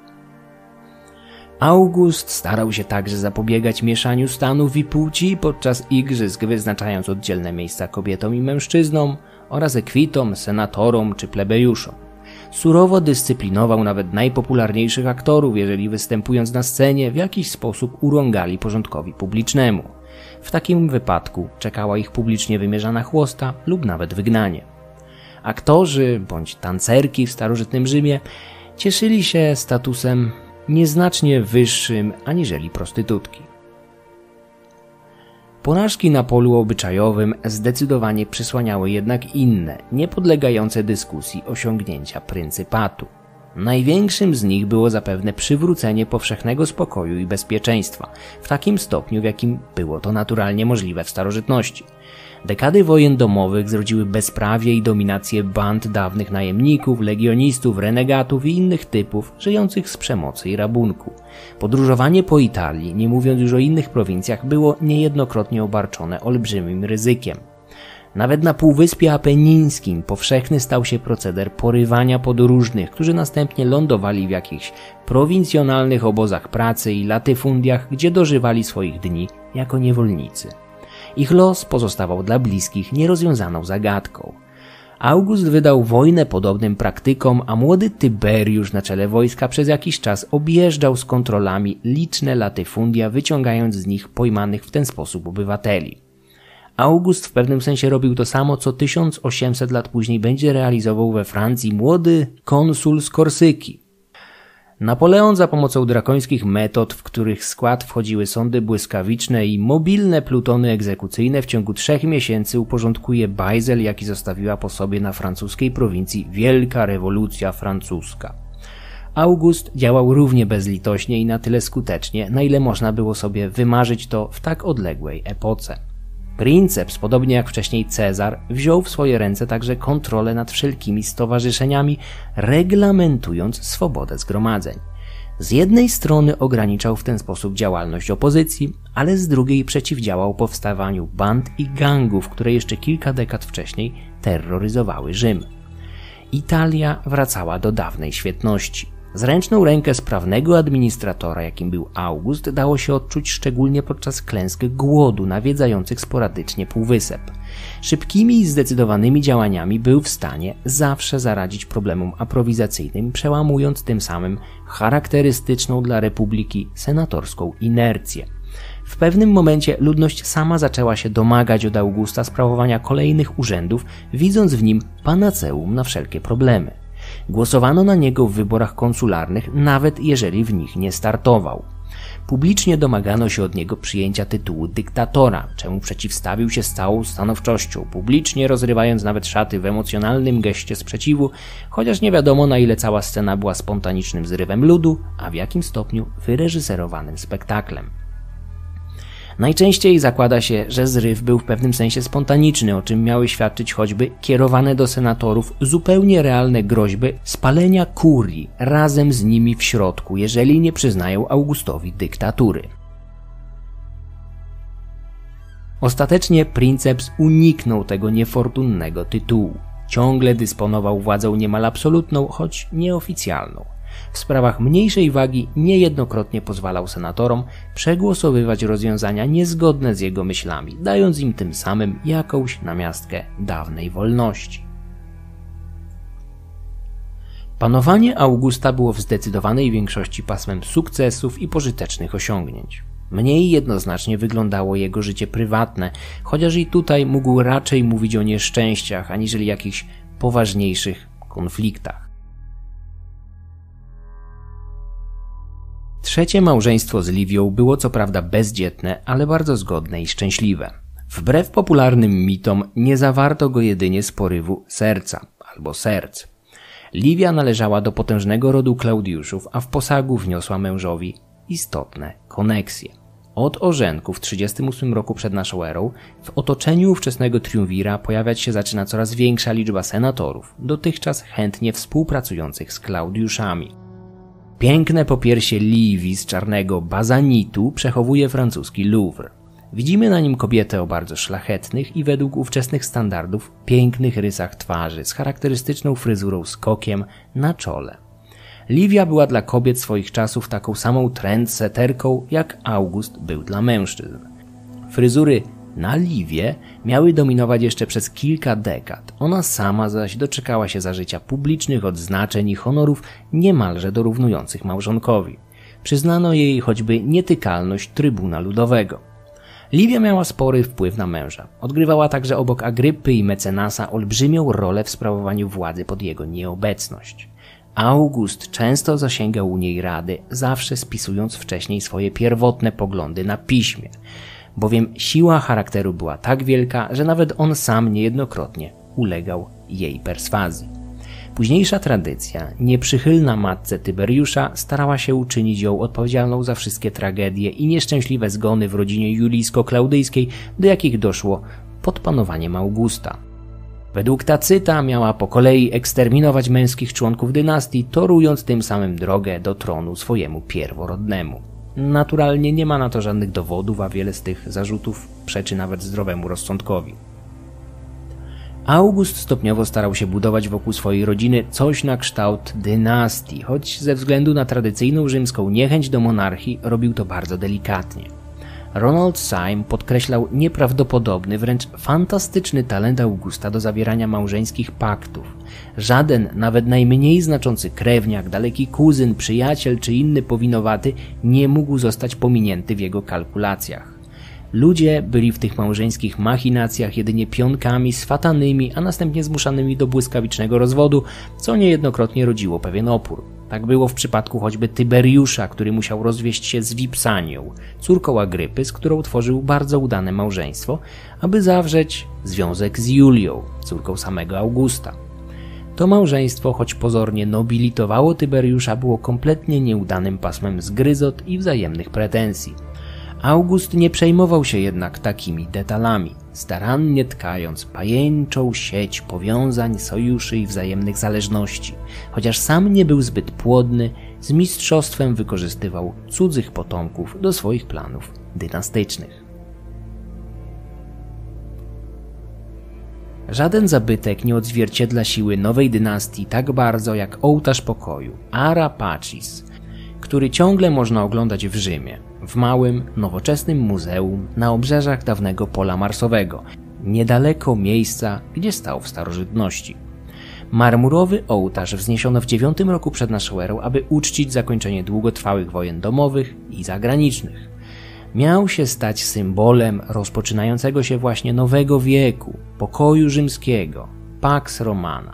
Speaker 1: August starał się także zapobiegać mieszaniu stanów i płci podczas igrzysk, wyznaczając oddzielne miejsca kobietom i mężczyznom oraz ekwitom, senatorom czy plebejuszom. Surowo dyscyplinował nawet najpopularniejszych aktorów, jeżeli występując na scenie w jakiś sposób urągali porządkowi publicznemu. W takim wypadku czekała ich publicznie wymierzana chłosta lub nawet wygnanie. Aktorzy bądź tancerki w starożytnym Rzymie cieszyli się statusem nieznacznie wyższym aniżeli prostytutki. Porażki na polu obyczajowym zdecydowanie przysłaniały jednak inne, niepodlegające dyskusji osiągnięcia pryncypatu. Największym z nich było zapewne przywrócenie powszechnego spokoju i bezpieczeństwa, w takim stopniu, w jakim było to naturalnie możliwe w starożytności. Dekady wojen domowych zrodziły bezprawie i dominację band dawnych najemników, legionistów, renegatów i innych typów żyjących z przemocy i rabunku. Podróżowanie po Italii, nie mówiąc już o innych prowincjach, było niejednokrotnie obarczone olbrzymim ryzykiem. Nawet na Półwyspie Apenińskim powszechny stał się proceder porywania podróżnych, którzy następnie lądowali w jakichś prowincjonalnych obozach pracy i latyfundiach, gdzie dożywali swoich dni jako niewolnicy. Ich los pozostawał dla bliskich nierozwiązaną zagadką. August wydał wojnę podobnym praktykom, a młody Tyberiusz na czele wojska przez jakiś czas objeżdżał z kontrolami liczne latyfundia, wyciągając z nich pojmanych w ten sposób obywateli. August w pewnym sensie robił to samo, co tysiąc osiemset lat później będzie realizował we Francji młody konsul z Korsyki. Napoleon za pomocą drakońskich metod, w których skład wchodziły sądy błyskawiczne i mobilne plutony egzekucyjne, w ciągu trzech miesięcy uporządkuje bajzel, jaki zostawiła po sobie na francuskiej prowincji Wielka Rewolucja Francuska. August działał równie bezlitośnie i na tyle skutecznie, na ile można było sobie wymarzyć to w tak odległej epoce. Princeps, podobnie jak wcześniej Cezar, wziął w swoje ręce także kontrolę nad wszelkimi stowarzyszeniami, reglamentując swobodę zgromadzeń. Z jednej strony ograniczał w ten sposób działalność opozycji, ale z drugiej przeciwdziałał powstawaniu band i gangów, które jeszcze kilka dekad wcześniej terroryzowały Rzym. Italia wracała do dawnej świetności. Zręczną rękę sprawnego administratora, jakim był August, dało się odczuć szczególnie podczas klęsk głodu nawiedzających sporadycznie półwysep. Szybkimi i zdecydowanymi działaniami był w stanie zawsze zaradzić problemom aprowizacyjnym, przełamując tym samym charakterystyczną dla republiki senatorską inercję. W pewnym momencie ludność sama zaczęła się domagać od Augusta sprawowania kolejnych urzędów, widząc w nim panaceum na wszelkie problemy. Głosowano na niego w wyborach konsularnych, nawet jeżeli w nich nie startował. Publicznie domagano się od niego przyjęcia tytułu dyktatora, czemu przeciwstawił się z całą stanowczością, publicznie rozrywając nawet szaty w emocjonalnym geście sprzeciwu, chociaż nie wiadomo, na ile cała scena była spontanicznym zrywem ludu, a w jakim stopniu wyreżyserowanym spektaklem. Najczęściej zakłada się, że zryw był w pewnym sensie spontaniczny, o czym miały świadczyć choćby kierowane do senatorów zupełnie realne groźby spalenia kurii razem z nimi w środku, jeżeli nie przyznają Augustowi dyktatury. Ostatecznie princeps uniknął tego niefortunnego tytułu. Ciągle dysponował władzą niemal absolutną, choć nieoficjalną. W sprawach mniejszej wagi niejednokrotnie pozwalał senatorom przegłosowywać rozwiązania niezgodne z jego myślami, dając im tym samym jakąś namiastkę dawnej wolności. Panowanie Augusta było w zdecydowanej większości pasmem sukcesów i pożytecznych osiągnięć. Mniej jednoznacznie wyglądało jego życie prywatne, chociaż i tutaj mógł raczej mówić o nieszczęściach, aniżeli jakichś poważniejszych konfliktach. Trzecie małżeństwo z Livią było co prawda bezdzietne, ale bardzo zgodne i szczęśliwe. Wbrew popularnym mitom nie zawarto go jedynie z porywu serca albo serc. Livia należała do potężnego rodu Klaudiuszów, a w posagu wniosła mężowi istotne koneksje. Od orzenku w trzydziestym ósmym roku przed naszą erą w otoczeniu ówczesnego triumvira pojawiać się zaczyna coraz większa liczba senatorów, dotychczas chętnie współpracujących z Klaudiuszami. Piękne popiersie Livii z czarnego bazanitu przechowuje francuski Louvre. Widzimy na nim kobietę o bardzo szlachetnych i według ówczesnych standardów pięknych rysach twarzy z charakterystyczną fryzurą z kokiem na czole. Livia była dla kobiet swoich czasów taką samą trendsetterką, jak August był dla mężczyzn. Fryzury na Livię miały dominować jeszcze przez kilka dekad. Ona sama zaś doczekała się za życia publicznych odznaczeń i honorów niemalże dorównujących małżonkowi. Przyznano jej choćby nietykalność trybuna ludowego. Livia miała spory wpływ na męża. Odgrywała także obok Agryppy i mecenasa olbrzymią rolę w sprawowaniu władzy pod jego nieobecność. August często zasięgał u niej rady, zawsze spisując wcześniej swoje pierwotne poglądy na piśmie, bowiem siła charakteru była tak wielka, że nawet on sam niejednokrotnie ulegał jej perswazji. Późniejsza tradycja, nieprzychylna matce Tyberiusza, starała się uczynić ją odpowiedzialną za wszystkie tragedie i nieszczęśliwe zgony w rodzinie julijsko-klaudyjskiej, do jakich doszło pod panowaniem Augusta. Według Tacyta miała po kolei eksterminować męskich członków dynastii, torując tym samym drogę do tronu swojemu pierworodnemu. Naturalnie nie ma na to żadnych dowodów, a wiele z tych zarzutów przeczy nawet zdrowemu rozsądkowi. August stopniowo starał się budować wokół swojej rodziny coś na kształt dynastii, choć ze względu na tradycyjną rzymską niechęć do monarchii robił to bardzo delikatnie. Ronald Syme podkreślał nieprawdopodobny, wręcz fantastyczny talent Augusta do zawierania małżeńskich paktów. Żaden, nawet najmniej znaczący krewniak, daleki kuzyn, przyjaciel czy inny powinowaty nie mógł zostać pominięty w jego kalkulacjach. Ludzie byli w tych małżeńskich machinacjach jedynie pionkami swatanymi, a następnie zmuszanymi do błyskawicznego rozwodu, co niejednokrotnie rodziło pewien opór. Tak było w przypadku choćby Tyberiusza, który musiał rozwieść się z Vipsanią, córką Agrypy, z którą tworzył bardzo udane małżeństwo, aby zawrzeć związek z Julią, córką samego Augusta. To małżeństwo, choć pozornie nobilitowało Tyberiusza, było kompletnie nieudanym pasmem zgryzot i wzajemnych pretensji. August nie przejmował się jednak takimi detalami, starannie tkając pajęczą sieć powiązań, sojuszy i wzajemnych zależności. Chociaż sam nie był zbyt płodny, z mistrzostwem wykorzystywał cudzych potomków do swoich planów dynastycznych. Żaden zabytek nie odzwierciedla siły nowej dynastii tak bardzo jak ołtarz pokoju Ara Pacis, który ciągle można oglądać w Rzymie, w małym, nowoczesnym muzeum na obrzeżach dawnego pola marsowego, niedaleko miejsca, gdzie stał w starożytności. Marmurowy ołtarz wzniesiono w dziewiątym roku przed naszą erą, aby uczcić zakończenie długotrwałych wojen domowych i zagranicznych. Miał się stać symbolem rozpoczynającego się właśnie nowego wieku, pokoju rzymskiego, Pax Romana.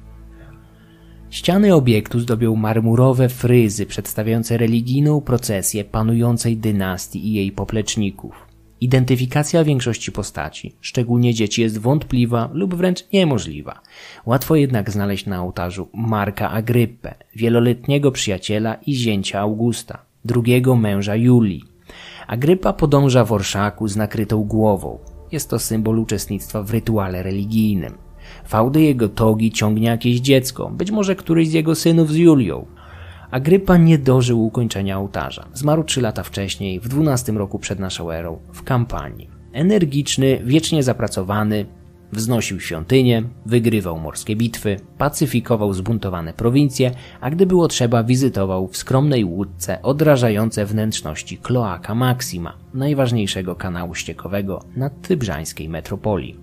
Speaker 1: Ściany obiektu zdobią marmurowe fryzy przedstawiające religijną procesję panującej dynastii i jej popleczników. Identyfikacja większości postaci, szczególnie dzieci, jest wątpliwa lub wręcz niemożliwa. Łatwo jednak znaleźć na ołtarzu Marka Agryppę, wieloletniego przyjaciela i zięcia Augusta, drugiego męża Julii. Agrypa podąża w orszaku z nakrytą głową. Jest to symbol uczestnictwa w rytuale religijnym. Fałdy jego togi ciągnie jakieś dziecko, być może któryś z jego synów z Julią. Agrypa nie dożył ukończenia ołtarza. Zmarł trzy lata wcześniej, w dwunastym roku przed naszą erą, w kampanii. Energiczny, wiecznie zapracowany, wznosił świątynię, wygrywał morskie bitwy, pacyfikował zbuntowane prowincje, a gdy było trzeba, wizytował w skromnej łódce odrażające wnętrzności Cloaca Maxima, najważniejszego kanału ściekowego nadtybrzańskiej metropolii.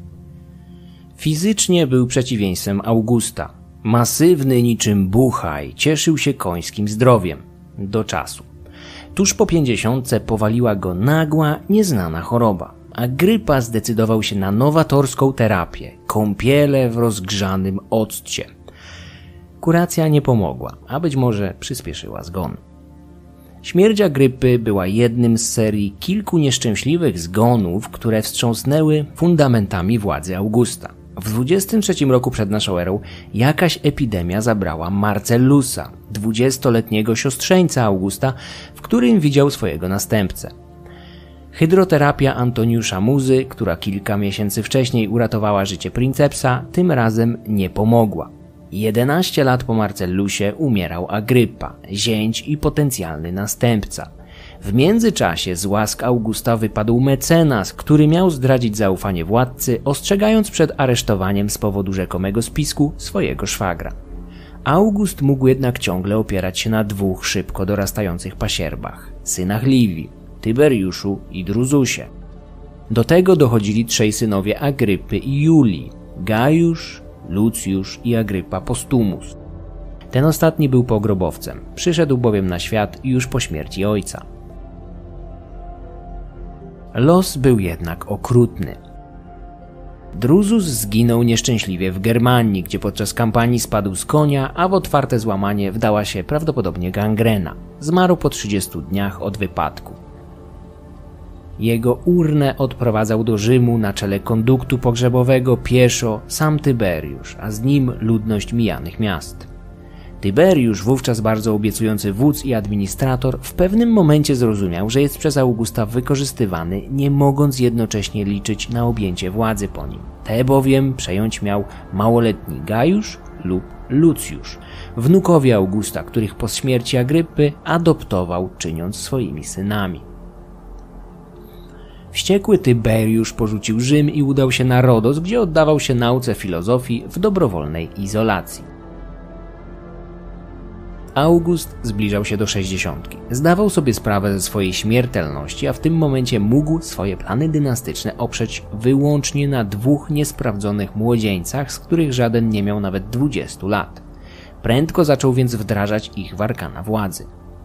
Speaker 1: Fizycznie był przeciwieństwem Augusta. Masywny niczym buchaj, cieszył się końskim zdrowiem. Do czasu. Tuż po pięćdziesiątce powaliła go nagła, nieznana choroba. Agrypa zdecydował się na nowatorską terapię, kąpiele w rozgrzanym occie. Kuracja nie pomogła, a być może przyspieszyła zgon. Śmierć Agrypy była jednym z serii kilku nieszczęśliwych zgonów, które wstrząsnęły fundamentami władzy Augusta. W dwudziestym trzecim roku przed naszą erą jakaś epidemia zabrała Marcellusa, dwudziestoletniego siostrzeńca Augusta, w którym widział swojego następcę. Hydroterapia Antoniusza Muzy, która kilka miesięcy wcześniej uratowała życie princepsa, tym razem nie pomogła. jedenaście lat po Marcellusie umierał Agrypa, zięć i potencjalny następca. W międzyczasie z łask Augusta wypadł mecenas, który miał zdradzić zaufanie władcy, ostrzegając przed aresztowaniem z powodu rzekomego spisku swojego szwagra. August mógł jednak ciągle opierać się na dwóch szybko dorastających pasierbach, synach Livii, Tyberiuszu i Druzusie. Do tego dochodzili trzej synowie Agrypy i Julii, Gajusz, Lucjusz i Agrypa Postumus. Ten ostatni był pogrobowcem, przyszedł bowiem na świat już po śmierci ojca. Los był jednak okrutny. Druzus zginął nieszczęśliwie w Germanii, gdzie podczas kampanii spadł z konia, a w otwarte złamanie wdała się prawdopodobnie gangrena. Zmarł po trzydziestu dniach od wypadku. Jego urnę odprowadzał do Rzymu na czele konduktu pogrzebowego pieszo sam Tyberiusz, a z nim ludność mijanych miast. Tyberiusz, wówczas bardzo obiecujący wódz i administrator, w pewnym momencie zrozumiał, że jest przez Augusta wykorzystywany, nie mogąc jednocześnie liczyć na objęcie władzy po nim. Te bowiem przejąć miał małoletni Gajusz lub Lucjusz, wnukowie Augusta, których po śmierci Agrypy adoptował, czyniąc swoimi synami. Wściekły Tyberiusz porzucił Rzym i udał się na Rodos, gdzie oddawał się nauce filozofii w dobrowolnej izolacji. August zbliżał się do sześćdziesiątki. Zdawał sobie sprawę ze swojej śmiertelności, a w tym momencie mógł swoje plany dynastyczne oprzeć wyłącznie na dwóch niesprawdzonych młodzieńcach, z których żaden nie miał nawet dwudziestu lat. Prędko zaczął więc wdrażać ich w arkana władzy.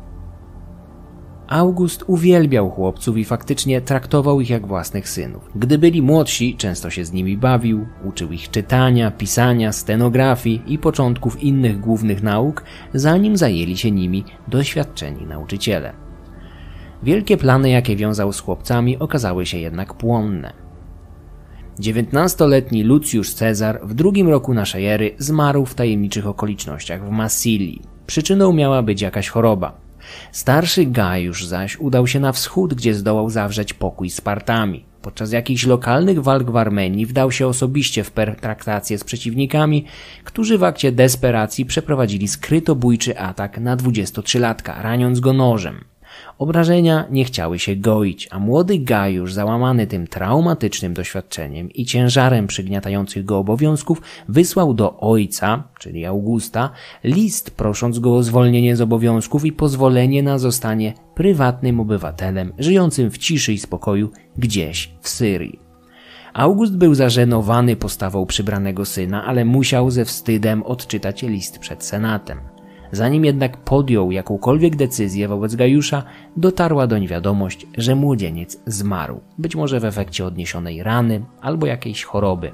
Speaker 1: August uwielbiał chłopców i faktycznie traktował ich jak własnych synów. Gdy byli młodsi, często się z nimi bawił, uczył ich czytania, pisania, stenografii i początków innych głównych nauk, zanim zajęli się nimi doświadczeni nauczyciele. Wielkie plany, jakie wiązał z chłopcami, okazały się jednak płonne. dziewiętnastoletni Lucjusz Cezar w drugim roku naszej ery zmarł w tajemniczych okolicznościach w Massylii. Przyczyną miała być jakaś choroba. Starszy Gajusz zaś udał się na wschód, gdzie zdołał zawrzeć pokój z Partami. Podczas jakichś lokalnych walk w Armenii wdał się osobiście w pertraktację z przeciwnikami, którzy w akcie desperacji przeprowadzili skrytobójczy atak na dwudziestotrzylatka, raniąc go nożem. Obrażenia nie chciały się goić, a młody Gajusz, załamany tym traumatycznym doświadczeniem i ciężarem przygniatających go obowiązków, wysłał do ojca, czyli Augusta, list prosząc go o zwolnienie z obowiązków i pozwolenie na zostanie prywatnym obywatelem żyjącym w ciszy i spokoju gdzieś w Syrii. August był zażenowany postawą przybranego syna, ale musiał ze wstydem odczytać list przed senatem. Zanim jednak podjął jakąkolwiek decyzję wobec Gajusza, dotarła doń wiadomość, że młodzieniec zmarł, być może w efekcie odniesionej rany albo jakiejś choroby.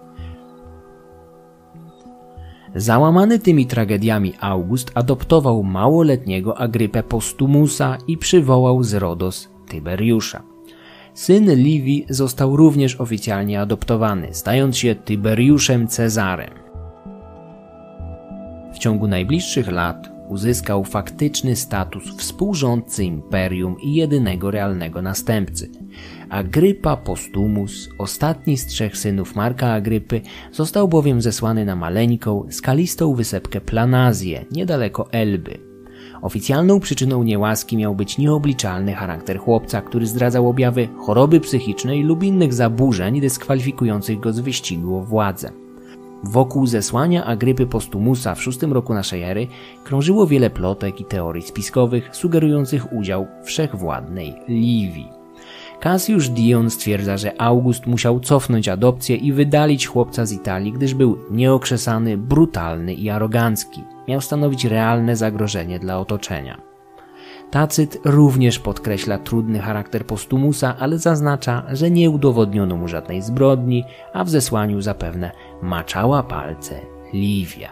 Speaker 1: Załamany tymi tragediami August adoptował małoletniego Agrypę Postumusa i przywołał z Rodos Tyberiusza. Syn Livii został również oficjalnie adoptowany, stając się Tyberiuszem Cezarem. W ciągu najbliższych lat uzyskał faktyczny status współrządcy imperium i jedynego realnego następcy. Agrypa Postumus, ostatni z trzech synów Marka Agrypy, został bowiem zesłany na maleńką, skalistą wysepkę Planazję, niedaleko Elby. Oficjalną przyczyną niełaski miał być nieobliczalny charakter chłopca, który zdradzał objawy choroby psychicznej lub innych zaburzeń dyskwalifikujących go z wyścigu o władzę. Wokół zesłania Agrypy Postumusa w szóstym roku naszej ery krążyło wiele plotek i teorii spiskowych sugerujących udział wszechwładnej Livii. Cassius Dion stwierdza, że August musiał cofnąć adopcję i wydalić chłopca z Italii, gdyż był nieokrzesany, brutalny i arogancki. Miał stanowić realne zagrożenie dla otoczenia. Tacyt również podkreśla trudny charakter Postumusa, ale zaznacza, że nie udowodniono mu żadnej zbrodni, a w zesłaniu zapewne maczała palce Livia.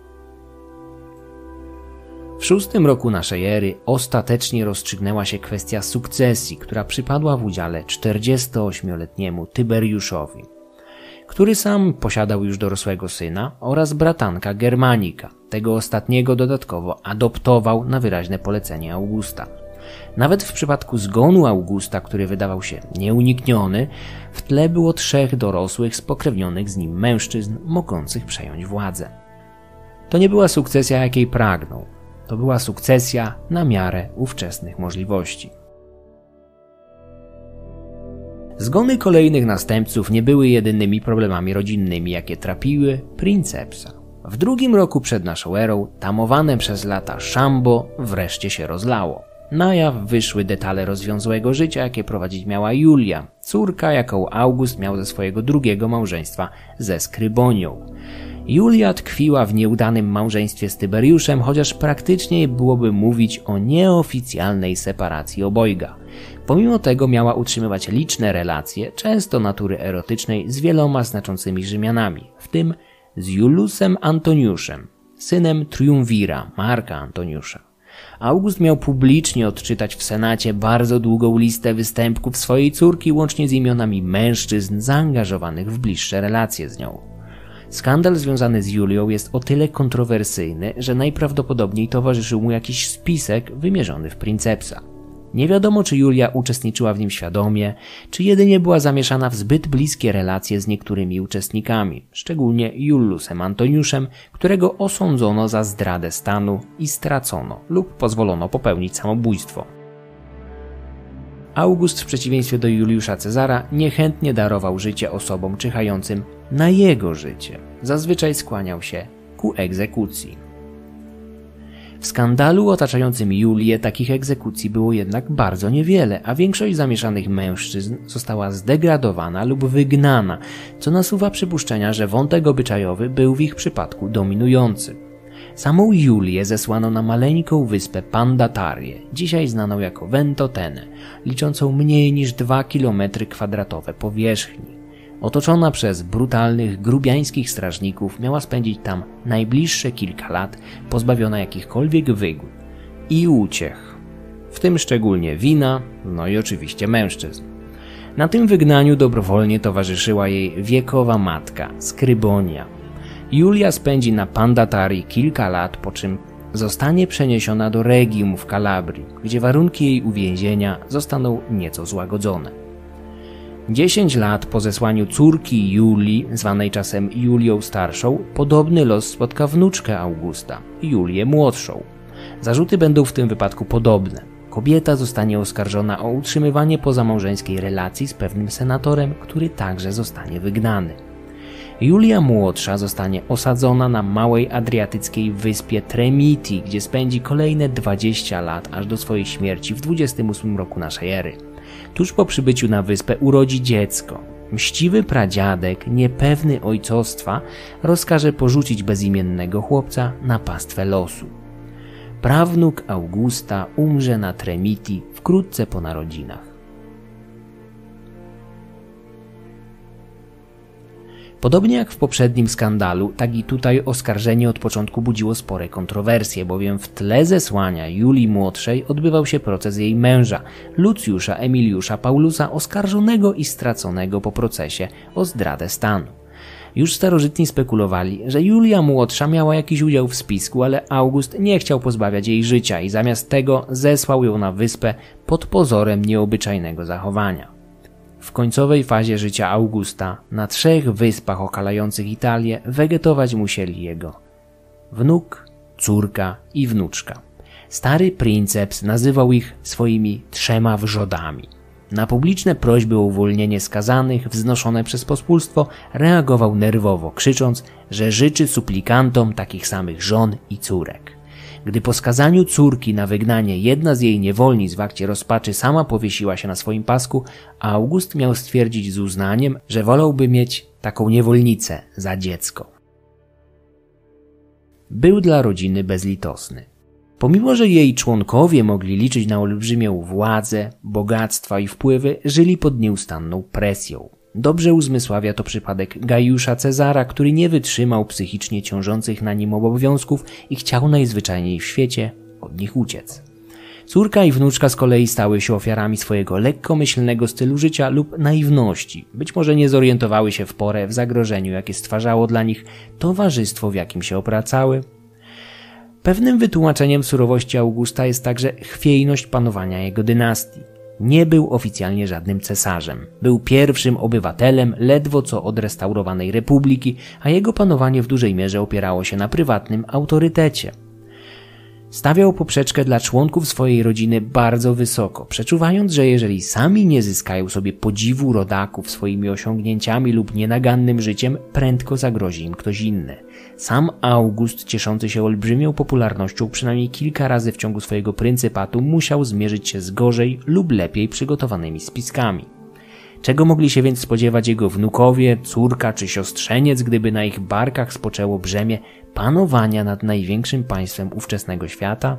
Speaker 1: W szóstym roku naszej ery ostatecznie rozstrzygnęła się kwestia sukcesji, która przypadła w udziale czterdziestoośmioletniemu Tyberiuszowi, który sam posiadał już dorosłego syna oraz bratanka Germanika. Tego ostatniego dodatkowo adoptował na wyraźne polecenie Augusta. Nawet w przypadku zgonu Augusta, który wydawał się nieunikniony, w tle było trzech dorosłych, spokrewnionych z nim mężczyzn mogących przejąć władzę. To nie była sukcesja, jakiej pragnął. To była sukcesja na miarę ówczesnych możliwości. Zgony kolejnych następców nie były jedynymi problemami rodzinnymi, jakie trapiły princepsa. W drugim roku przed naszą erą tamowane przez lata szambo wreszcie się rozlało. Na jaw wyszły detale rozwiązłego życia, jakie prowadzić miała Julia, córka, jaką August miał ze swojego drugiego małżeństwa ze Skrybonią. Julia tkwiła w nieudanym małżeństwie z Tyberiuszem, chociaż praktycznie byłoby mówić o nieoficjalnej separacji obojga. Pomimo tego miała utrzymywać liczne relacje, często natury erotycznej, z wieloma znaczącymi Rzymianami, w tym z Julusem Antoniuszem, synem triumvira Marka Antoniusza. August miał publicznie odczytać w Senacie bardzo długą listę występków swojej córki, łącznie z imionami mężczyzn zaangażowanych w bliższe relacje z nią. Skandal związany z Julią jest o tyle kontrowersyjny, że najprawdopodobniej towarzyszył mu jakiś spisek wymierzony w princepsa. Nie wiadomo, czy Julia uczestniczyła w nim świadomie, czy jedynie była zamieszana w zbyt bliskie relacje z niektórymi uczestnikami, szczególnie Julusem Antoniuszem, którego osądzono za zdradę stanu i stracono lub pozwolono popełnić samobójstwo. August w przeciwieństwie do Juliusza Cezara niechętnie darował życie osobom czyhającym na jego życie. Zazwyczaj skłaniał się ku egzekucji. W skandalu otaczającym Julię takich egzekucji było jednak bardzo niewiele, a większość zamieszanych mężczyzn została zdegradowana lub wygnana, co nasuwa przypuszczenia, że wątek obyczajowy był w ich przypadku dominujący. Samą Julię zesłano na maleńką wyspę Pandatarię, dzisiaj znaną jako Ventotene, liczącą mniej niż dwa kilometry kwadratowe powierzchni. Otoczona przez brutalnych, grubiańskich strażników, miała spędzić tam najbliższe kilka lat, pozbawiona jakichkolwiek wygód i uciech, w tym szczególnie wina, no i oczywiście mężczyzn. Na tym wygnaniu dobrowolnie towarzyszyła jej wiekowa matka, Skrybonia. Julia spędzi na Pandatarii kilka lat, po czym zostanie przeniesiona do Regium w Kalabrii, gdzie warunki jej uwięzienia zostaną nieco złagodzone. Dziesięć lat po zesłaniu córki Julii, zwanej czasem Julią Starszą, podobny los spotka wnuczkę Augusta, Julię Młodszą. Zarzuty będą w tym wypadku podobne. Kobieta zostanie oskarżona o utrzymywanie pozamałżeńskiej relacji z pewnym senatorem, który także zostanie wygnany. Julia Młodsza zostanie osadzona na małej adriatyckiej wyspie Tremiti, gdzie spędzi kolejne dwadzieścia lat aż do swojej śmierci w dwudziestym ósmym roku naszej ery. Tuż po przybyciu na wyspę urodzi dziecko. Mściwy pradziadek, niepewny ojcostwa, rozkaże porzucić bezimiennego chłopca na pastwę losu. Prawnuk Augusta umrze na Tremiti wkrótce po narodzinach. Podobnie jak w poprzednim skandalu, tak i tutaj oskarżenie od początku budziło spore kontrowersje, bowiem w tle zesłania Julii Młodszej odbywał się proces jej męża, Lucjusza Emiliusza Paulusa, oskarżonego i straconego po procesie o zdradę stanu. Już starożytni spekulowali, że Julia Młodsza miała jakiś udział w spisku, ale August nie chciał pozbawiać jej życia i zamiast tego zesłał ją na wyspę pod pozorem nieobyczajnego zachowania. W końcowej fazie życia Augusta na trzech wyspach okalających Italię wegetować musieli jego wnuk, córka i wnuczka. Stary princeps nazywał ich swoimi trzema wrzodami. Na publiczne prośby o uwolnienie skazanych wznoszone przez pospólstwo reagował nerwowo, krzycząc, że życzy suplikantom takich samych żon i córek. Gdy po skazaniu córki na wygnanie jedna z jej niewolnic w akcie rozpaczy sama powiesiła się na swoim pasku, August miał stwierdzić z uznaniem, że wolałby mieć taką niewolnicę za dziecko. Był dla rodziny bezlitosny. Pomimo że jej członkowie mogli liczyć na olbrzymią władzę, bogactwa i wpływy, żyli pod nieustanną presją. Dobrze uzmysławia to przypadek Gajusza Cezara, który nie wytrzymał psychicznie ciążących na nim obowiązków i chciał najzwyczajniej w świecie od nich uciec. Córka i wnuczka z kolei stały się ofiarami swojego lekkomyślnego stylu życia lub naiwności. Być może nie zorientowały się w porę w zagrożeniu, jakie stwarzało dla nich towarzystwo, w jakim się obracały. Pewnym wytłumaczeniem surowości Augusta jest także chwiejność panowania jego dynastii. Nie był oficjalnie żadnym cesarzem. Był pierwszym obywatelem ledwo co odrestaurowanej republiki, a jego panowanie w dużej mierze opierało się na prywatnym autorytecie. Stawiał poprzeczkę dla członków swojej rodziny bardzo wysoko, przeczuwając, że jeżeli sami nie zyskają sobie podziwu rodaków swoimi osiągnięciami lub nienagannym życiem, prędko zagrozi im ktoś inny. Sam August, cieszący się olbrzymią popularnością przynajmniej kilka razy w ciągu swojego pryncypatu, musiał zmierzyć się z gorzej lub lepiej przygotowanymi spiskami. Czego mogli się więc spodziewać jego wnukowie, córka czy siostrzeniec, gdyby na ich barkach spoczęło brzemię panowania nad największym państwem ówczesnego świata?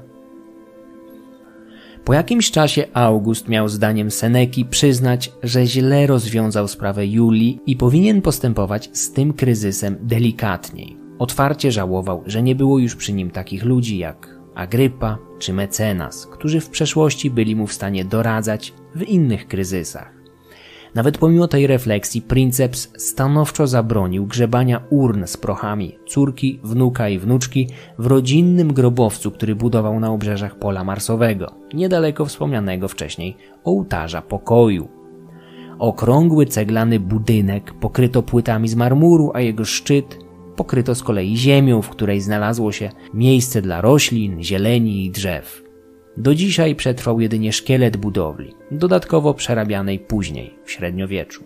Speaker 1: Po jakimś czasie August miał zdaniem Seneki przyznać, że źle rozwiązał sprawę Julii i powinien postępować z tym kryzysem delikatniej. Otwarcie żałował, że nie było już przy nim takich ludzi jak Agrypa czy Mecenas, którzy w przeszłości byli mu w stanie doradzać w innych kryzysach. Nawet pomimo tej refleksji princeps stanowczo zabronił grzebania urn z prochami córki, wnuka i wnuczki w rodzinnym grobowcu, który budował na obrzeżach pola marsowego, niedaleko wspomnianego wcześniej ołtarza pokoju. Okrągły ceglany budynek pokryto płytami z marmuru, a jego szczyt pokryto z kolei ziemią, w której znalazło się miejsce dla roślin, zieleni i drzew. Do dzisiaj przetrwał jedynie szkielet budowli, dodatkowo przerabianej później, w średniowieczu.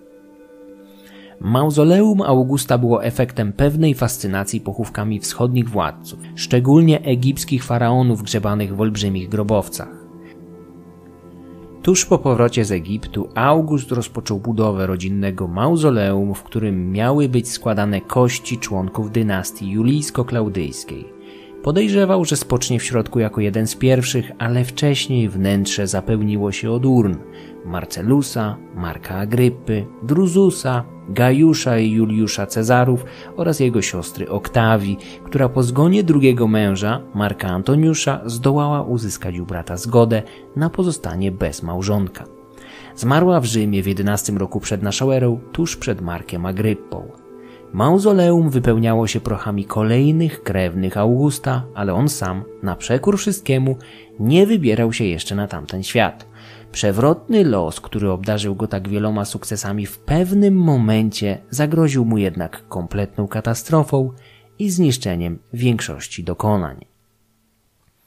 Speaker 1: Mauzoleum Augusta było efektem pewnej fascynacji pochówkami wschodnich władców, szczególnie egipskich faraonów grzebanych w olbrzymich grobowcach. Tuż po powrocie z Egiptu August rozpoczął budowę rodzinnego mauzoleum, w którym miały być składane kości członków dynastii julijsko-klaudyjskiej. Podejrzewał, że spocznie w środku jako jeden z pierwszych, ale wcześniej wnętrze zapełniło się od urn Marcelusa, Marka Agrypy, Druzusa, Gajusza i Juliusza Cezarów oraz jego siostry Oktawii, która po zgonie drugiego męża, Marka Antoniusza, zdołała uzyskać u brata zgodę na pozostanie bez małżonka. Zmarła w Rzymie w jedenastym roku przed naszą erą, tuż przed Markiem Agryppą. Mauzoleum wypełniało się prochami kolejnych krewnych Augusta, ale on sam, na przekór wszystkiemu, nie wybierał się jeszcze na tamten świat. Przewrotny los, który obdarzył go tak wieloma sukcesami, w pewnym momencie zagroził mu jednak kompletną katastrofą i zniszczeniem większości dokonań.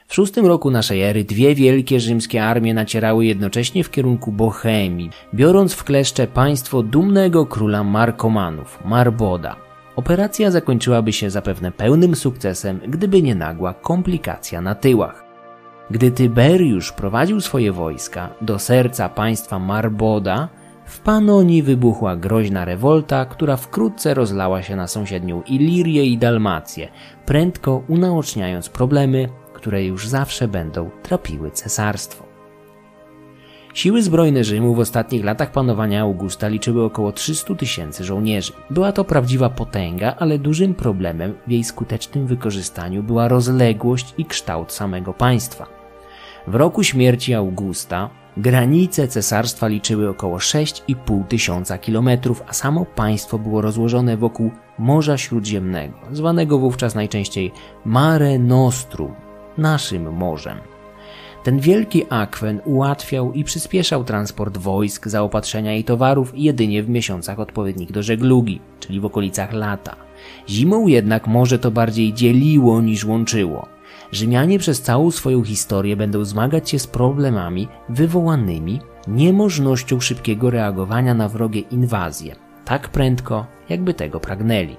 Speaker 1: W szóstym roku naszej ery dwie wielkie rzymskie armie nacierały jednocześnie w kierunku Bohemii, biorąc w kleszcze państwo dumnego króla Markomanów, Marboda. Operacja zakończyłaby się zapewne pełnym sukcesem, gdyby nie nagła komplikacja na tyłach. Gdy Tyberiusz prowadził swoje wojska do serca państwa Marboda, w Panonii wybuchła groźna rewolta, która wkrótce rozlała się na sąsiednią Ilirię i Dalmację, prędko unaoczniając problemy, które już zawsze będą trapiły cesarstwo. Siły zbrojne Rzymu w ostatnich latach panowania Augusta liczyły około trzystu tysięcy żołnierzy. Była to prawdziwa potęga, ale dużym problemem w jej skutecznym wykorzystaniu była rozległość i kształt samego państwa. W roku śmierci Augusta granice cesarstwa liczyły około sześć i pół tysiąca kilometrów, a samo państwo było rozłożone wokół Morza Śródziemnego, zwanego wówczas najczęściej Mare Nostrum, naszym morzem. Ten wielki akwen ułatwiał i przyspieszał transport wojsk, zaopatrzenia i towarów jedynie w miesiącach odpowiednich do żeglugi, czyli w okolicach lata. Zimą jednak morze to bardziej dzieliło niż łączyło. Rzymianie przez całą swoją historię będą zmagać się z problemami wywołanymi niemożnością szybkiego reagowania na wrogie inwazje, tak prędko, jakby tego pragnęli.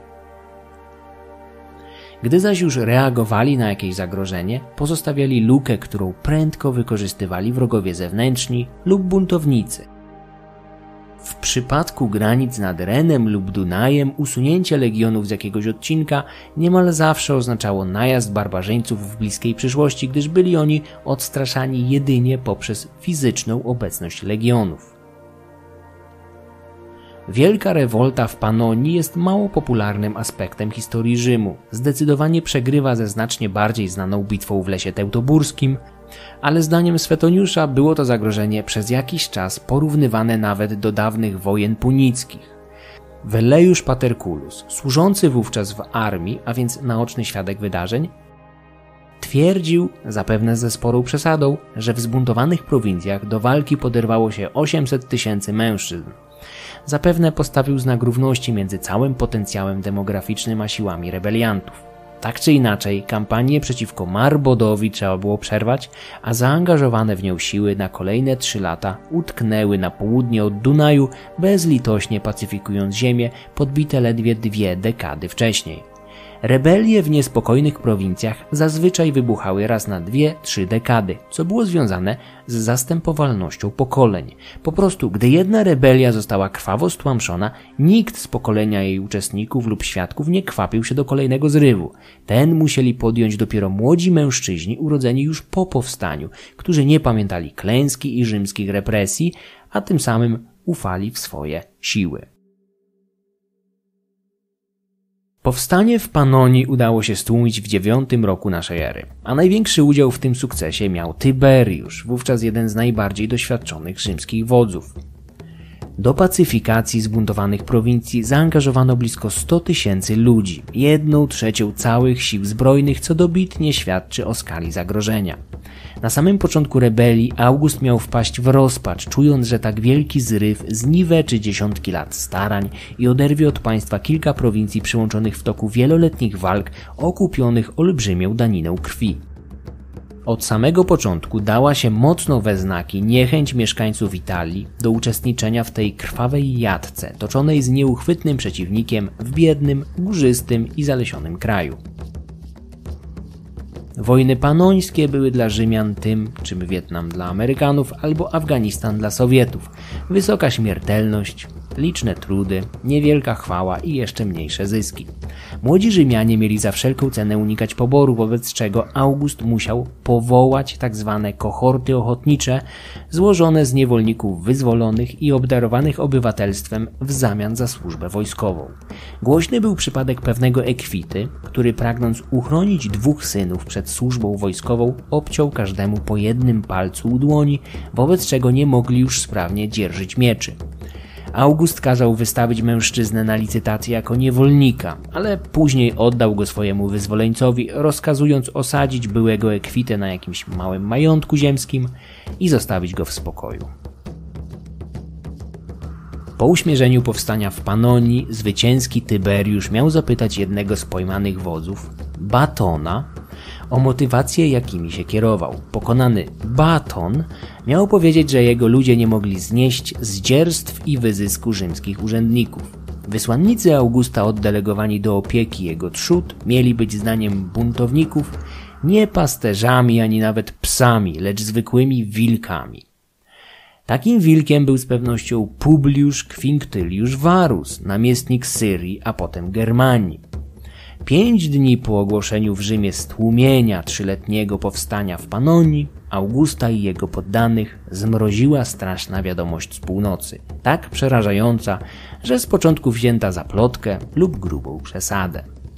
Speaker 1: Gdy zaś już reagowali na jakieś zagrożenie, pozostawiali lukę, którą prędko wykorzystywali wrogowie zewnętrzni lub buntownicy. W przypadku granic nad Renem lub Dunajem usunięcie legionów z jakiegoś odcinka niemal zawsze oznaczało najazd barbarzyńców w bliskiej przyszłości, gdyż byli oni odstraszani jedynie poprzez fizyczną obecność legionów. Wielka rewolta w Panonii jest mało popularnym aspektem historii Rzymu. Zdecydowanie przegrywa ze znacznie bardziej znaną bitwą w Lesie Teutoburskim, ale zdaniem Swetoniusza było to zagrożenie przez jakiś czas porównywane nawet do dawnych wojen punickich. Velleius Paterculus, służący wówczas w armii, a więc naoczny świadek wydarzeń, twierdził, zapewne ze sporą przesadą, że w zbuntowanych prowincjach do walki poderwało się osiemset tysięcy mężczyzn. Zapewne postawił znak równości między całym potencjałem demograficznym a siłami rebeliantów. Tak czy inaczej, kampanię przeciwko Marbodowi trzeba było przerwać, a zaangażowane w nią siły na kolejne trzy lata utknęły na południe od Dunaju, bezlitośnie pacyfikując ziemię podbite ledwie dwie dekady wcześniej. Rebelie w niespokojnych prowincjach zazwyczaj wybuchały raz na dwie, trzy dekady, co było związane z zastępowalnością pokoleń. Po prostu, gdy jedna rebelia została krwawo stłamszona, nikt z pokolenia jej uczestników lub świadków nie kwapił się do kolejnego zrywu. Ten musieli podjąć dopiero młodzi mężczyźni urodzeni już po powstaniu, którzy nie pamiętali klęski i rzymskich represji, a tym samym ufali w swoje siły. Powstanie w Panonii udało się stłumić w dziewiątym roku naszej ery, a największy udział w tym sukcesie miał Tyberiusz, wówczas jeden z najbardziej doświadczonych rzymskich wodzów. Do pacyfikacji zbuntowanych prowincji zaangażowano blisko sto tysięcy ludzi, jedną trzecią całych sił zbrojnych, co dobitnie świadczy o skali zagrożenia. Na samym początku rebelii August miał wpaść w rozpacz, czując, że tak wielki zryw zniweczy dziesiątki lat starań i oderwie od państwa kilka prowincji przyłączonych w toku wieloletnich walk, okupionych olbrzymią daniną krwi. Od samego początku dała się mocno we znaki niechęć mieszkańców Italii do uczestniczenia w tej krwawej jatce toczonej z nieuchwytnym przeciwnikiem w biednym, górzystym i zalesionym kraju. Wojny panońskie były dla Rzymian tym, czym Wietnam dla Amerykanów albo Afganistan dla Sowietów. Wysoka śmiertelność, liczne trudy, niewielka chwała i jeszcze mniejsze zyski. Młodzi Rzymianie mieli za wszelką cenę unikać poboru, wobec czego August musiał powołać tzw. kohorty ochotnicze złożone z niewolników wyzwolonych i obdarowanych obywatelstwem w zamian za służbę wojskową. Głośny był przypadek pewnego Ekwity, który pragnąc uchronić dwóch synów przed służbą wojskową obciął każdemu po jednym palcu u dłoni, wobec czego nie mogli już sprawnie dzierżyć mieczy. August kazał wystawić mężczyznę na licytację jako niewolnika, ale później oddał go swojemu wyzwoleńcowi, rozkazując osadzić byłego Ekwitę na jakimś małym majątku ziemskim i zostawić go w spokoju. Po uśmierzeniu powstania w Panonii zwycięski Tyberiusz miał zapytać jednego z pojmanych wodzów, Batona, o motywacje, jakimi się kierował. Pokonany Baton miał powiedzieć, że jego ludzie nie mogli znieść zdzierstw i wyzysku rzymskich urzędników. Wysłannicy Augusta oddelegowani do opieki jego trzód mieli być zdaniem buntowników nie pasterzami ani nawet psami, lecz zwykłymi wilkami. Takim wilkiem był z pewnością Publiusz Quinctilius Varus, namiestnik Syrii, a potem Germanii. Pięć dni po ogłoszeniu w Rzymie stłumienia trzyletniego powstania w Panonii, Augusta i jego poddanych zmroziła straszna wiadomość z północy, tak przerażająca, że z początku wzięta za plotkę lub grubą przesadę.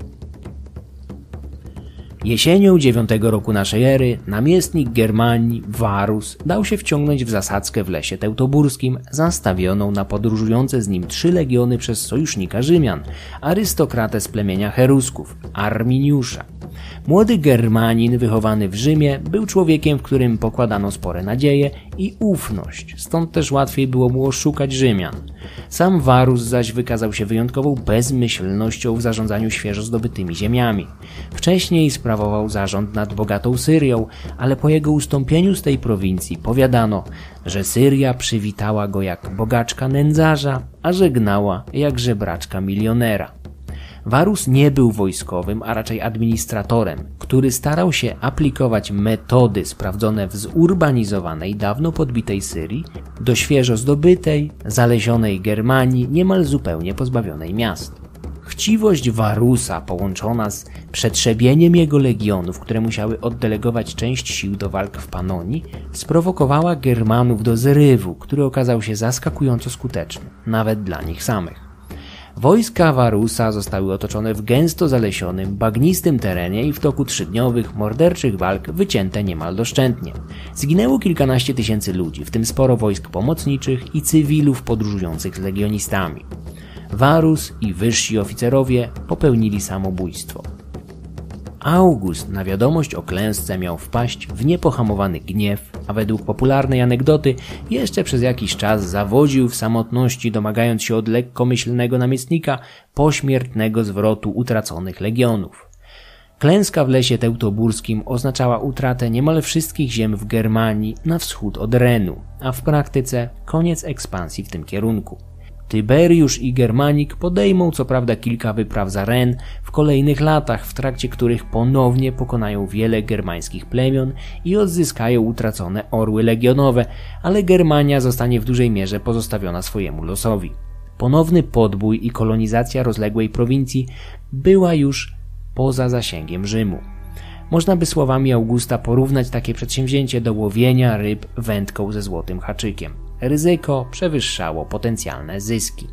Speaker 1: Jesienią dziewiątego roku naszej ery namiestnik Germanii Varus dał się wciągnąć w zasadzkę w lesie teutoburskim, zastawioną na podróżujące z nim trzy legiony przez sojusznika Rzymian, arystokratę z plemienia Cherusków, Arminiusza. Młody Germanin wychowany w Rzymie był człowiekiem, w którym pokładano spore nadzieje i ufność, stąd też łatwiej było mu oszukać Rzymian. Sam Varus zaś wykazał się wyjątkową bezmyślnością w zarządzaniu świeżo zdobytymi ziemiami. Wcześniej sprawował zarząd nad bogatą Syrią, ale po jego ustąpieniu z tej prowincji powiadano, że Syria przywitała go jak bogaczka nędzarza, a żegnała jak żebraczka milionera. Varus nie był wojskowym, a raczej administratorem, który starał się aplikować metody sprawdzone w zurbanizowanej, dawno podbitej Syrii do świeżo zdobytej, zalesionej Germanii, niemal zupełnie pozbawionej miast. Chciwość Varusa połączona z przetrzebieniem jego legionów, które musiały oddelegować część sił do walk w Panonii, sprowokowała Germanów do zrywu, który okazał się zaskakująco skuteczny, nawet dla nich samych. Wojska Varusa zostały otoczone w gęsto zalesionym, bagnistym terenie i w toku trzydniowych, morderczych walk wycięte niemal doszczętnie. Zginęło kilkanaście tysięcy ludzi, w tym sporo wojsk pomocniczych i cywilów podróżujących z legionistami. Varus i wyżsi oficerowie popełnili samobójstwo. August na wiadomość o klęsce miał wpaść w niepohamowany gniew, a według popularnej anegdoty jeszcze przez jakiś czas zawodził w samotności, domagając się od lekkomyślnego namiestnika pośmiertnego zwrotu utraconych legionów. Klęska w lesie teutoburskim oznaczała utratę niemal wszystkich ziem w Germanii na wschód od Renu, a w praktyce koniec ekspansji w tym kierunku. Tyberiusz i Germanik podejmą co prawda kilka wypraw za Ren w kolejnych latach, w trakcie których ponownie pokonają wiele germańskich plemion i odzyskają utracone orły legionowe, ale Germania zostanie w dużej mierze pozostawiona swojemu losowi. Ponowny podbój i kolonizacja rozległej prowincji była już poza zasięgiem Rzymu. Można by słowami Augusta porównać takie przedsięwzięcie do łowienia ryb wędką ze złotym haczykiem. Ryzyko przewyższało potencjalne zyski.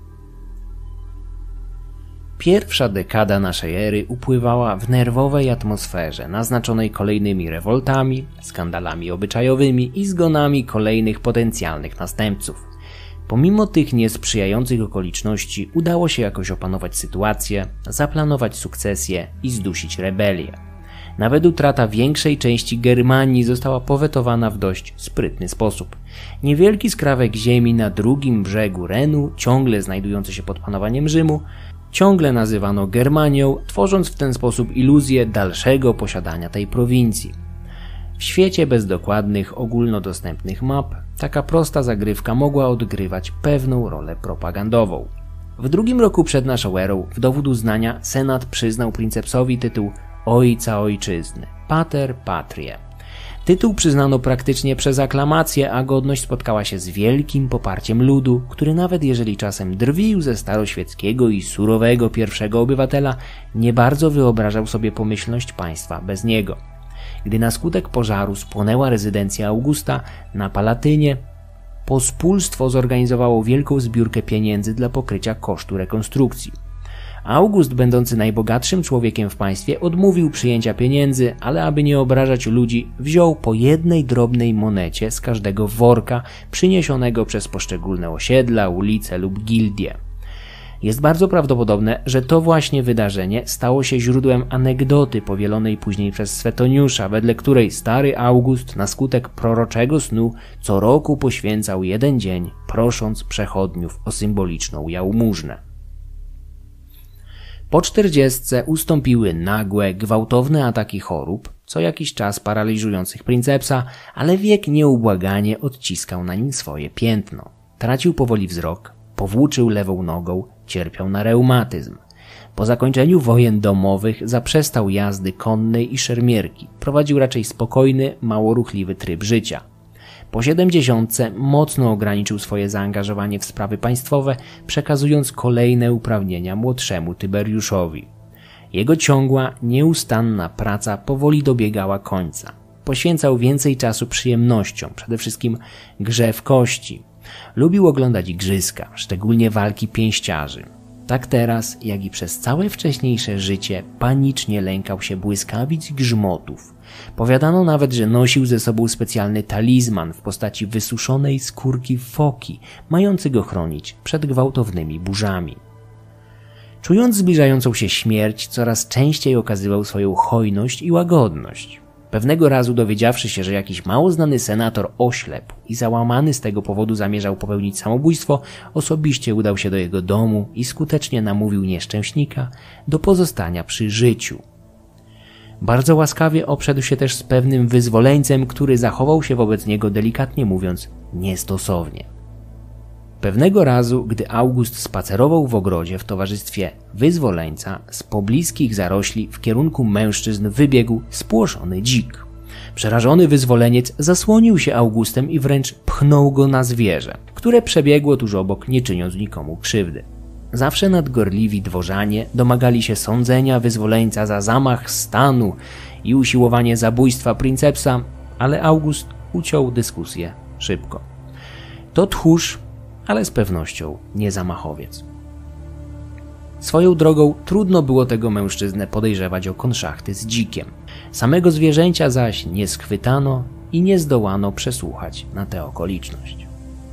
Speaker 1: Pierwsza dekada naszej ery upływała w nerwowej atmosferze, naznaczonej kolejnymi rewoltami, skandalami obyczajowymi i zgonami kolejnych potencjalnych następców. Pomimo tych niesprzyjających okoliczności udało się jakoś opanować sytuację, zaplanować sukcesję i zdusić rebelię. Nawet utrata większej części Germanii została powetowana w dość sprytny sposób. Niewielki skrawek ziemi na drugim brzegu Renu, ciągle znajdujący się pod panowaniem Rzymu, ciągle nazywano Germanią, tworząc w ten sposób iluzję dalszego posiadania tej prowincji. W świecie bez dokładnych, ogólnodostępnych map, taka prosta zagrywka mogła odgrywać pewną rolę propagandową. W drugim roku przed naszą erą, w dowód uznania, Senat przyznał princepsowi tytuł Ojca Ojczyzny, Pater Patriae. Tytuł przyznano praktycznie przez aklamację, a godność spotkała się z wielkim poparciem ludu, który nawet jeżeli czasem drwił ze staroświeckiego i surowego pierwszego obywatela, nie bardzo wyobrażał sobie pomyślność państwa bez niego. Gdy na skutek pożaru spłonęła rezydencja Augusta na Palatynie, pospólstwo zorganizowało wielką zbiórkę pieniędzy dla pokrycia kosztu rekonstrukcji. August, będący najbogatszym człowiekiem w państwie, odmówił przyjęcia pieniędzy, ale aby nie obrażać ludzi, wziął po jednej drobnej monecie z każdego worka przyniesionego przez poszczególne osiedla, ulice lub gildie. Jest bardzo prawdopodobne, że to właśnie wydarzenie stało się źródłem anegdoty powielonej później przez Swetoniusza, wedle której stary August na skutek proroczego snu co roku poświęcał jeden dzień, prosząc przechodniów o symboliczną jałmużnę. Po czterdziestce ustąpiły nagłe, gwałtowne ataki chorób, co jakiś czas paraliżujących princepsa, ale wiek nieubłaganie odciskał na nim swoje piętno. Tracił powoli wzrok, powłóczył lewą nogą, cierpiał na reumatyzm. Po zakończeniu wojen domowych zaprzestał jazdy konnej i szermierki, prowadził raczej spokojny, mało ruchliwy tryb życia. Po siedemdziesiątce mocno ograniczył swoje zaangażowanie w sprawy państwowe, przekazując kolejne uprawnienia młodszemu Tyberiuszowi. Jego ciągła, nieustanna praca powoli dobiegała końca. Poświęcał więcej czasu przyjemnościom, przede wszystkim grze w kości. Lubił oglądać igrzyska, szczególnie walki pięściarzy. Tak teraz, jak i przez całe wcześniejsze życie, panicznie lękał się błyskawic i grzmotów. Powiadano nawet, że nosił ze sobą specjalny talizman w postaci wysuszonej skórki foki, mający go chronić przed gwałtownymi burzami. Czując zbliżającą się śmierć, coraz częściej okazywał swoją hojność i łagodność. Pewnego razu dowiedziawszy się, że jakiś mało znany senator oślepł i załamany z tego powodu zamierzał popełnić samobójstwo, osobiście udał się do jego domu i skutecznie namówił nieszczęśnika do pozostania przy życiu. Bardzo łaskawie obszedł się też z pewnym wyzwoleńcem, który zachował się wobec niego, delikatnie mówiąc, niestosownie. Pewnego razu, gdy August spacerował w ogrodzie w towarzystwie wyzwoleńca, z pobliskich zarośli w kierunku mężczyzn wybiegł spłoszony dzik. Przerażony wyzwoleniec zasłonił się Augustem i wręcz pchnął go na zwierzę, które przebiegło tuż obok, nie czyniąc nikomu krzywdy. Zawsze nadgorliwi dworzanie domagali się sądzenia wyzwoleńca za zamach stanu i usiłowanie zabójstwa princepsa, ale August uciął dyskusję szybko. To tchórz, ale z pewnością nie zamachowiec. Swoją drogą trudno było tego mężczyznę podejrzewać o konszachty z dzikiem. Samego zwierzęcia zaś nie schwytano i nie zdołano przesłuchać na tę okoliczność.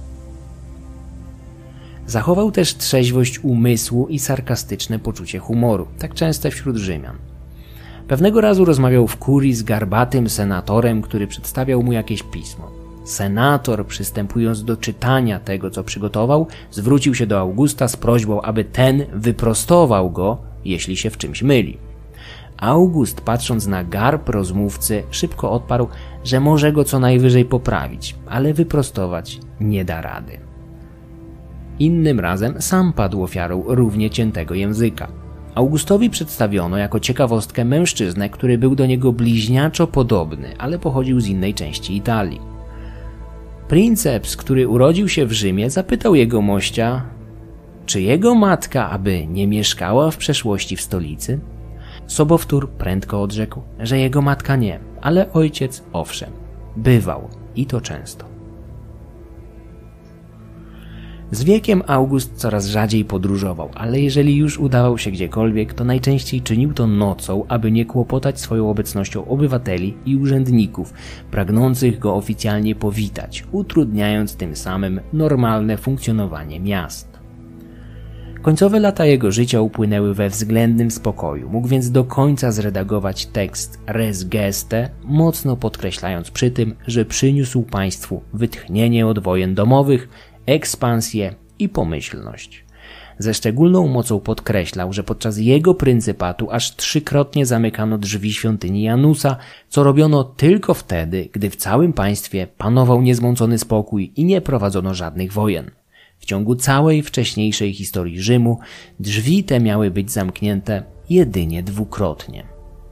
Speaker 1: Zachował też trzeźwość umysłu i sarkastyczne poczucie humoru, tak częste wśród Rzymian. Pewnego razu rozmawiał w kurii z garbatym senatorem, który przedstawiał mu jakieś pismo. Senator, przystępując do czytania tego, co przygotował, zwrócił się do Augusta z prośbą, aby ten wyprostował go, jeśli się w czymś myli. August, patrząc na garb rozmówcy, szybko odparł, że może go co najwyżej poprawić, ale wyprostować nie da rady. Innym razem sam padł ofiarą równie ciętego języka. Augustowi przedstawiono jako ciekawostkę mężczyznę, który był do niego bliźniaczo podobny, ale pochodził z innej części Italii. Princeps, który urodził się w Rzymie, zapytał jego mościa, czy jego matka aby nie mieszkała w przeszłości w stolicy? Sobowtór prędko odrzekł, że jego matka nie, ale ojciec owszem, bywał i to często. Z wiekiem August coraz rzadziej podróżował, ale jeżeli już udawał się gdziekolwiek, to najczęściej czynił to nocą, aby nie kłopotać swoją obecnością obywateli i urzędników, pragnących go oficjalnie powitać, utrudniając tym samym normalne funkcjonowanie miast. Końcowe lata jego życia upłynęły we względnym spokoju, mógł więc do końca zredagować tekst res geste, mocno podkreślając przy tym, że przyniósł państwu wytchnienie od wojen domowych, ekspansję i pomyślność. Ze szczególną mocą podkreślał, że podczas jego pryncypatu aż trzykrotnie zamykano drzwi świątyni Janusa, co robiono tylko wtedy, gdy w całym państwie panował niezmącony spokój i nie prowadzono żadnych wojen. W ciągu całej wcześniejszej historii Rzymu drzwi te miały być zamknięte jedynie dwukrotnie.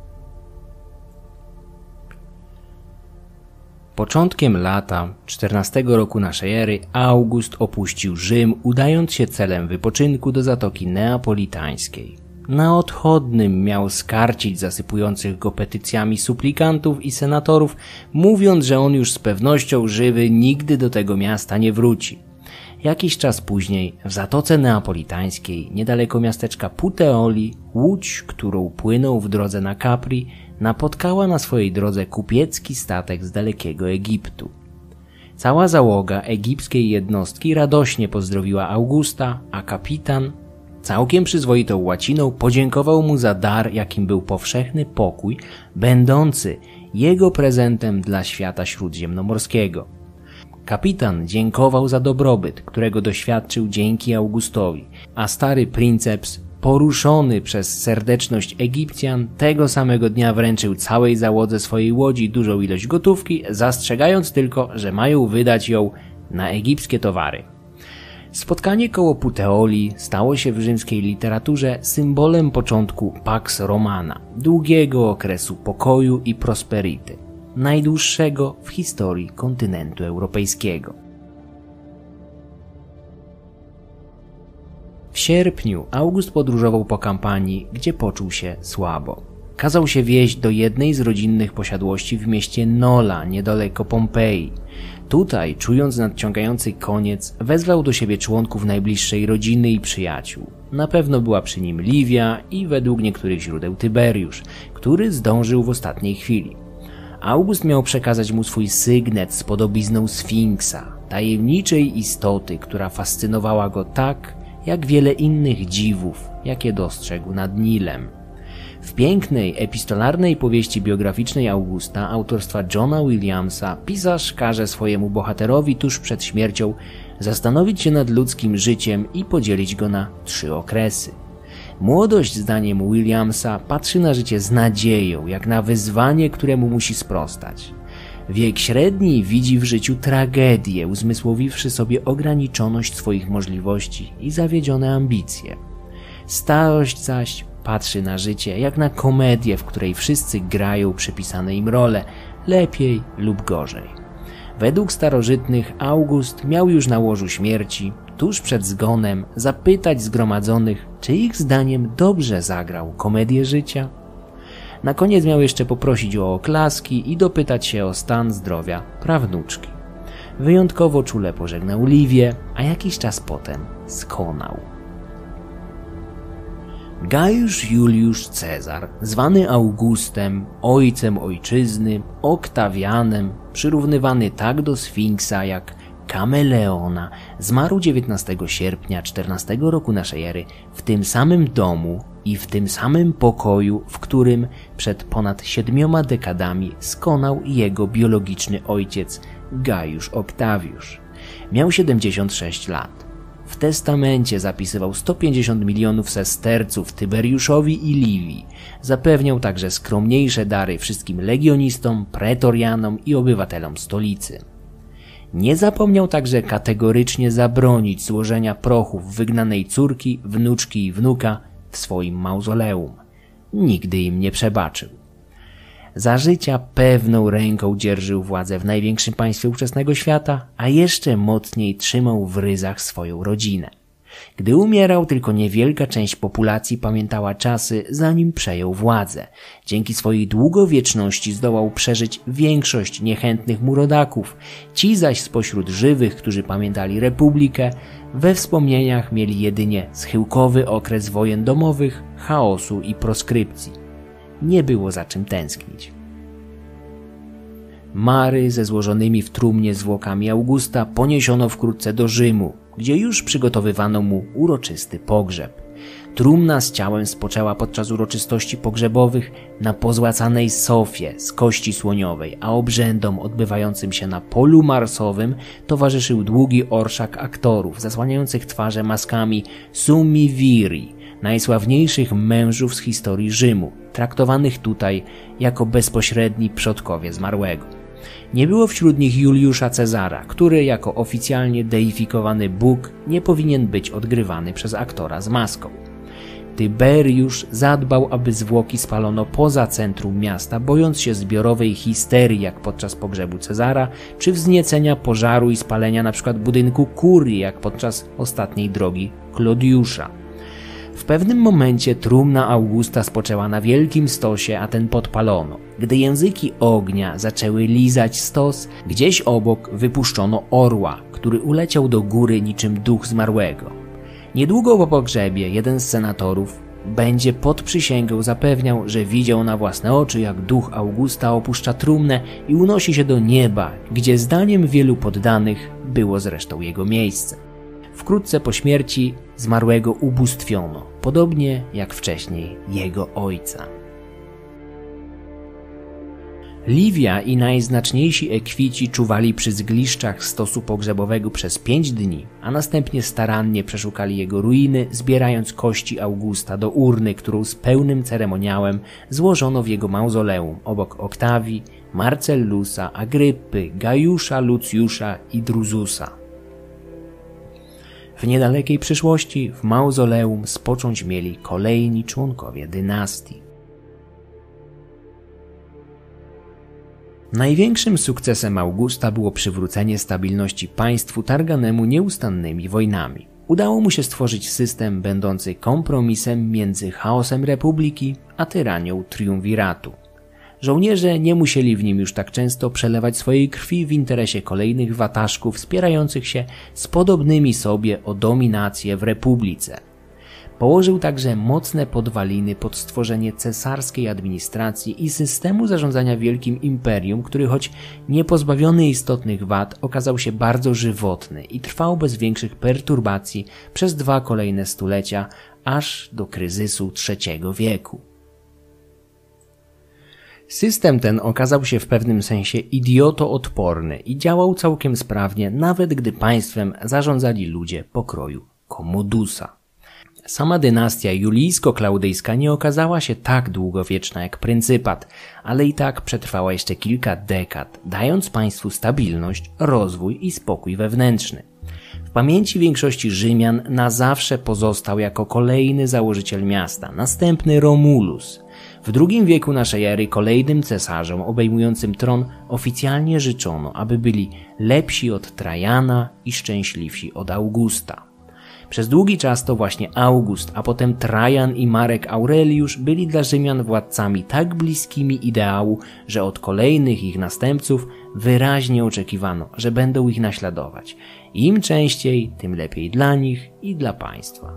Speaker 1: Początkiem lata czternastego roku naszej ery August opuścił Rzym, udając się celem wypoczynku do Zatoki Neapolitańskiej. Na odchodnym miał skarcić zasypujących go petycjami suplikantów i senatorów, mówiąc, że on już z pewnością żywy nigdy do tego miasta nie wróci. Jakiś czas później w Zatoce Neapolitańskiej, niedaleko miasteczka Puteoli, łódź, którą płynął w drodze na Capri, napotkała na swojej drodze kupiecki statek z dalekiego Egiptu. Cała załoga egipskiej jednostki radośnie pozdrowiła Augusta, a kapitan, całkiem przyzwoitą łaciną, podziękował mu za dar, jakim był powszechny pokój, będący jego prezentem dla świata śródziemnomorskiego. Kapitan dziękował za dobrobyt, którego doświadczył dzięki Augustowi, a stary princeps poruszony przez serdeczność Egipcjan, tego samego dnia wręczył całej załodze swojej łodzi dużą ilość gotówki, zastrzegając tylko, że mają wydać ją na egipskie towary. Spotkanie koło Puteoli stało się w rzymskiej literaturze symbolem początku Pax Romana, długiego okresu pokoju i prosperity, najdłuższego w historii kontynentu europejskiego. W sierpniu August podróżował po kampanii, gdzie poczuł się słabo. Kazał się wieźć do jednej z rodzinnych posiadłości w mieście Nola, niedaleko Pompeji. Tutaj, czując nadciągający koniec, wezwał do siebie członków najbliższej rodziny i przyjaciół. Na pewno była przy nim Livia i według niektórych źródeł Tyberiusz, który zdążył w ostatniej chwili. August miał przekazać mu swój sygnet z podobizną Sfinksa, tajemniczej istoty, która fascynowała go tak, jak wiele innych dziwów, jakie dostrzegł nad Nilem. W pięknej, epistolarnej powieści biograficznej Augusta autorstwa Johna Williamsa pisarz każe swojemu bohaterowi tuż przed śmiercią zastanowić się nad ludzkim życiem i podzielić go na trzy okresy. Młodość, zdaniem Williamsa, patrzy na życie z nadzieją, jak na wyzwanie, któremu musi sprostać. Wiek średni widzi w życiu tragedię, uzmysłowiwszy sobie ograniczoność swoich możliwości i zawiedzione ambicje. Starość zaś patrzy na życie jak na komedię, w której wszyscy grają przypisane im role, lepiej lub gorzej. Według starożytnych August miał już na łożu śmierci, tuż przed zgonem, zapytać zgromadzonych, czy ich zdaniem dobrze zagrał komedię życia. Na koniec miał jeszcze poprosić o oklaski i dopytać się o stan zdrowia prawnuczki. Wyjątkowo czule pożegnał Livię, a jakiś czas potem skonał. Gajusz Juliusz Cezar, zwany Augustem, ojcem ojczyzny, Oktawianem, przyrównywany tak do Sfinksa jak Kameleona, zmarł dziewiętnastego sierpnia czternastego roku naszej ery w tym samym domu i w tym samym pokoju, w którym przed ponad siedmioma dekadami skonał jego biologiczny ojciec Gajusz Oktawiusz. Miał siedemdziesiąt sześć lat. W testamencie zapisywał sto pięćdziesiąt milionów sesterców Tyberiuszowi i Livii. Zapewniał także skromniejsze dary wszystkim legionistom, pretorianom i obywatelom stolicy. Nie zapomniał także kategorycznie zabronić złożenia prochów wygnanej córki, wnuczki i wnuka w swoim mauzoleum. Nigdy im nie przebaczył. Za życia pewną ręką dzierżył władzę w największym państwie ówczesnego świata, a jeszcze mocniej trzymał w ryzach swoją rodzinę. Gdy umierał, tylko niewielka część populacji pamiętała czasy, zanim przejął władzę. Dzięki swojej długowieczności zdołał przeżyć większość niechętnych mu rodaków. Ci zaś spośród żywych, którzy pamiętali republikę, we wspomnieniach mieli jedynie schyłkowy okres wojen domowych, chaosu i proskrypcji. Nie było za czym tęsknić. Mary ze złożonymi w trumnie zwłokami Augusta poniesiono wkrótce do Rzymu, gdzie już przygotowywano mu uroczysty pogrzeb. Trumna z ciałem spoczęła podczas uroczystości pogrzebowych na pozłacanej sofie z kości słoniowej, a obrzędom odbywającym się na polu marsowym towarzyszył długi orszak aktorów zasłaniających twarze maskami summi viri, najsławniejszych mężów z historii Rzymu, traktowanych tutaj jako bezpośredni przodkowie zmarłego. Nie było wśród nich Juliusza Cezara, który jako oficjalnie deifikowany Bóg nie powinien być odgrywany przez aktora z maską. Tyberiusz zadbał, aby zwłoki spalono poza centrum miasta, bojąc się zbiorowej histerii jak podczas pogrzebu Cezara, czy wzniecenia pożaru i spalenia np. budynku kurii jak podczas ostatniej drogi Klodiusza. W pewnym momencie trumna Augusta spoczęła na wielkim stosie, a ten podpalono. Gdy języki ognia zaczęły lizać stos, gdzieś obok wypuszczono orła, który uleciał do góry niczym duch zmarłego. Niedługo po pogrzebie jeden z senatorów będzie pod przysięgą zapewniał, że widział na własne oczy, jak duch Augusta opuszcza trumnę i unosi się do nieba, gdzie zdaniem wielu poddanych było zresztą jego miejsce. Wkrótce po śmierci zmarłego ubóstwiono, podobnie jak wcześniej jego ojca. Livia i najznaczniejsi ekwici czuwali przy zgliszczach stosu pogrzebowego przez pięć dni, a następnie starannie przeszukali jego ruiny, zbierając kości Augusta do urny, którą z pełnym ceremoniałem złożono w jego mauzoleum obok Oktawii, Marcellusa, Agryppy, Gajusza, Lucjusza i Druzusa. W niedalekiej przyszłości w mauzoleum spocząć mieli kolejni członkowie dynastii. Największym sukcesem Augusta było przywrócenie stabilności państwu targanemu nieustannymi wojnami. Udało mu się stworzyć system będący kompromisem między chaosem republiki a tyranią triumviratu. Żołnierze nie musieli w nim już tak często przelewać swojej krwi w interesie kolejnych wataszków wspierających się z podobnymi sobie o dominację w republice. Położył także mocne podwaliny pod stworzenie cesarskiej administracji i systemu zarządzania wielkim imperium, który choć nie pozbawiony istotnych wad okazał się bardzo żywotny i trwał bez większych perturbacji przez dwa kolejne stulecia, aż do kryzysu trzeciego wieku. System ten okazał się w pewnym sensie idiotoodporny i działał całkiem sprawnie, nawet gdy państwem zarządzali ludzie pokroju Kommodusa. Sama dynastia julijsko-klaudyjska nie okazała się tak długowieczna jak pryncypat, ale i tak przetrwała jeszcze kilka dekad, dając państwu stabilność, rozwój i spokój wewnętrzny. W pamięci większości Rzymian na zawsze pozostał jako kolejny założyciel miasta, następny Romulus. W drugim wieku naszej ery kolejnym cesarzom obejmującym tron oficjalnie życzono, aby byli lepsi od Trajana i szczęśliwsi od Augusta. Przez długi czas to właśnie August, a potem Trajan i Marek Aureliusz byli dla Rzymian władcami tak bliskimi ideału, że od kolejnych ich następców wyraźnie oczekiwano, że będą ich naśladować. Im częściej, tym lepiej dla nich i dla państwa.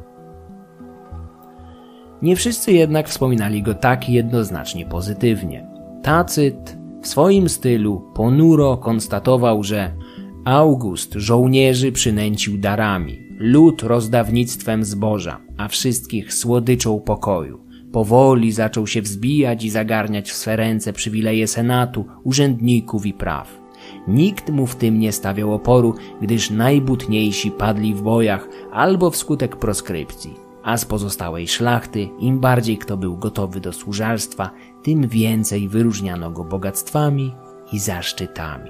Speaker 1: Nie wszyscy jednak wspominali go tak jednoznacznie pozytywnie. Tacyt w swoim stylu ponuro konstatował, że August żołnierzy przynęcił darami, lud rozdawnictwem zboża, a wszystkich słodyczą pokoju. Powoli zaczął się wzbijać i zagarniać w swe ręce przywileje senatu, urzędników i praw. Nikt mu w tym nie stawiał oporu, gdyż najbutniejsi padli w bojach albo wskutek proskrypcji, a z pozostałej szlachty, im bardziej kto był gotowy do służalstwa, tym więcej wyróżniano go bogactwami i zaszczytami.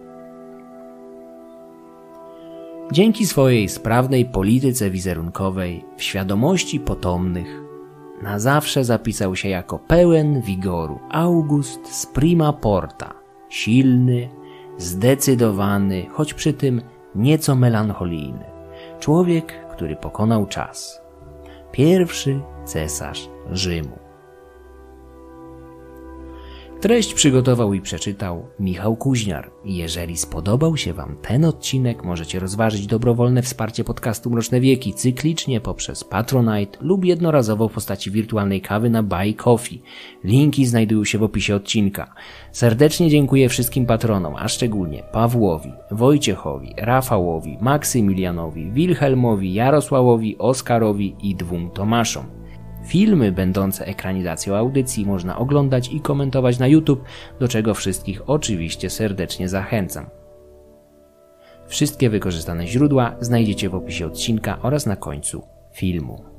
Speaker 1: Dzięki swojej sprawnej polityce wizerunkowej w świadomości potomnych na zawsze zapisał się jako pełen wigoru August z prima porta, silny, zdecydowany, choć przy tym nieco melancholijny. Człowiek, który pokonał czas. Pierwszy cesarz Rzymu. Treść przygotował i przeczytał Michał Kuźniar. Jeżeli spodobał się Wam ten odcinek, możecie rozważyć dobrowolne wsparcie podcastu Mroczne Wieki cyklicznie poprzez Patronite lub jednorazowo w postaci wirtualnej kawy na Buy Coffee. Linki znajdują się w opisie odcinka. Serdecznie dziękuję wszystkim patronom, a szczególnie Pawłowi, Wojciechowi, Rafałowi, Maksymilianowi, Wilhelmowi, Jarosławowi, Oskarowi i dwóm Tomaszom. Filmy będące ekranizacją audycji można oglądać i komentować na YouTube, do czego wszystkich oczywiście serdecznie zachęcam. Wszystkie wykorzystane źródła znajdziecie w opisie odcinka oraz na końcu filmu.